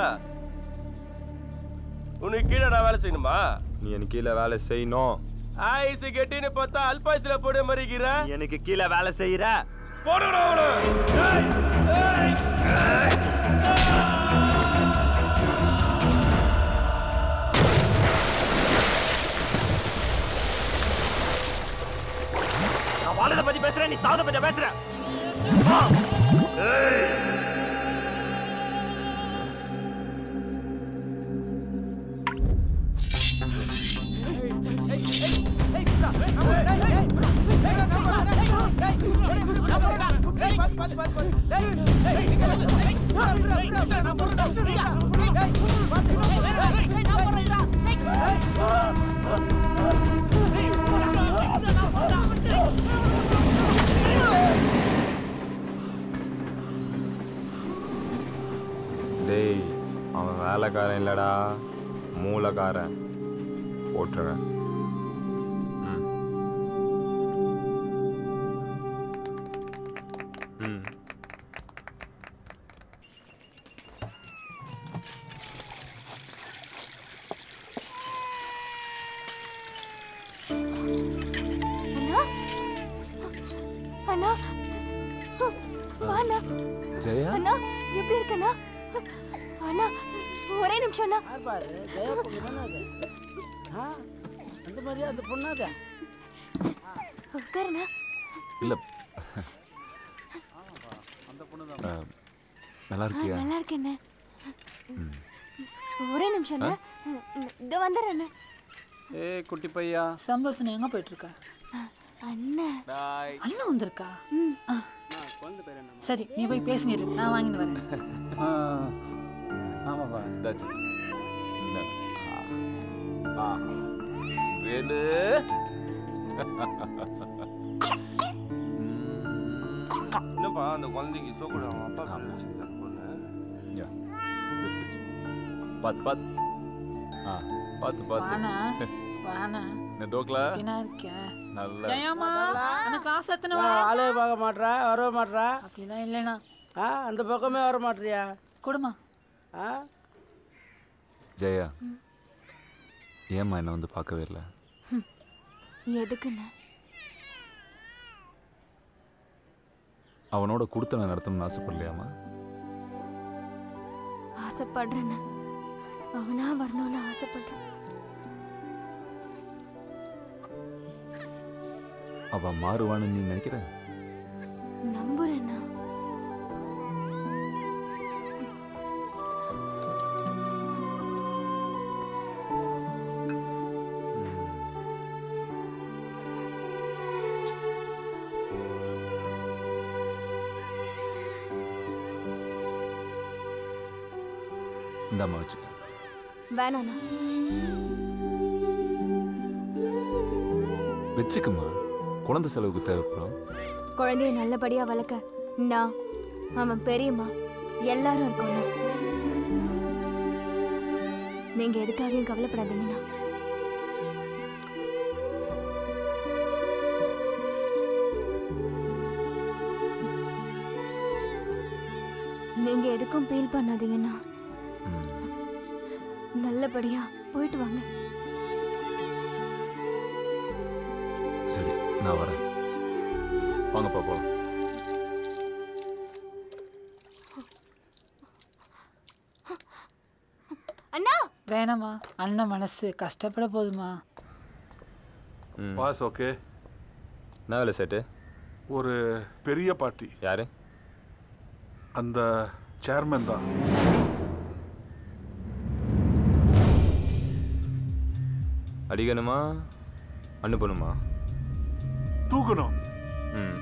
உனக்கு கீழடா வேலை செய்யணுமா? நீ எனக்கு கீழே வேலை செய்யணும். ஆயிசு கெட்டின்னு பார்த்தா அல்பாயுசுல போட மாதிரிக்கிற. எனக்கு கீழே வேலை செய்யற போடுடா அவனை. ஏய் ஏய் நான் வாழத பத்தி பேசுறேன், நீ சாவத பத்தி பேசுற. டேய் அவன் வேலைக்காரன் இல்லடா, மூளைக்காரன். போட்டுருவேன். ம் ம் அண்ணா அண்ணா ஜெயா அண்ணா எப்படி இருக்கண்ணா? அண்ணா ஒரே நிமிஷம் அண்ணா. பாரு ஜெயா பொண்ணு தானே அது. ஆ அந்த மாதிரியா அந்த பொண்ணாத? உட்காருண்ணா. இல்ல அந்த பொண்ணு தான். நல்லா இருக்கியா? நல்லா இருக்கேண்ணே. ஒரே நிமிஷம் அண்ணா. இதோ வந்துடுறேண்ணே. ஏய் குட்டி பையா, சம்பளத்துல எங்க போயிட்டு இருக்க? அண்ணன் அண்ணன் வந்திருக்கா? ஆ. குழந்தை பேர் என்ன? சரி நீ போய் பேசினிரு, நான் வாங்கிட்டு வரேன். ஆமாப்பா. தாச்சு இந்த ஆ வேலு என்னப்பா அந்த குழந்தைக்கு சோக்கூட அவன் அப்பா பேர் வச்சுக்கிட்டான் பொண்ணு. பாத்து பாத்து ஆ பாத்து பாத்து வானா வானா இந்த டோக்லா என்ன இருக்க? நல்லா ஜெயம்மா அந்த கிளாஸ் எத்தனை வா? ஆளே பார்க்க மாட்றா, வர மாட்றா. அப்படிலாம் இல்லைண்ணா. ஆ அந்த பக்கமே வர மாட்றியா? கொடுமா. ஆ ஜெயா ஏம்மா என்ன வந்து பார்க்கவே இல்லை? எதுக்குண்ணா? அவனோட கொடுத்தன நடத்தணும்னு ஆசைப்படலையாமா? ஆசைப்படுறேண்ணா. அவனா வரணும்னு ஆசைப்படுறேன். அவ மாறுவான்னு நீ நினைக்கிற? நம்புறேண்ணா. இந்தாம்மா வச்சுக்க. வேணாண்ணா. வச்சுக்கம்மா, குழந்தை செலவுக்கு தேவைப்படும். குழந்தைய நல்லபடியா வளர்க்க நான், அவன் பெரியம்மா எல்லாரும் இருக்கோண்ணா. நீங்க எதுக்காகவும் கவலைப்படாதீங்கண்ணா. நீங்க எதுக்கும் ஃபீல் பண்ணாதீங்கண்ணா. நல்லபடியா போயிட்டு வாங்க. சரி நான் வரேன். வாங்கப்பா போலாம். அண்ணா வேணாமா, அண்ணன் மனசு கஷ்டப்பட போதுமா? Boss okay. என்ன வேலை செட்டு? ஒரு பெரிய பார்ட்டி. யாரு? அந்த சேர்மன் தான். அடிக்கணுமா அனுப்பணுமா? தூக்கணும். ம்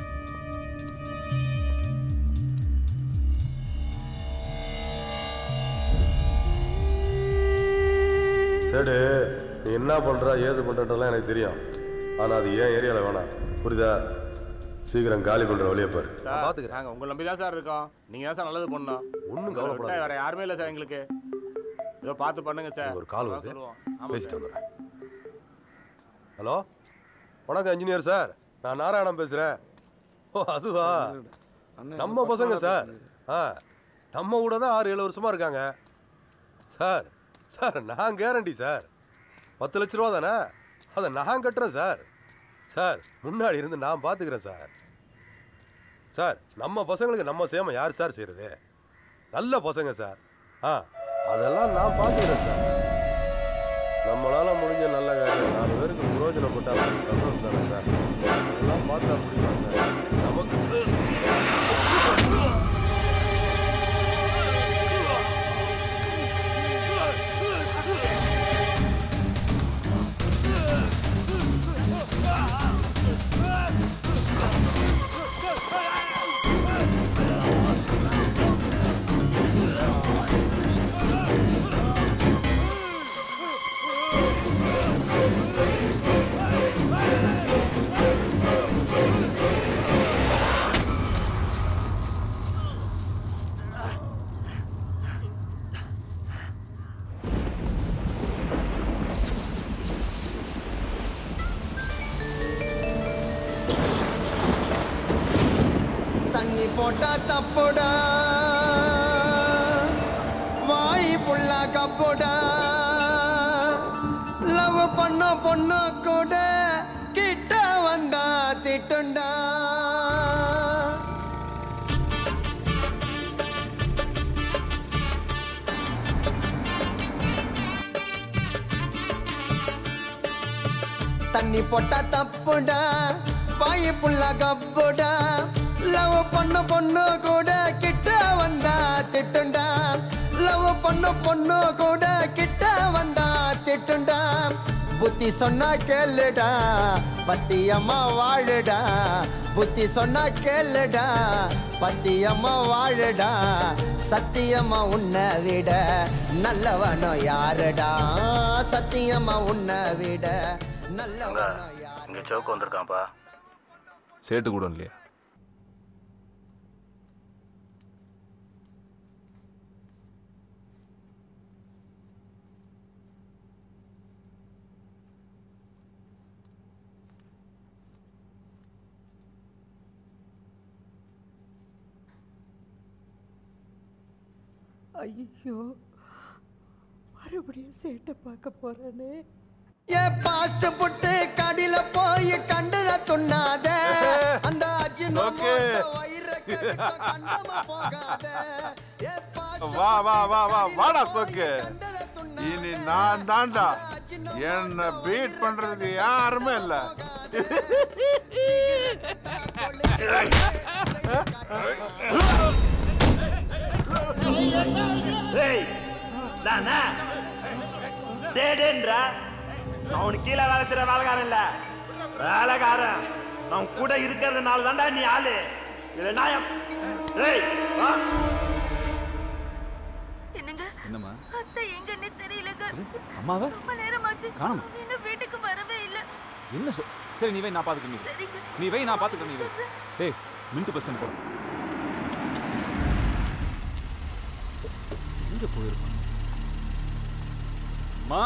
சரி, நீ என்ன பண்ணுற ஏது பண்ணுறதெல்லாம் எனக்கு தெரியும். ஆனால் அது ஏன் ஏரியாவில் வேணாம், புரியுதா? சீக்கிரம் காலி பண்ணுற வழியை பாரு. பார்த்துக்கிறேன். நாங்கள் உங்களை நம்பி தான் சார் இருக்கோம். நீங்கள் தான் சார் நல்லது பண்ணணும். ஒன்றும் கவலைப்படாத. வேறு யாருமே இல்லை சார் எங்களுக்கு. ஏதோ பார்த்து பண்ணுங்க சார். ஒரு கால் வருது, பேசிட்டு வந்துடுறேன். ஹலோ, வணக்கம் இன்ஜினியர் சார், நான் நாராயணன் பேசுகிறேன். ஓ அதுவா, நம்ம பசங்க சார். ஆ நம்ம கூட தான் ஆறு ஏழு வருஷமாக இருக்காங்க சார். சார் நான் கேரண்டி சார், பத்து லட்ச ரூபா தானே, அதை நான் கட்டுறேன் சார். சார் முன்னாடி இருந்து நான் பார்த்துக்கிறேன் சார். சார் நம்ம பசங்களுக்கு நம்ம சேம யார் சார் செய்கிறது? நல்ல பசங்க சார். ஆ அதெல்லாம் நான் பார்த்துக்கிறேன் சார். நம்மளால் முடிஞ்ச நல்ல காரியம் நாலு பேருக்கு பிரயோஜனப்பட்டால் சந்தோஷம் தானே சார். அதெல்லாம் பார்த்தா முடியுமா சார்? நமக்கு தண்ணி போட்டா தப்புடா, வாய் புள்ளா கப்புடா, லவ் பண்ண பொண்ணு கூட கிட்ட வந்தா திட்டுண்டா. தண்ணி போட்டா தப்புடா, வாய் புள்ளா கப்புடா, லவ் பண்ண பொண்ணு கூட கிட்ட வந்தா திட்டுண்டா. லவ் பண்ண பொண்ணு கூட கிட்ட வந்தா திட்டுண்டா. புத்தி சொன்னா கேளுடா, பத்தியம்மா வாழுடா. புத்தி சொன்னா கேளுடா, பத்தியம்மா வாழுடா. சத்தியம்மா உன்னை விட நல்லவனோ யாருடா? சத்தியம்மா உன்னை விட நல்லவனோ யாரு? இங்க சோக்கு வந்திருக்கான்ப்பா. சேட்டு கூட இல்லையா? ஐயோ, மறுபடியும் சேட்டை பார்க்க போறேனே. ஏ பாஸ்ட் புட்டு கடில போய் கண்டத துண்ணாத, அந்த அஜினோமோட்டோ வயிறு கண்டமா போகாத. வா வா வா வா வாடா சோக்கு, இனி நான் தாண்டா. என்ன பீட் பண்றதுக்கு யாருமே இல்ல. அவனு கீழே வேலை செய்யற வேலைக்காரன் இல்ல, வேலைக்காரன். அவன் கூட இருக்கிறதுனால தான்டா நீ ஆளு. இல்ல நாயம். என்னம்மா அத்தை எங்கன்னே தெரியலங்க. அம்மாவை ரொம்ப நேரமாச்சு காணோம். இன்னும் வீட்டுக்கு வரவே இல்ல. என்ன சொல்? சரி நீ வை, நான் பாத்துக்கிறேன். நீ வை. நீ வை, நான் பாத்துக்கிறேன். நீ வை. டேய் மின்ட்டு பஸ் ஸ்டாண்ட் போ. எங்க போயிருப்பான்? மா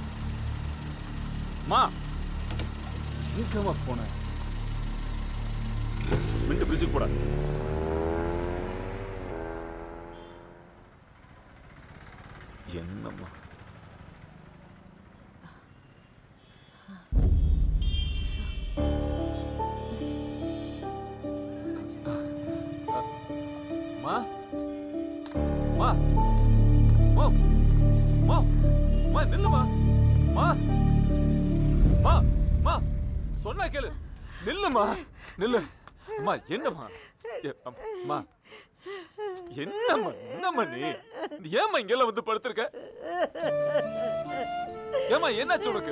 மா எங்கம்மா போன? மின்ட்டு பிரிட்ஜுக்கு போட. என்னம்மா மா மா மா மா மா நில்லுமா. மா மா மா சொன்னா கேளு. நில்லுமா, நில்லு. அம்மா என்னம்மா? அம்மா என்னம்மா? என்னம்மா நீ ஏம்மா இங்கெல்லாம் வந்து படுத்திருக்க? ஏம்மா என்னாச்சு உனக்கு?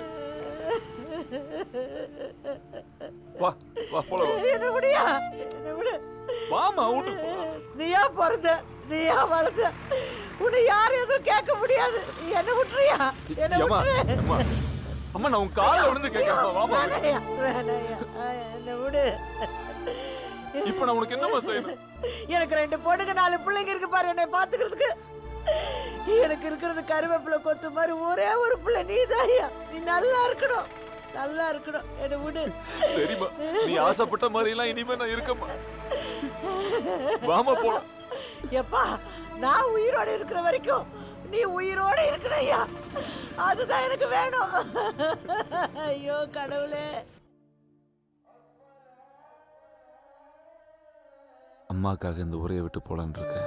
வா வா போலாம். என்ன முடியா? என்ன விடு. வாமா வீட்டுக்கு போலாம். நீயா பிறந்த, நீயா வளர்ந்த, உன்னை யாரும் எதுவும் கேட்க முடியாது. என்ன விட்டுறியா? என்ன விட்டுரு. அம்மா அம்மா நான் உன் காலை விழுந்து கேட்கிறேன். வாமா. வேணாயா, வேணாயா, என்ன விடு. இப்ப நான் உனக்கு என்னம்மா செய்யணும்? எனக்கு ரெண்டு பொண்ணுங்க நாலு பிள்ளைங்க இருக்கு பாரு, என்னை பாத்துக்கிறதுக்கு. எனக்கு இருக்கிறது கருவேப்பிலை கொத்து மாதிரி ஒரே ஒரு பிள்ளை நீதாயா. நீ நல்லா இருக்கணும், நல்லா இருக்கணும். என்ன விடு. சரிம்மா, நீ ஆசைப்பட்ட மாதிரி எல்லாம் இனிமே நான் இருக்கமா. வாமா போலாம். எப்பா, நான் உயிரோட இருக்கிற வரைக்கும் நீ உயிரோட இருக்கணையா, அதுதான் எனக்கு வேணும். ஐயோ கடவுளே. அம்மாக்காக இந்த ஊரையை விட்டு போலான்னு இருக்க.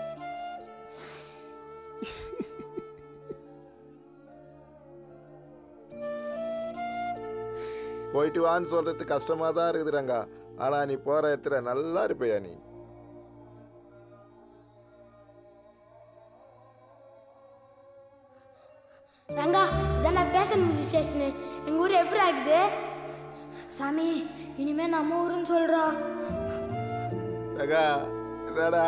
போயிட்டு வான்னு சொல்றது கஷ்டமா தான் இருக்குது ரங்கா. ஆனா நீ போற இடத்துல நல்லா இருப்பையா நீ. ரங்கா, இதான் பேஷன் மியூசிக் ஸ்டேஷனு. எங்க ஊர் எப்படி ஆகுது சாமி? இனிமே நம்ம ஊருன்னு சொல்றா. ரங்கா என்னடா?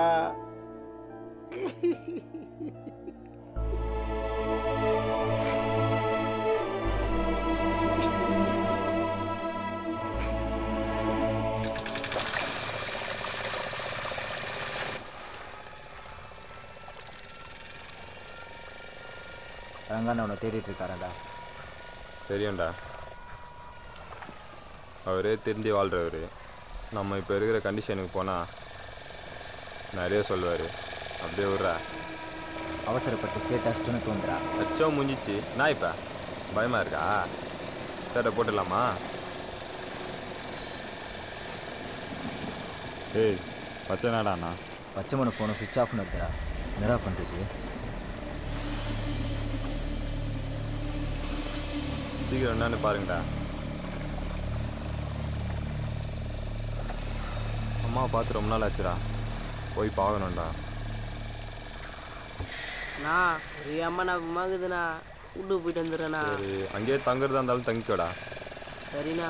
ரங்கா உன்னை தேடிட்டு இருக்காரடா. தெரியும்டா, அவரே திருந்தி வாழ்கிறவர். நம்ம இப்போ இருக்கிற கண்டிஷனுக்கு போனால் நிறைய சொல்லுவார். அப்படியே விட்றா. அவசரப்பட்டு சேட்டை அஷ்டன்னு தோன்றா. அச்சம் முடிஞ்சிச்சு. நான் இப்போ பயமாக இருக்கா? சேட்டை போட்டுடலாமா? ஏய் பச்சை நாடாண்ணா. பச்சை மணி ஃபோனை சுவிட்ச் ஆஃப்னு இருக்குடா. என்னடா பண்ணுறது? சீக்கிரம் என்னன்னு பாருங்கடா. அம்மாவை பார்த்து ரொம்ப நாள் ஆச்சுடா. போய் பார்க்கணும்டா. நான் ஒரு அம்மா நான் மகுதுண்ணா. வீட்டுக்கு போயிட்டு வந்துடுறேண்ணா. சரி, அங்கேயே தங்குறதா இருந்தாலும் தங்கிக்கோடா. சரிண்ணா.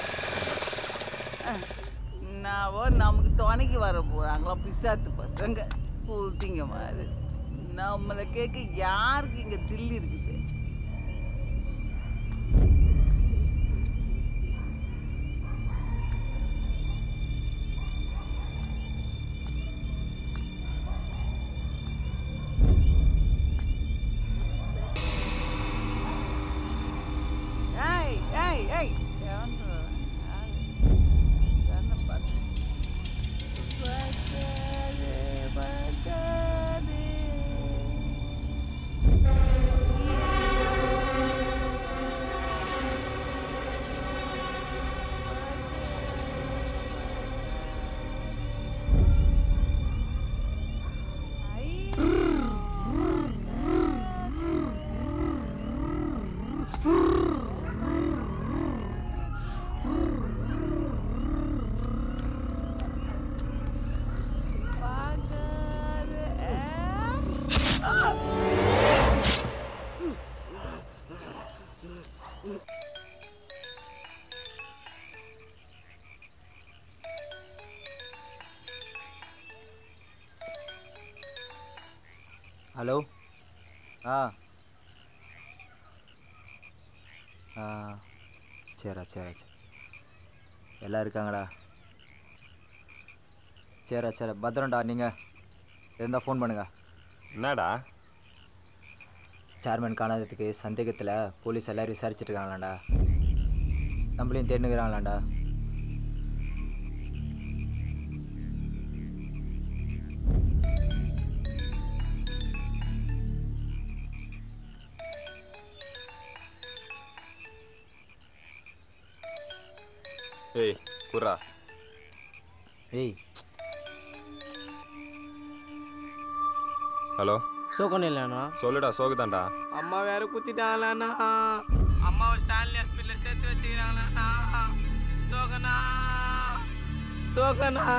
நாவோ நமக்கு துணைக்கு வர போகிறாங்களாம் பிசாத்து பசங்க பூத்திங்க மாதிரி. நம்மளை கேட்க யாருக்கு இங்கே தில்லி இருக்குது? ஹலோ. ஆ ஆ சரிடா சரிடா சரி. எல்லாம் இருக்காங்கடா. சரிடா சரி பத்திரம்டா. நீங்கள் இருந்தால் ஃபோன் பண்ணுங்க. என்னடா? சேர்மன் காணாததுக்கு சந்தேகத்தில் போலீஸ் எல்லோரும் விசாரிச்சுட்டு இருக்காங்களாண்டா. நம்மளையும் தேடினுக்கிறாங்களாண்டா. ஏய் குர்ரா. ஏய் ஹலோ. சோகன் இல்லைண்ணா. சொல்லுடா. சோகுதான்டா. அம்மா வேற குத்திட்டாங்களாண்ணா. அம்மாவை ஸ்டான்லி ஹாஸ்பிட்டலில் சேர்த்து வச்சுக்கிறாங்களாண்ணா. சோகனா சோகனா.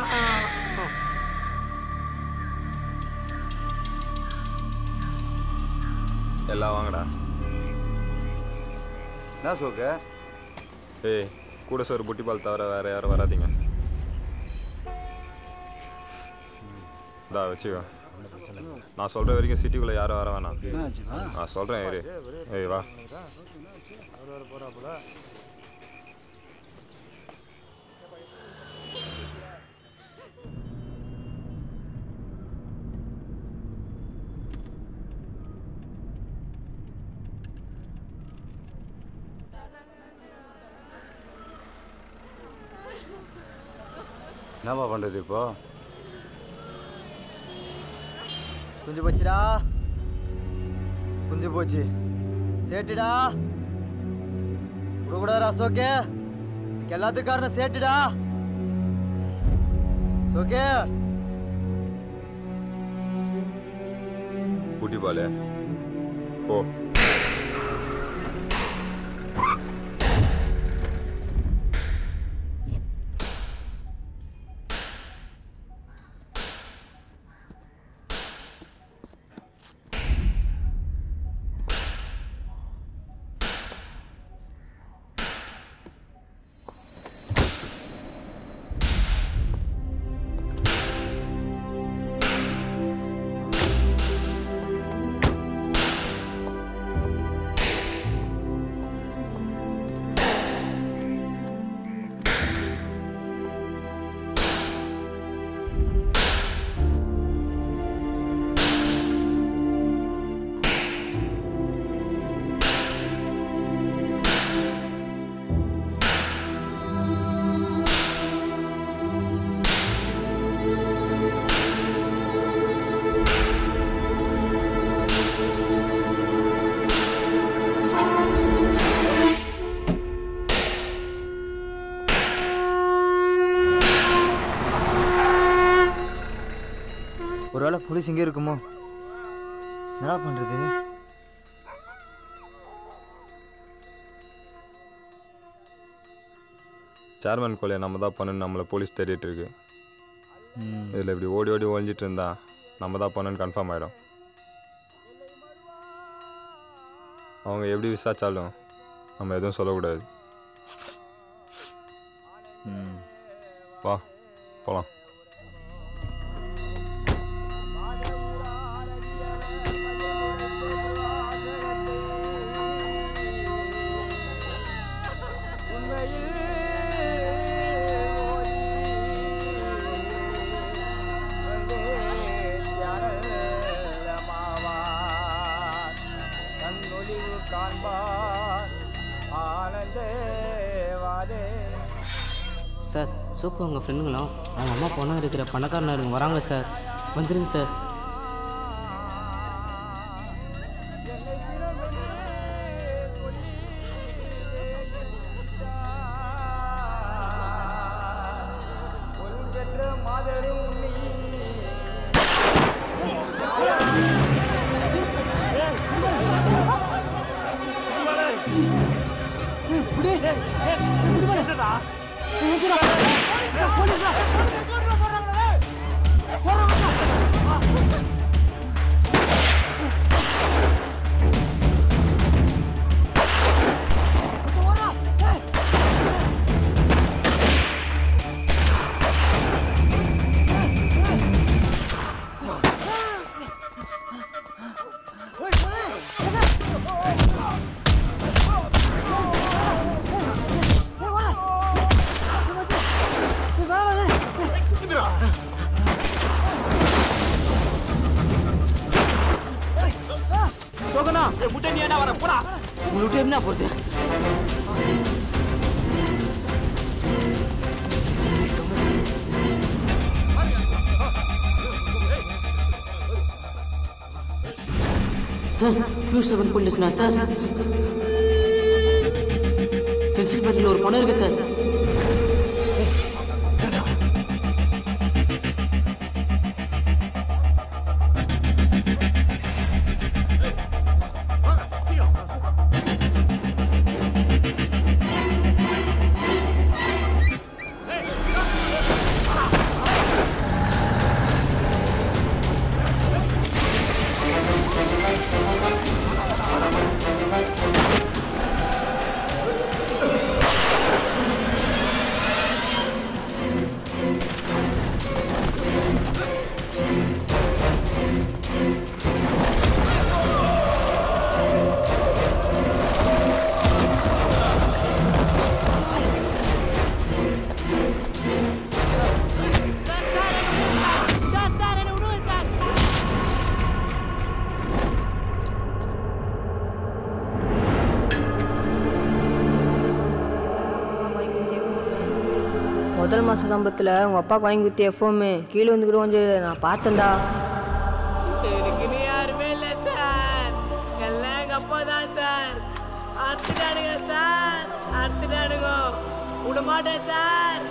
எல்லாம் வாங்கடா. என்ன சோக? ஏய் கூட சோறு புட்டி பால் தவிர வேற யாரும் வராதிங்க. இதா வச்சுக்கோ. நான் சொல்ற வரைக்கும் சிட்டிக்குள்ள யாரும் வர வேணாம். நான் சொல்றேன் இரு. ஏய் வா. என்னப்பா பண்ணுறது இப்போ? குஞ்சு போச்சுடா, குஞ்சு போச்சு. சேட்டுடா விடக்கூடாது அசோக்கே, இதுக்கு எல்லாத்துக்கும் காரணம் சேட்டுடா. சோக்கே கூட்டி பாலே போ. ஒருவேளை போலீஸ் இங்கே இருக்குமோ? என்னடா பண்ணுறது? சேர்மன் கொலையை நம்ம தான் பண்ணணும், நம்மளை போலீஸ் தேடிட்டு இருக்கு. இதில் இப்படி ஓடி ஓடி ஒழிஞ்சிட்டு இருந்தா நம்ம தான் பண்ணணும்னு கன்ஃபார்ம் ஆகிடும். அவங்க எப்படி விசாரிச்சாலும் நம்ம எதுவும் சொல்லக்கூடாது. வா போகலாம். சார், சோக்கு அவங்க ஃப்ரெண்டுங்களும் அவங்க அம்மா பொண்ணா இருக்கிற பணக்காரங்க வராங்க சார், வந்துருங்க சார். சார், பியூர் செவன் போலீஸ்னா சார்? பென்சில் பேட்டில் ஒரு பணம் இருக்கு சார். முதல் மாத சம்பளத்தில் உங்கள் அப்பாவுக்கு வாங்கி கொடுத்து எஃப்எம்மு கீழே வந்து கூட கொஞ்சம் நான் பார்த்தேன்டா. இருக்குன்னு யாருமே இல்லை சார், எல்லாம் எங்கள் அப்பா தான் சார். அறுத்துட்டானுங்க சார், அறுத்துட்டானுங்க, விடமாட்டேன் சார்.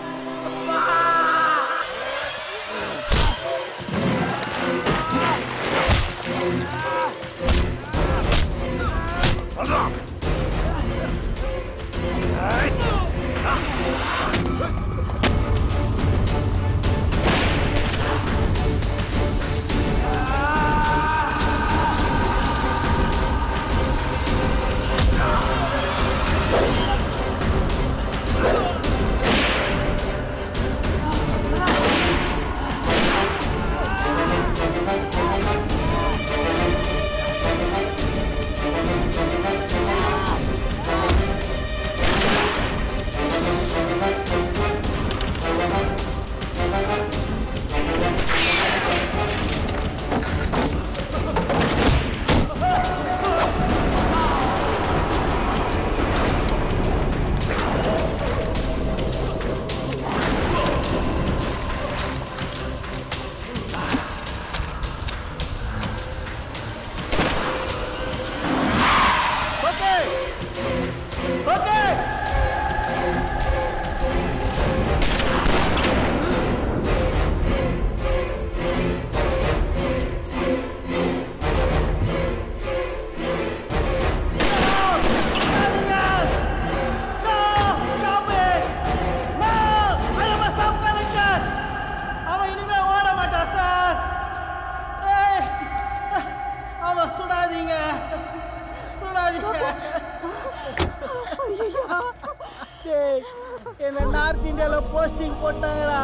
என்ன நார்த் இந்தியாவில் போஸ்டிங் போட்டாங்கடா,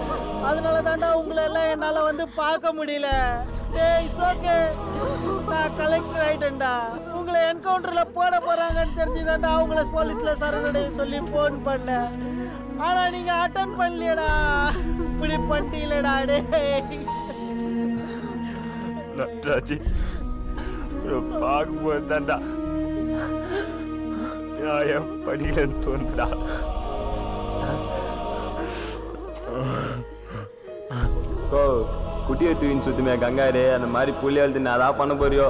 அதனால தாண்டா உங்களை எல்லாம் என்னால் வந்து பார்க்க முடியல. ஏய் ஓகே, நான் கலெக்டர் ஆயிட்டேன்டா. உங்களை என்கவுண்டரில் போட போகிறாங்கன்னு தெரிஞ்சுதாண்டா அவங்கள போலீஸில் சரணடைய சொல்லி ஃபோன் பண்ணேன். ஆனால் நீங்கள் அட்டன் பண்ணலையடா, இப்படி பண்ணிட்டீங்களடா. டே நட்ராஜி, பார்க்கும்போது தாண்டா நியாயம் படிக்கலன்னு தோணுதா. ஓ குட்டியை தூக்கின்னு சுத்துமே கங்காரு, அந்த மாதிரி புள்ளி எழுத்து நான் அதான் பண்ண போறியோ.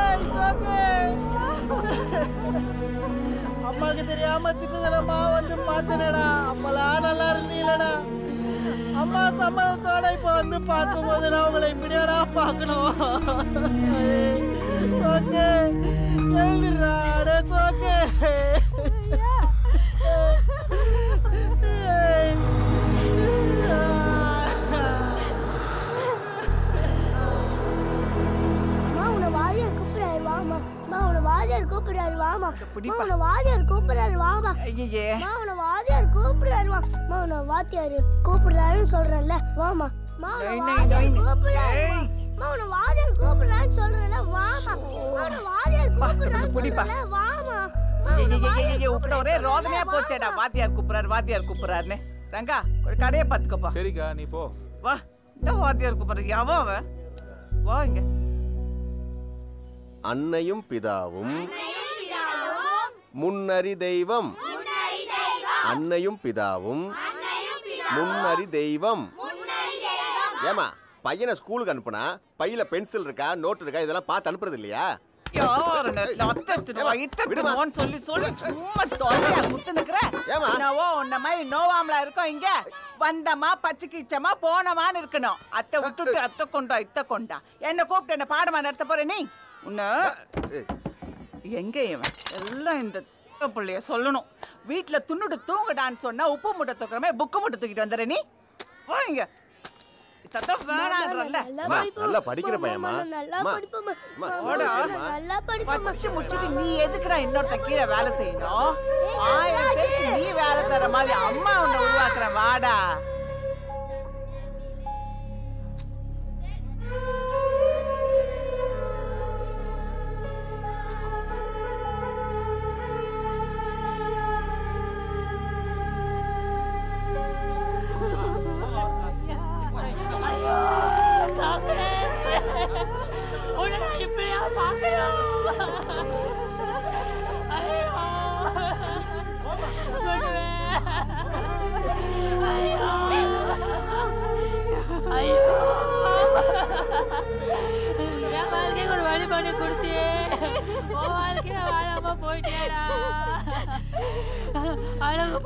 அம்மாவுக்கு தெரியாம திட்டுதலமா வந்து பார்த்தனடா, அப்பெல்லாம் நல்லா இருந்தீங்களடா. அம்மா சம்மதத்தோட இப்ப வந்து பார்க்கும்போது நான் உங்களை இப்படியாடா பார்க்கணும். ஓகே எழுதிடுறா. ஓகே வாதியார் கூப்பிடுறாரு வாமா, உன வாதியார் கூப்பிடுறாரு வாமா, உன வாதியார் கூப்பிடுறாரு வா, உன வாத்தியார் கூப்பிடுறாருன்னு சொல்றேன்ல வாமா, வாதியார் கூப்பிடுறாரு, உன வாதியார் கூப்பிடுறான்னு சொல்றேன்ல வாமா, உன வாதியார் கூப்பிடுறான்னு சொல்றேன்ல வாமா. ஒரே ரோதனையா போச்சேடா, வாத்தியார் கூப்பிடுறாரு வாத்தியார் கூப்பிடுறாருன்னு. ரங்கா கொஞ்சம் கடையை பார்த்துக்கப்பா. சரிக்கா நீ போ. வா, இந்த வாத்தியார் கூப்பிடுறது யாவோ அவ. வா இங்க. அன்னையும் பிதாவும் முன்னறி தெய்வம், அன்னையும் பிதாவும் முன்னறி தெய்வம். ஏமா பையனை ஸ்கூலுக்கு அனுப்புனா பையில பென்சில் இருக்கா நோட் இருக்கா இதெல்லாம் பார்த்து அனுப்புறது இல்லையா? சொல்லி சொல்லி சும்மா தொலையா குத்து நிக்கிற. என்னவோ உன்ன மாதிரி நோவாமலா இருக்கோம் இங்க. வந்தமா பச்சைக்கிச்சமா போனமான்னு இருக்கணும். அத்தை விட்டுட்டு அத்தை கொண்டா இத்த கொண்டா என்ன கூப்பிட்டு என்ன பாடமா நடத்த போற நீ? உன்ன எங்க இவன் எல்லாம் இந்த பிள்ளைய சொல்லணும். வீட்டுல துண்ணுட்டு தூங்குடான்னு சொன்னா உப்பு மூட்டை தூக்குறமே புக்கு மூட்டை தூக்கிட்டு வந்துடுற நீ. போங்க நல்லா படிக்கிற பையமா, முடிச்சுட்டு நீ எதுக்குடா இன்னொருத்த கீழே வேலை செய்யணும்? ஆயிரம் பேருக்கு நீ வேலை தர மாதிரி அம்மா உன்னை உருவாக்குற வாடா. ஐயோ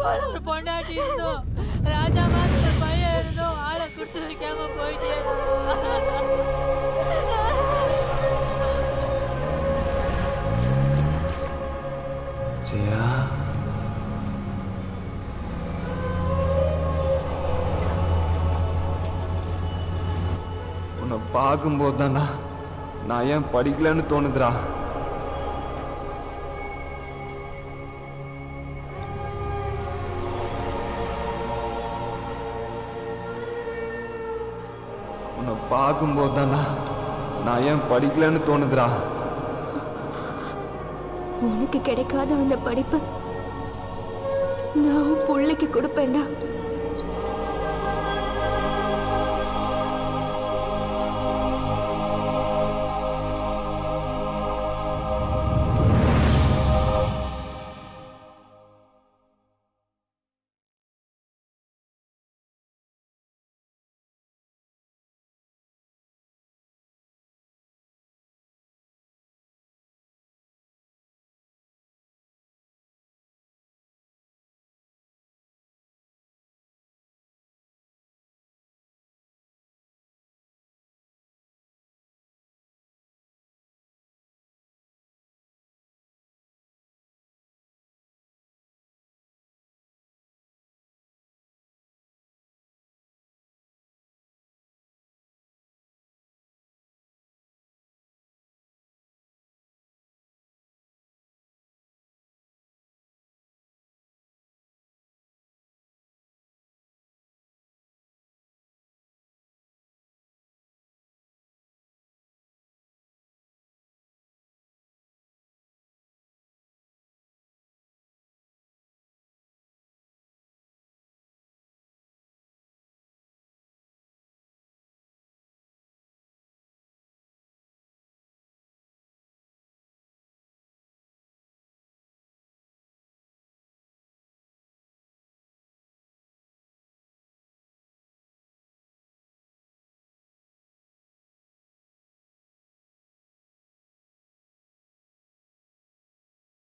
போல ஒரு பொண்டாட்டி இருந்தோம், ராஜா மாதிரி ஒரு பையன் இருந்தோம், ஆளை கொடுத்து வைக்காம போயிட்டேடா. ஜெயா, உன்னை பார்க்கும்போது தான்டா நான் ஏன் படிக்கலன்னு தோணுதுடா. உன்னை பார்க்கும்போது தான்டா நான் ஏன் படிக்கலன்னு தோணுதுடா. உனக்கு கிடைக்காத அந்த படிப்பு நான் உன் பிள்ளைக்கு கொடுப்பேன்டா.